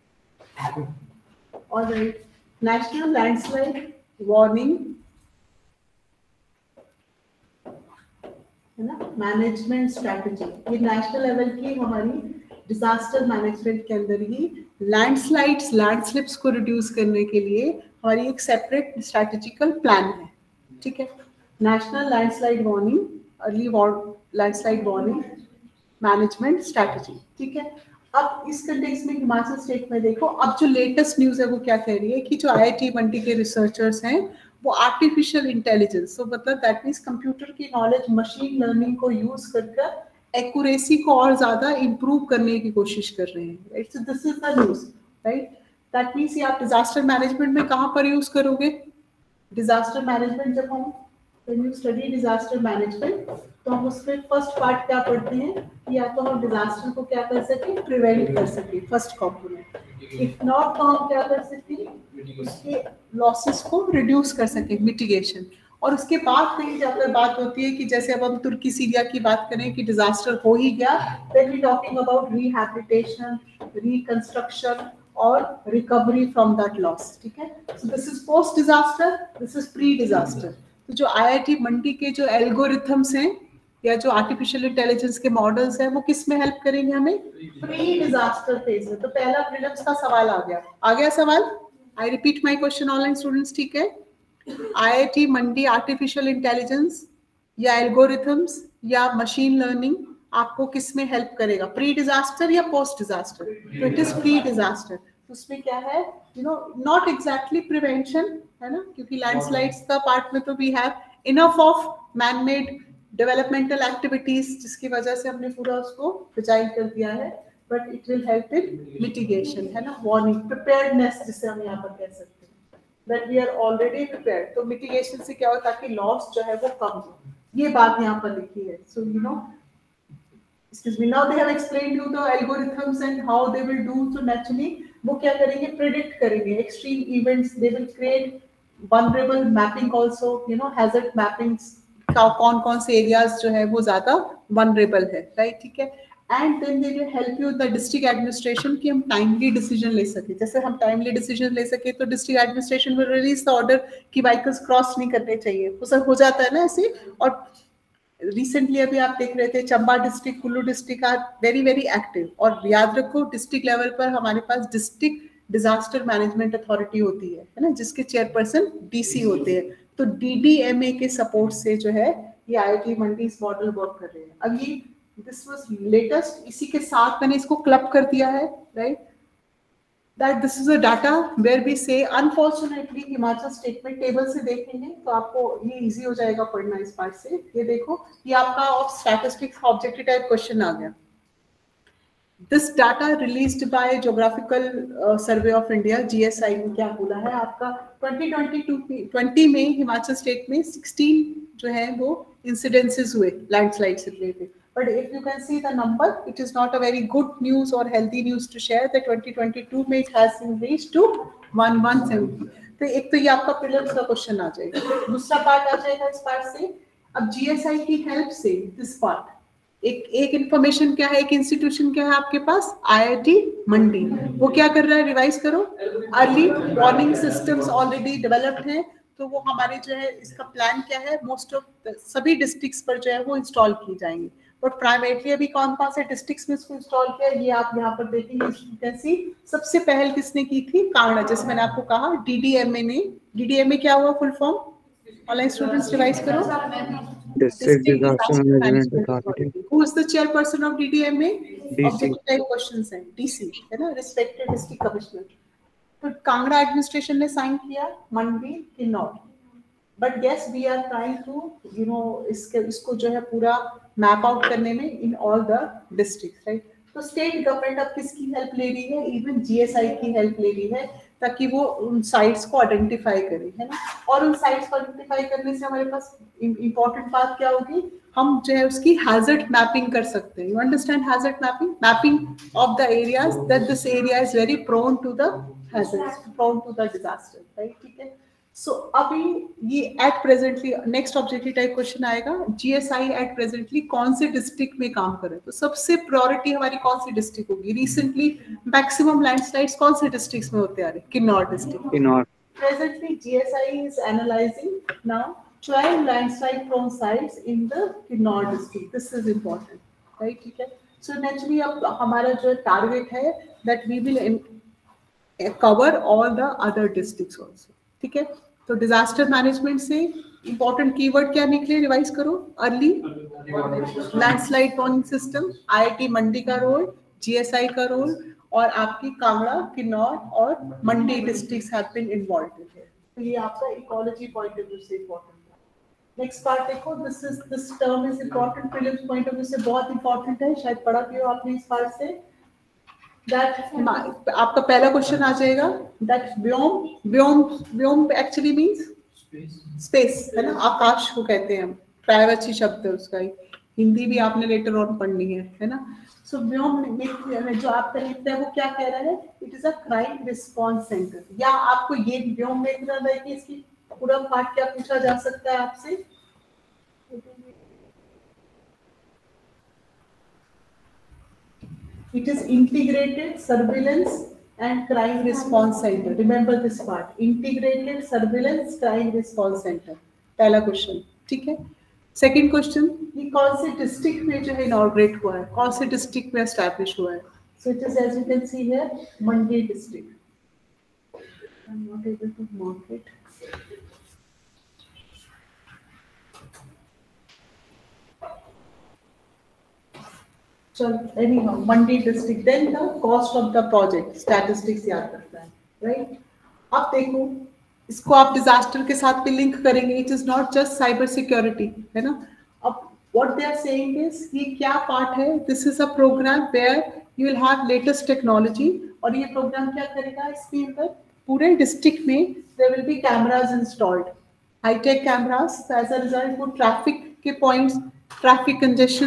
alright, national landslide warning, है ना, मैनेजमेंट स्ट्रैटेजी. ये नेशनल लेवल की हमारी डिजास्टर मैनेजमेंट के अंदर ही लैंडस्लाइड्स लैंडस्लिप्स को रिड्यूस करने के लिए हमारी एक सेपरेट स्ट्रैटेजिकल प्लान है, ठीक है. National landslide warning, early landslide warning management strategy, ठीक है. अब इस कंटेक्स्ट में हिमाचल स्टेट में देखो, अब जो लेटेस्ट न्यूज है वो क्या कह रही है कि जो आईआईटी मंडी के रिसर्चर्स हैं वो आर्टिफिशियल इंटेलिजेंस, तो मतलब दैट मीन्स कंप्यूटर की नॉलेज, मशीन लर्निंग को यूज कर एक्यूरेसी को और ज्यादा इंप्रूव करने की कोशिश कर रहे हैं, right. So this is the news, right. That means ये आप डिजास्टर मैनेजमेंट में कहाँ पर यूज करोगे? डिजास्टर मैनेजमेंट जब हम when you study disaster management तो हम उसमें फर्स्ट पार्ट क्या पढ़ते हैं, या तो हम डिजास्टर को क्या कर सके, प्रिवेंट कर सके, फर्स्ट कॉम्पोनेंट. इफ नॉट तो हम क्या कर सकते, उसके लॉसेस को रिड्यूस कर सके, मिटिगेशन. और उसके बाद कहीं जाकर बात होती है कि जैसे अब हम तुर्की सीरिया की बात करें कि डिजास्टर हो ही गया, then we talking about rehabilitation, reconstruction और रिकवरी फ्रॉम दैट लॉस, ठीक है. So this is post disaster, this is pre disaster. तो जो आईआईटी मंडी के जो एल्गोरिथम्स हैं या जो आर्टिफिशियल इंटेलिजेंस के मॉडल्स हैं वो किस में हेल्प करेंगे हमें? प्री डिजास्टर फेज में. तो पहला प्रीलिम्स का सवाल आ गया, आ गया सवाल. I repeat my question online students, ठीक है. आईआईटी मंडी आर्टिफिशियल इंटेलिजेंस या एल्गोरिथम्स या मशीन लर्निंग आपको किस में हेल्प करेगा, प्री डिजास्टर या पोस्ट डिजास्टर? तो इट इज प्री डिजास्टर. तो उसमें क्या है, you know, not exactly prevention, है ना, क्योंकि लैंडस्लाइड्स का पार्ट में तो we have enough of man made developmental activities जिसकी वजह से हमने पूरा उसको डिजाइन कर दिया है, but it will help in mitigation, है ना, वार्निंग, प्रिपेयर्डनेस जिसे हम यहाँ पर कह सकते हैं, that we are already prepared. तो मिटिगेशन से क्या हो ताकि लॉस जो है वो कम हो, ये बात यहाँ पर लिखी है. So you know excuse me, now they have explained you the algorithms and how they will do. So naturally वो क्या करेंगे, predict करेंगे extreme events. They will create vulnerable mapping also, you know, hazard mappings, कौन कौन से areas जो है वो ज़्यादा vulnerable है, right? ठीक है. And then they will help you the district administration कि हम timely decision ले सके. जैसे हम timely decision ले सके तो district administration will release the order कि vehicles cross नहीं करने चाहिए. वो सब हो जाता है ना ऐसे. और रिसेंटली अभी आप देख रहे थे Chamba district, Kullu district are very very active. और याद रखो डिस्ट्रिक्ट लेवल पर हमारे पास डिस्ट्रिक्ट डिजास्टर मैनेजमेंट अथॉरिटी होती है, है ना, जिसके चेयरपर्सन डीसी होते हैं. तो डीडीएमए के सपोर्ट से जो है ये आईआईटी मंडी इस मॉडल वर्क कर रहे हैं. अब ये दिस वाज लेटेस्ट, इसी के साथ मैंने इसको क्लब कर दिया है, right. That this is a data where we say unfortunately Himachal state में टेबल से देखेंगे तो आपको ये इजी हो जाएगा पढ़ना इस पार्ट से. ये देखो ये आपका of statistics objective type question आ गया. This data released by geographical survey of India GSI में क्या बोला है आपका ट्वेंटी ट्वेंटी टू ट्वेंटी में हिमाचल स्टेट में सिक्सटीन जो है वो इंसिडेंसेस हुए लैंडस्लाइड से related. But if you can see the number, it is not a very good news or healthy news to share that twenty twenty-two में it has been reached to one one seven. तो एक तो ये आपका prelims का question आ जाएगा. दूसरा पार्ट आ जाएगा इस पार्ट से. अब जीएसआई की हेल्प से दिस पार्ट एक एक इंफॉर्मेशन क्या है, एक इंस्टीट्यूशन क्या है आपके पास, आईआईटी मंडी. वो क्या कर रहा है, रिवाइज करो. Early warning systems already developed हैं. तो वो हमारे जो है इसका प्लान क्या है, मोस्ट ऑफ सभी डिस्ट्रिक्ट्स पर जो है वो इंस्टॉल की जाएंगे. बट प्राइवेटली अभी कौन कौन से डिस्ट्रिक्ट्स में इसको इंस्टॉल किया ये आप यहाँ पर देखेंगे. कैसी सबसे पहल किसने की थी, कांगड़ा. जैसे मैंने आपको कहा डीडीएमए ने. डीडीएमए क्या हुआ full form, online students revise करो. District disaster management authority. Who is the chairperson of DDMA, objective type questions हैं, डीसी है ना, रिस्पेक्टेड डिस्ट्रिक्ट कमिश्नर. तो कांगड़ा एडमिनिस्ट्रेशन ने साइन किया, Mandi Kinnaur. But yes we are trying to you know इसके इसको जो है पूरा मैप आउट करने में in all the districts, right. तो स्टेट गवर्नमेंट अब किसकी हेल्प ले रही है, इवन जीएसआई की हेल्प ले रही है ताकि वो उन साइट्स को आइडेंटिफाई करे, है ना. और उन साइट्स को आइडेंटिफाई करने से हमारे पास इंपॉर्टेंट बात क्या होगी, हम जो है उसकी हैजर्ड मैपिंग कर सकते हैं. You understand hazard mapping, mapping of the areas that this area is very prone to the hazards, prone to the disaster, right. ठीक है. सो so, अभी ये at presently next objective type question आएगा, GSI at presently कौन से district में काम करे. तो सबसे प्रायोरिटी हमारी कौन सी डिस्ट्रिक्ट होगी. रिसेंटली मैक्सिमम लैंडस्लाइड्स कौन से डिस्ट्रिक्ट्स में होते आ रहे, Kinnaur district. Kinnaur presently GSI is analysing now twelve landslide prone sites in the Kinnauр district. This is important, right. ठीक है. So naturally अब हमारा जो टारगेट है that we will cover all the other districts also. ठीक है. तो डिजास्टर मैनेजमेंट से इंपॉर्टेंट कीवर्ड क्या निकले, रिवाइज करो. Early landslide warning system, IIT Mandi का रोल, जीएसआई का रोल, और आपकी कांगड़ा, किन्नौर और Mandi districts have been involved in here. तो ये आपका इकोलॉजी पॉइंट ऑफ व्यू से इंपॉर्टेंट है. नेक्स्ट पार्ट देखो, this is this term is important, prelims point of view से बहुत इंपॉर्टेंट है, शायद पढ़ा भी हो आपने इस पार्ट से. That आपका पहला क्वेश्चन आ जाएगा that Vyom Vyom Vyom actually means space, है ना, आकाश को कहते हैं हम. प्रायवाची शब्द है उसका, हिंदी भी आपने लेटर ऑन पढ़नी है, है ना. सो व्योम में जो आपका लिखता है वो क्या कह रहा है, it is a crime response centre. या आपको ये व्योम में इतना है कि इसकी पूरा पार्ट क्या पूछा जा सकता है आपसे. It is integrated surveillance and crime response center. Remember this part. Integrated surveillance crime response center. पहला क्वेश्चन, ठीक है. सेकंड क्वेश्चन, ये कौन से डिस्ट्रिक्ट में जो है इनॉग्रेट हुआ है, कौन से डिस्ट्रिक्ट में एस्टैब्लिश हुआ है. So it is as you can see here, Mandi district. I'm not able to mark it. So anyhow, Mandi district. Then the cost of the project, statistics याद रखना है, right? अब देखो इसको आप डिजास्टर के साथ भी लिंक करेंगे. It is not just cyber security, है ना. अब what they are saying is ये क्या पार्ट है, this is a programme where you will have latest technology. और ये प्रोग्राम क्या करेगा, इसके अंदर पूरे डिस्ट्रिक्ट में there will be cameras installed, high tech cameras. As a result वो ट्रैफिक के पॉइंट्स, ट्रैफिक कंजेशन,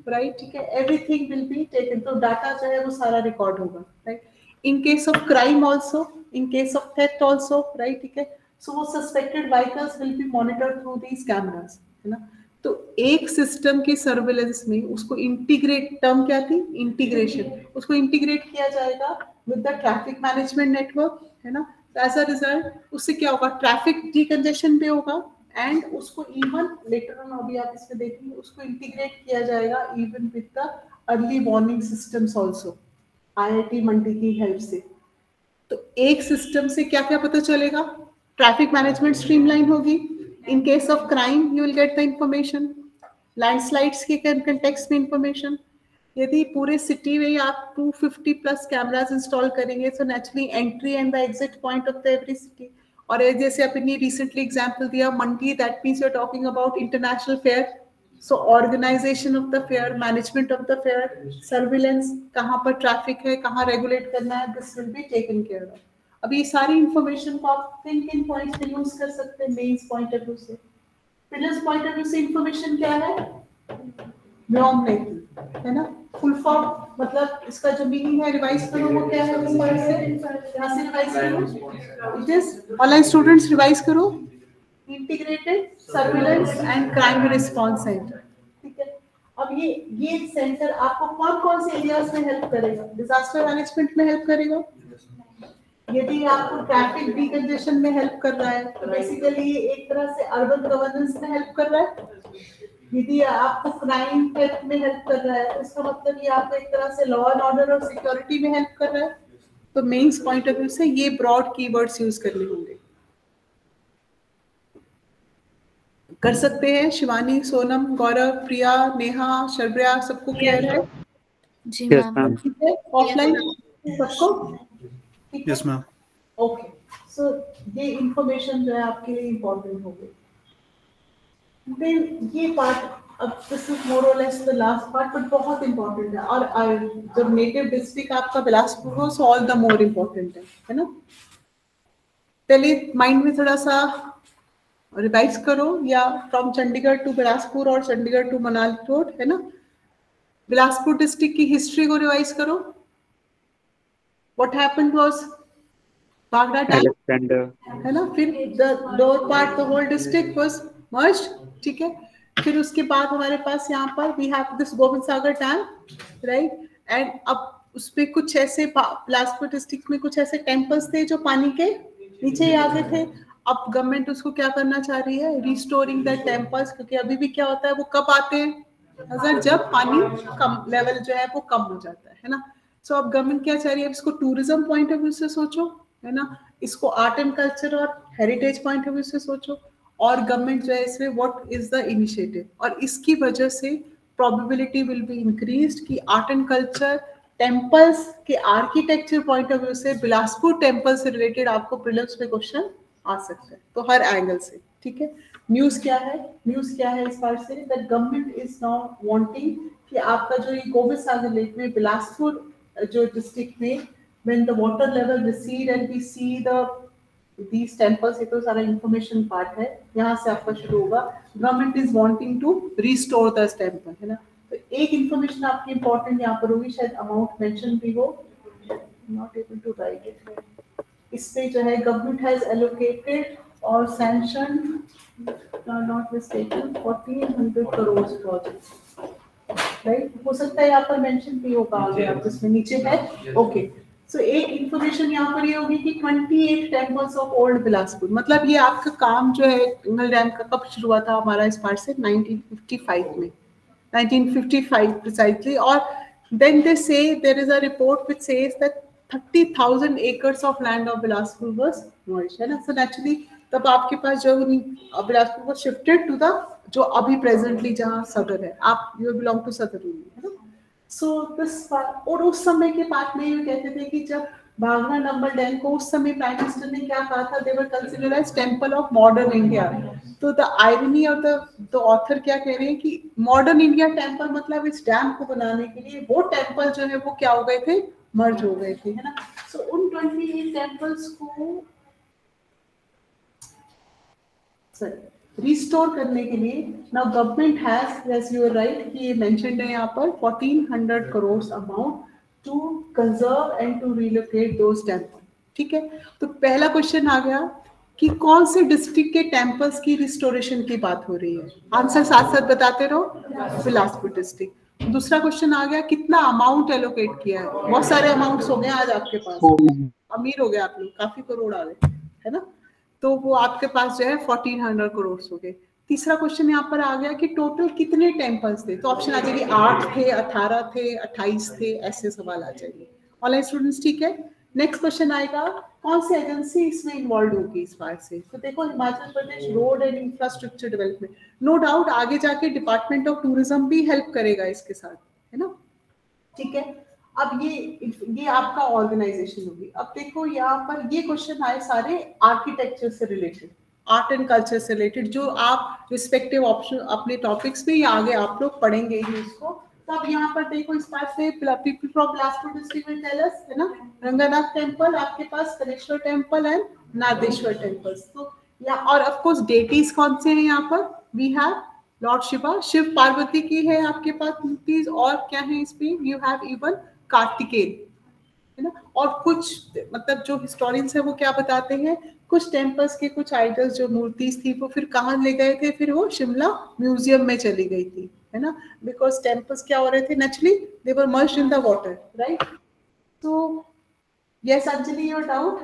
राइट, ठीक है, एवरीथिंग विल बी टेकन, तो डाटा जो है वो सारा रिकॉर्ड होगा, right. In case of crime also, in case of theft also, right, ठीक है, सो वो suspected vehicles will be monitored through these cameras, है ना। तो एक सिस्टम के सर्वेलेंस में उसको इंटीग्रेट, टर्म क्या थी, इंटीग्रेशन, उसको इंटीग्रेट किया जाएगा with the traffic management network, है ना। एज अ रिजल्ट उससे क्या होगा, ट्रैफिक डीकंजेशन भी होगा एंड उसको इवन लेटर ऑन, अभी आप इसमें देखेंगे, उसको इंटीग्रेट किया जाएगा even with the early warning systems also, IIT Mandi की हेल्प से। तो एक सिस्टम से क्या क्या पता चलेगा, ट्रैफिक मैनेजमेंट स्ट्रीमलाइन होगी, in case of crime you will get the information, landslides के कंटेक्स्ट में इंफॉर्मेशन, यदि पूरे सिटी में आप two fifty plus cameras install करेंगे तो naturally entry and the exit point of the every city. और जैसे अपनी रिसेंटली एग्जांपल दिया Mandi, that means you are talking about international fair, so organisation of the fair, management of the fair, surveillance, कहाँ पर traffic है, कहाँ regulate करना है, this will be taken care of. अब ये सारी इंफॉर्मेशन को आप किन किन पॉइंट्स पे यूज कर सकते हैं, मेंस पॉइंट ऑफ व्यू से, पिलर्स पॉइंट ऑफ व्यू से इंफॉर्मेशन क्या है, व्योम नहीं, है ना, फुल फॉर्म, मतलब इसका जो मीनिंग है रिवाइज करो वो क्या है, इस बार से यहाँ से रिवाइज करो, it is online students revise करो, integrated surveillance and crime response centre, ठीक है। अब ये ये सेंटर आपको कौन कौन से एरियाज में हेल्प करेगा, डिजास्टर मैनेजमेंट में हेल्प करेगा, यदि आपको ट्रैफिक डीकंजेशन में हेल्प कर रहा है तो बेसिकली ये एक तरह से अर्बन गवर्नेंस में हेल्प कर रहा है, यदि आपको क्राइम थेफ्ट में हेल्प कर रहा है तो इसका मतलब ये आपको एक तरह से लॉ एंड ऑर्डर और सिक्योरिटी में हेल्प कर रहा है। तो मेंस पॉइंट ऑफ व्यू से ये ब्रॉड कीवर्ड्स यूज करने होंगे। कर सकते हैं शिवानी, सोनम, गौरव, प्रिया, नेहा, शर्ब्या, सबको क्लियर है? जी Yes, मैम। ma'am. ठीक है, ऑफलाइन सबको ठीक है? Yes, ma'am. ओके, सो ये इंफॉर्मेशन जो है आपके लिए इम्पोर्टेंट हो गई। देन ये पार्ट, अब this is more or less the last part but बहुत इंपॉर्टेंट है, और uh, जब नेटिव डिस्ट्रिक्ट आपका बिलासपुर हो so all the more important है, है ना। पहले माइंड में थोड़ा सा रिवाइज करो, या फ्रॉम चंडीगढ़ टू बिलासपुर और चंडीगढ़ टू मनाली रोड, है ना, बिलासपुर डिस्ट्रिक्ट की हिस्ट्री को रिवाइज करो। व्हाट हैपेंड वाज बागड़ा डैम, Alexander. है ना, फिर the lower part the whole district was merged, ठीक है। फिर उसके बाद हमारे पास यहाँ पर we have this Gobind Sagar dam, right, and अब उसपे कुछ ऐसे बिलासपुर डिस्ट्रिक्ट में कुछ ऐसे टेम्पल्स थे जो पानी के नीचे ही आ गए थे। अब गवर्नमेंट उसको क्या करना चाह रही है, रिस्टोरिंग द टेम्पल्स, क्योंकि अभी भी क्या होता है वो कब आते हैं, अगर जब पानी कम लेवल जो है वो कम हो जाता है, है ना। सो so, अब गवर्नमेंट क्या चाह रही है, इसको टूरिज्म पॉइंट ऑफ व्यू से सोचो, है ना, इसको आर्ट एंड कल्चर और हेरिटेज पॉइंट ऑफ व्यू से सोचो, और गवर्नमेंट जो है इसमें व्हाट इज द इनिशिएटिव, और इसकी वजह से प्रोबेबिलिटी विल बी इंक्रीज्ड कि आर्ट एंड कल्चर, टेम्पल्स के आर्किटेक्चर पॉइंट ऑफ व्यू से बिलासपुर टेम्पल से रिलेटेड आपको प्रीलिम्स में क्वेश्चन आ सकता है, तो हर एंगल से, ठीक है। न्यूज क्या है, न्यूज क्या है इस बार से, that government is now wanting कि आपका जो ये गोविंद सागर लेक में बिलासपुर जो डिस्ट्रिक्ट में when the water level recede and we see the these temples, ये तो सारा इंफॉर्मेशन पार्ट है, यहाँ से आपका शुरू होगा, government is wanting to restore the temple, है ना। तो एक इंफॉर्मेशन आपकी इंपॉर्टेंट यहाँ पर होगी, शायद अमाउंट मेंशन भी हो, not able to write it, इस पे जो है गवर्नमेंट हैज एलोकेटेड और sanction not mistaken fourteen hundred crore project, right, हो सकता है यहाँ पर मेंशन भी होगा आगे आप जिसमें नीचे है, ओके। सो so, एक इंफॉर्मेशन यहाँ पर ये होगी कि अट्ठाईस टेम्पल्स ऑफ ओल्ड बिलासपुर, मतलब ये आपका काम जो है इंगल डैम का कब शुरू हुआ था हमारा इस पार्ट से, नाइनटीन फिफ्टी फाइव में, नाइनटीन फिफ्टी फाइव प्रिसाइजली, और then they say there is a report which says that thirty thousand acres of land of Bilaspur was merged, है ना। सो नेचुरली तब आपके पास जो Bilaspur was shifted to the जो अभी प्रेजेंटली जहाँ सदर है, आप you belong to Sadar only, है ना। सो दिस, और उस समय के पार्ट में ये कहते थे कि जब भागना नंबर डैम को उस समय प्राइम मिनिस्टर ने क्या कहा था, they were considered as temple of modern India. तो द आयरनी और द द ऑथर क्या कह रहे हैं कि मॉडर्न इंडिया टेंपल मतलब इस डैम को बनाने के लिए वो टेंपल जो है वो क्या हो गए थे, मर्ज हो गए थे, है ना। सो so, उन अट्ठाईस टेंपल्स को सॉरी रिस्टोर करने के लिए now government has, as you are right, कि ये मेंशन्ड है यहाँ पर fourteen hundred crore amount to conserve and to relocate those temple. ठीक है, तो पहला क्वेश्चन आ गया कि कौन से डिस्ट्रिक्ट के टेम्पल्स की रिस्टोरेशन की बात हो रही है। आंसर साथ साथ बताते रहो, बिलासपुर डिस्ट्रिक्ट। दूसरा क्वेश्चन आ गया कितना अमाउंट एलोकेट किया है। बहुत सारे अमाउंट्स हो गए आज आपके पास, अमीर हो गए आप लोग, काफी करोड़ आ गए, है ना। तो वो आपके पास जो है फोर्टीन हंड्रेड करोड़ हो गए। तीसरा क्वेश्चन यहाँ पर आ गया कि टोटल कितने टेम्पल्स थे, तो ऑप्शन आ जाएगी आठ थे, अठारह थे, अट्ठाईस थे, ऐसे सवाल आ जाएंगे। ऑनलाइन स्टूडेंट्स ठीक है। नेक्स्ट क्वेश्चन आएगा कौन सी एजेंसी इसमें इन्वॉल्व होगी इस बार से, तो देखो Himachal Pradesh road and infrastructure development, no doubt आगे जाके डिपार्टमेंट ऑफ टूरिज्म भी हेल्प करेगा इसके साथ, है ना। ठीक है, अब ये ये आपका ऑर्गेनाइजेशन होगी। अब देखो यहाँ पर ये क्वेश्चन आए सारे आर्किटेक्चर से रिलेटेड, आर्ट एंड कल्चर से रिलेटेड, जो आप रिस्पेक्टिव ऑप्शन अपने टॉपिक्स में या आगे आप लोग पढ़ेंगे ही इसको। तब यहाँ पर देखो इस बार से people from Bilaspur district will tell us, है ना, रंगनाथ टेम्पल, आपके पास Kaleshwar temple and Nadeshwar temples. तो या और ऑफ कोर्स डेटीज कौन से हैं यहाँ पर, we have lord Shiva, Shiv Parvati की है आपके पास मूर्तिज, और क्या है इसमें, यू हैव इवन कार्तिकेय, है ना। और कुछ मतलब जो हिस्टोरियंस है वो क्या बताते हैं, कुछ टेम्पल्स के कुछ आइडल्स जो मूर्तिज थी वो फिर कहाँ ले गए थे, फिर वो शिमला म्यूजियम में चली गई थी, है ना, बिकॉज टेम्पल्स क्या हो रहे थे, naturally they were merged in the water, right. तो यस अंजलि, योर डाउट।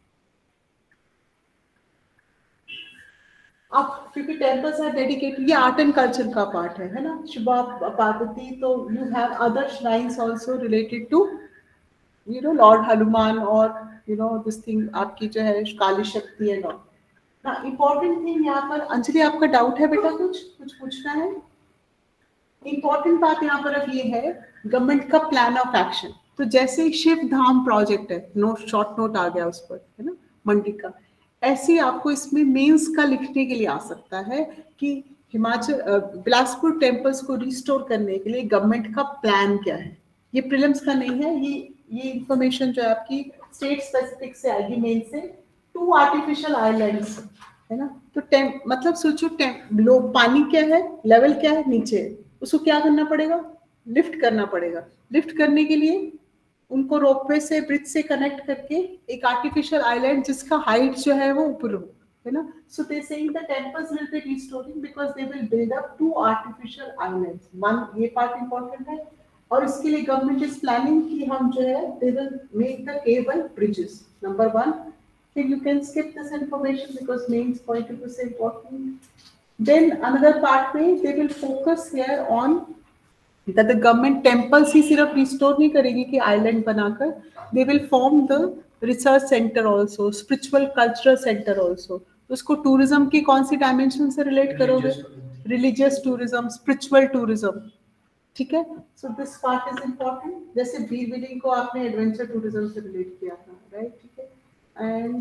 अब क्योंकि टेम्पल्स आर डेडिकेटेड, ये आर्ट एंड कल्चर का पार्ट है, है ना, शिवा पार्वती, तो you have other shrines also related to you know lord Hanuman और यू नो दिस थिंग आपकी जो है काली शक्ति एंड ऑल। ना इंपॉर्टेंट थिंग यहाँ पर, अंजलि आपका डाउट है बेटा, कुछ कुछ पूछना है। इंपॉर्टेंट बात यहाँ पर अब ये है गवर्नमेंट का प्लान ऑफ एक्शन। तो जैसे शिव धाम प्रोजेक्ट है, नोट शॉर्ट नोट आ गया उस पर, है ना, मंडी का, ऐसे आपको इसमें मेंस का लिखने के लिए आ सकता है कि हिमाचल बिलासपुर टेम्पल्स को रिस्टोर करने के लिए गवर्नमेंट का प्लान क्या है। ये प्रीलिम्स का नहीं है, ये ये इंफॉर्मेशन जो है आपकी स्टेट स्पेसिफिक से आएगी मेन से। टू आर्टिफिशियल आइलैंड्स, है ना, तो टेम मतलब सोचो टेम लो पानी क्या है, लेवल क्या है, नीचे है, उसको क्या करना पड़ेगा, लिफ्ट करना पड़ेगा। लिफ्ट करने के लिए उनको रोपवे से, ब्रिज से कनेक्ट करके एक आर्टिफिशियल आइलैंड जिसका हाइट जो है वो ऊपर हो, है ना। So they saying the temples will be restoring because they will build up to artificial islands. One ये पार्ट इंपॉर्टेंट है, और इसके लिए गवर्नमेंट इज प्लानिंग कि हम जो है they will make the cable bridges, number one. फिर you can skip this information because mains point of view से इंपॉर्टेंट। देन अनदर पार्ट में they will focus here on that the government temples ही सिर्फ restore नहीं करेगी कि island बनाकर, they will form the research centre also, spiritual cultural centre also. उसको tourism की कौन सी डायमेंशन से रिलेट करोगे, रिलीजियस टूरिज्म, स्पिरिचुअल टूरिज्म, ठीक है। So this part is important. जैसे बीर बिलिंग को आपने एडवेंचर टूरिज्म से रिलेट किया था, राइट, ठीक है। एंड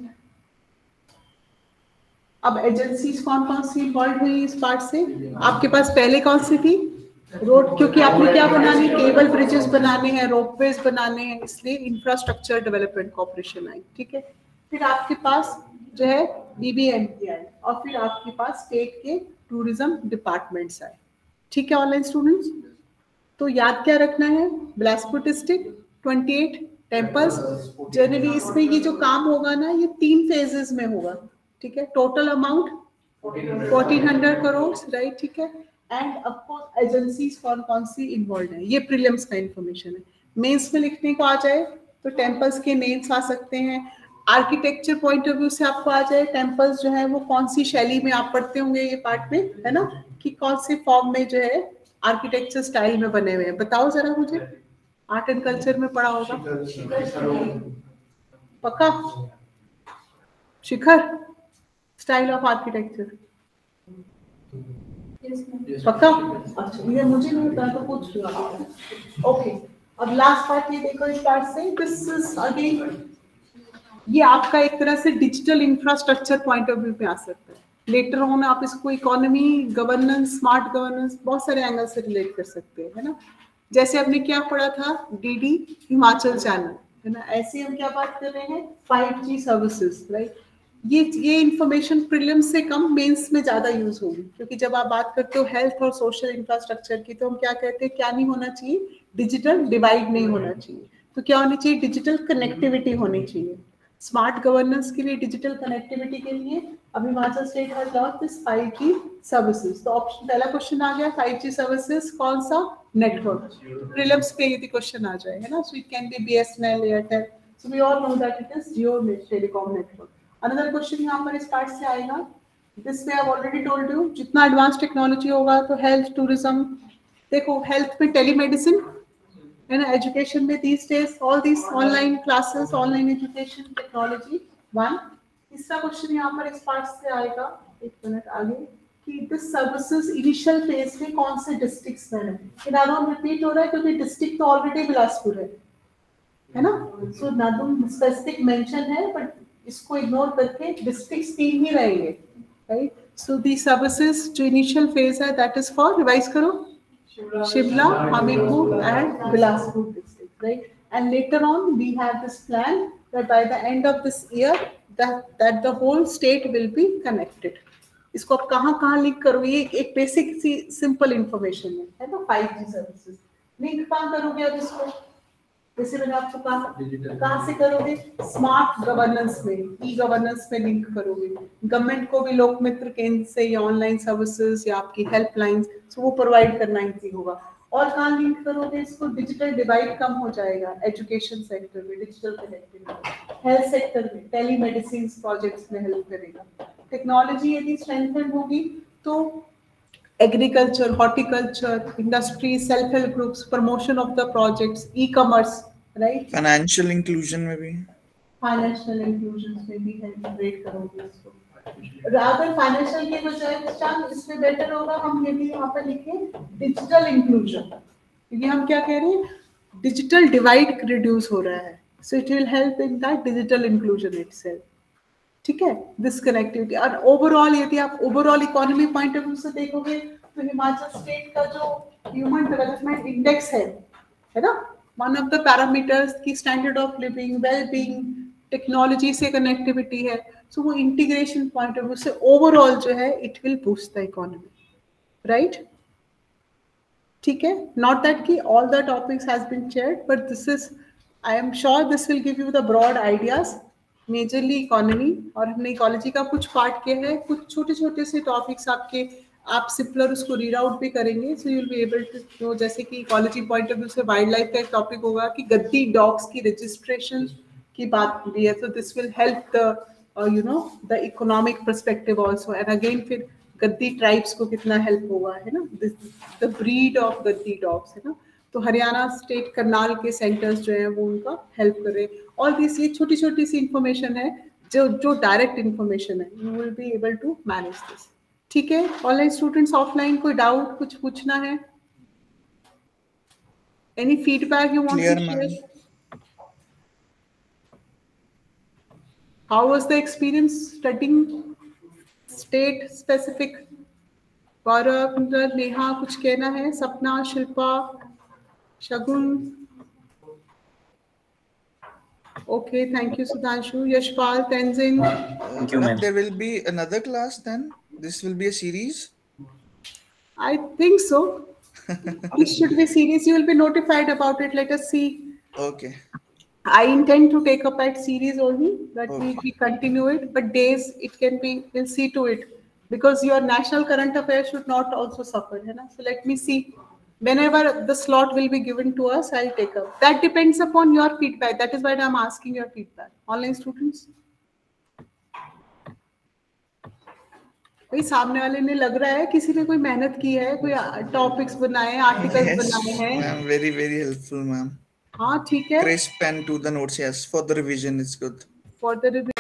अब एजेंसीज कौन कौन सी इन्वॉल्व हुई इस पार्ट से, आपके पास पहले कौन सी थी, रोड, क्योंकि आपने क्या बनानी, केबल ब्रिजेस बनाने हैं, रोपवेज बनाने हैं, इसलिए इंफ्रास्ट्रक्चर डेवलपमेंट कॉर्पोरेशन आई, ठीक है। फिर आपके पास जो है बीबीएमपी आई, और फिर आपके पास स्टेट के टूरिज्म डिपार्टमेंट्स आए, ठीक है। ऑनलाइन स्टूडेंट्स, तो याद क्या रखना है, बिलासपुर डिस्ट्रिक्ट अट्ठाईस टेम्पल्स। जनरली इसमें ये जो काम होगा ना, ये तीन फेजेस में होगा, ठीक है। Total amount fourteen hundred crore, right, ठीक है। एंड ऑफ कोर्स एजेंसीज कौन कौन सी इन्वॉल्व है, ये प्रीलिम्स का इंफॉर्मेशन है। मेंस में लिखने को आ जाए तो टेम्पल्स के नेम्स आ सकते हैं, आर्किटेक्चर पॉइंट ऑफ व्यू से आपको आ जाए टेम्पल्स जो है वो कौन सी शैली में आप पढ़ते होंगे ये पार्ट में, है ना, कि कौन से फॉर्म में जो है आर्किटेक्चर स्टाइल में बने हुए हैं, बताओ जरा मुझे। आर्ट एंड कल्चर में पढ़ा होगा पक्का, शिखर स्टाइल ऑफ आर्किटेक्चर पक्का। अच्छा, ये मुझे नहीं पता तो पूछ रहा। ओके, अब लास्ट पार्ट ये देखो इस पार्ट से, दिस इज अगेन ये आपका एक तरह से digital infrastructure point of view पे आ सकता है। लेटर ऑन आप इसको इकोनॉमी, गवर्नेंस, स्मार्ट गवर्नेंस, बहुत सारे एंगल से रिलेट कर सकते हैं, है ना। जैसे हमने क्या पढ़ा था, डीडी हिमाचल चैनल, है ना, ऐसे हम क्या बात कर रहे हैं, फाइव जी सर्विसेज, राइट। ये ये इंफॉर्मेशन प्रीलिम्स से कम मेंस में ज्यादा यूज होगी, क्योंकि जब आप बात करते हो हेल्थ और सोशल इंफ्रास्ट्रक्चर की तो हम क्या कहते हैं, क्या नहीं होना चाहिए, डिजिटल डिवाइड नहीं होना चाहिए। तो क्या होनी चाहिए, डिजिटल कनेक्टिविटी होनी चाहिए। स्मार्ट गवर्नेंस के लिए, डिजिटल कनेक्टिविटी के लिए अभी Himachal state has launched this five G services. तो ऑप्शन पहला क्वेश्चन आ गया, फाइव जी सर्विसेज कौन सा नेटवर्क, प्रीलिम्स पे यदि क्वेश्चन आ जाए, है ना। So it can be BSNL, Airtel, so we all know that it is Jio telecom network. Another question यहाँ पर इस पार्ट से आएगा, this way I have already told you, जितना एडवांस टेक्नोलॉजी होगा तो हेल्थ, टूरिज्म, देखो हेल्थ में टेलीमेडिसिन है ना, एजुकेशन में these days all these online classes, online education technology one। तीसरा क्वेश्चन यहाँ पर इस पार्ट से आएगा, एक मिनट आगे, कि दिस सर्विसेज इनिशियल फेज में कौन से डिस्ट्रिक्ट्स में है। ये नाम रिपीट हो रहा है क्योंकि डिस्ट्रिक्ट तो ऑलरेडी बिलासपुर है, है ना। सो नादुम स्पेसिफिक मेंशन है, बट इसको इग्नोर करके डिस्ट्रिक्ट्स तीन ही रहेंगे, राइट। सो दी सर्विसेज जो इनिशियल फेज है दैट इज फॉर, रिवाइज करो, Shimla, Hamirpur and Bilaspur district, right? And later on we have this plan that by the end of this year that that the whole state will be connected. इसको आप कहाँ कहाँ link करोगे, ये एक basic सी simple information है, है ना। फाइव जी सर्विसेज लिंक कहाँ करोगे अब इसको, जैसे मैंने आपको कहा कहाँ से करोगे, स्मार्ट गवर्नेंस में, ई गवर्नेंस में लिंक करोगे। गवर्नमेंट को भी लोक मित्र केंद्र से या ऑनलाइन सर्विसेज या आपकी हेल्पलाइंस तो वो प्रोवाइड करना इजी होगा। और कहाँ लिंक करोगे इसको, डिजिटल डिवाइड कम हो जाएगा, एजुकेशन सेक्टर में डिजिटल कनेक्टिविटी, हेल्थ सेक्टर में टेलीमेडिसिन प्रोजेक्ट्स में हेल्प करेगा। टेक्नोलॉजी यदि स्ट्रेंथन होगी तो agriculture, horticulture, industry, self help groups, promotion of the projects, e commerce, right. Financial inclusion में भी, फाइनेंशियल इंक्लूजन में भी हेल्प रेट करोगे इसको। रादर फाइनेंशियल के बजाय चांस इसमें बेटर होगा हम यदि यहाँ पर लिखे डिजिटल इंक्लूजन, क्योंकि हम क्या कह रहे हैं, डिजिटल डिवाइड रिड्यूस हो रहा है, so it will help in that digital inclusion itself, ठीक है। दिस कनेक्टिविटी और ओवरऑल यदि आप overall economy point of view से देखोगे तो हिमाचल स्टेट का जो ह्यूमन डेवलपमेंट इंडेक्स है, है ना, वन ऑफ द पैरामीटर्स की standard of living, well being, technology से कनेक्टिविटी है, सो वो इंटीग्रेशन पॉइंट ऑफ व्यू से ओवरऑल जो है it will boost the economy, right, ठीक है। नॉट दैट कि all the topics has been shared, but this is, I am sure this will give you the broad ideas, majorly economy, और हमने ecology का कुछ part किया है, कुछ छोटे छोटे से टॉपिक्स आपके, आप सिंपलर उसको रीड आउट भी करेंगे, so you will be able to know, जैसे कि इकोलॉजी पॉइंट ऑफ व्यू से वाइल्ड लाइफ का एक टॉपिक होगा कि गद्दी डॉग्स की रजिस्ट्रेशन की बात भी है, so this will help the uh, you know the economic perspective also, and again फिर गद्दी ट्राइब्स को कितना हेल्प होगा, है ना, the breed of Gaddi dogs, है ना। तो हरियाणा स्टेट करनाल के सेंटर्स जो है वो उनका हेल्प कर रहे हैं। ऑल दिस ये छोटी छोटी सी इंफॉर्मेशन है जो जो डायरेक्ट इंफॉर्मेशन है, you will be able to manage this, ठीक है। ऑनलाइन स्टूडेंट्स, ऑफलाइन कोई डाउट, कुछ पूछना है, any feedback you want to share? How was the experience studying state specific? Gaurav, Neha, कुछ कहना है? सपना, शिल्पा, शगुन, okay, thank you Sudhanshu, Yashpal, Tenzin. Thank you, ma'am. There will be another class then? This will be a series? I think so. This should be series. You will be notified about it. Let us see. Okay. I intend to take up at series only, but okay. we, we continue it. But days it can be. We'll see to it, because your national current affairs should not also suffer, है ना? So let me see. Whenever the slot will be given to us, I'll take up. That depends upon your feedback. That is why I'm asking your feedback. Online students. भाई सामने वाले ने लग रहा है किसी ने कोई मेहनत की है, कोई टॉपिक्स बनाए, आर्टिकल्स बनाए हैं. Ma'am, very very helpful, ma'am. हाँ ठीक है. Crisp and to the notes, yes. For the revision, it's good. For the revision.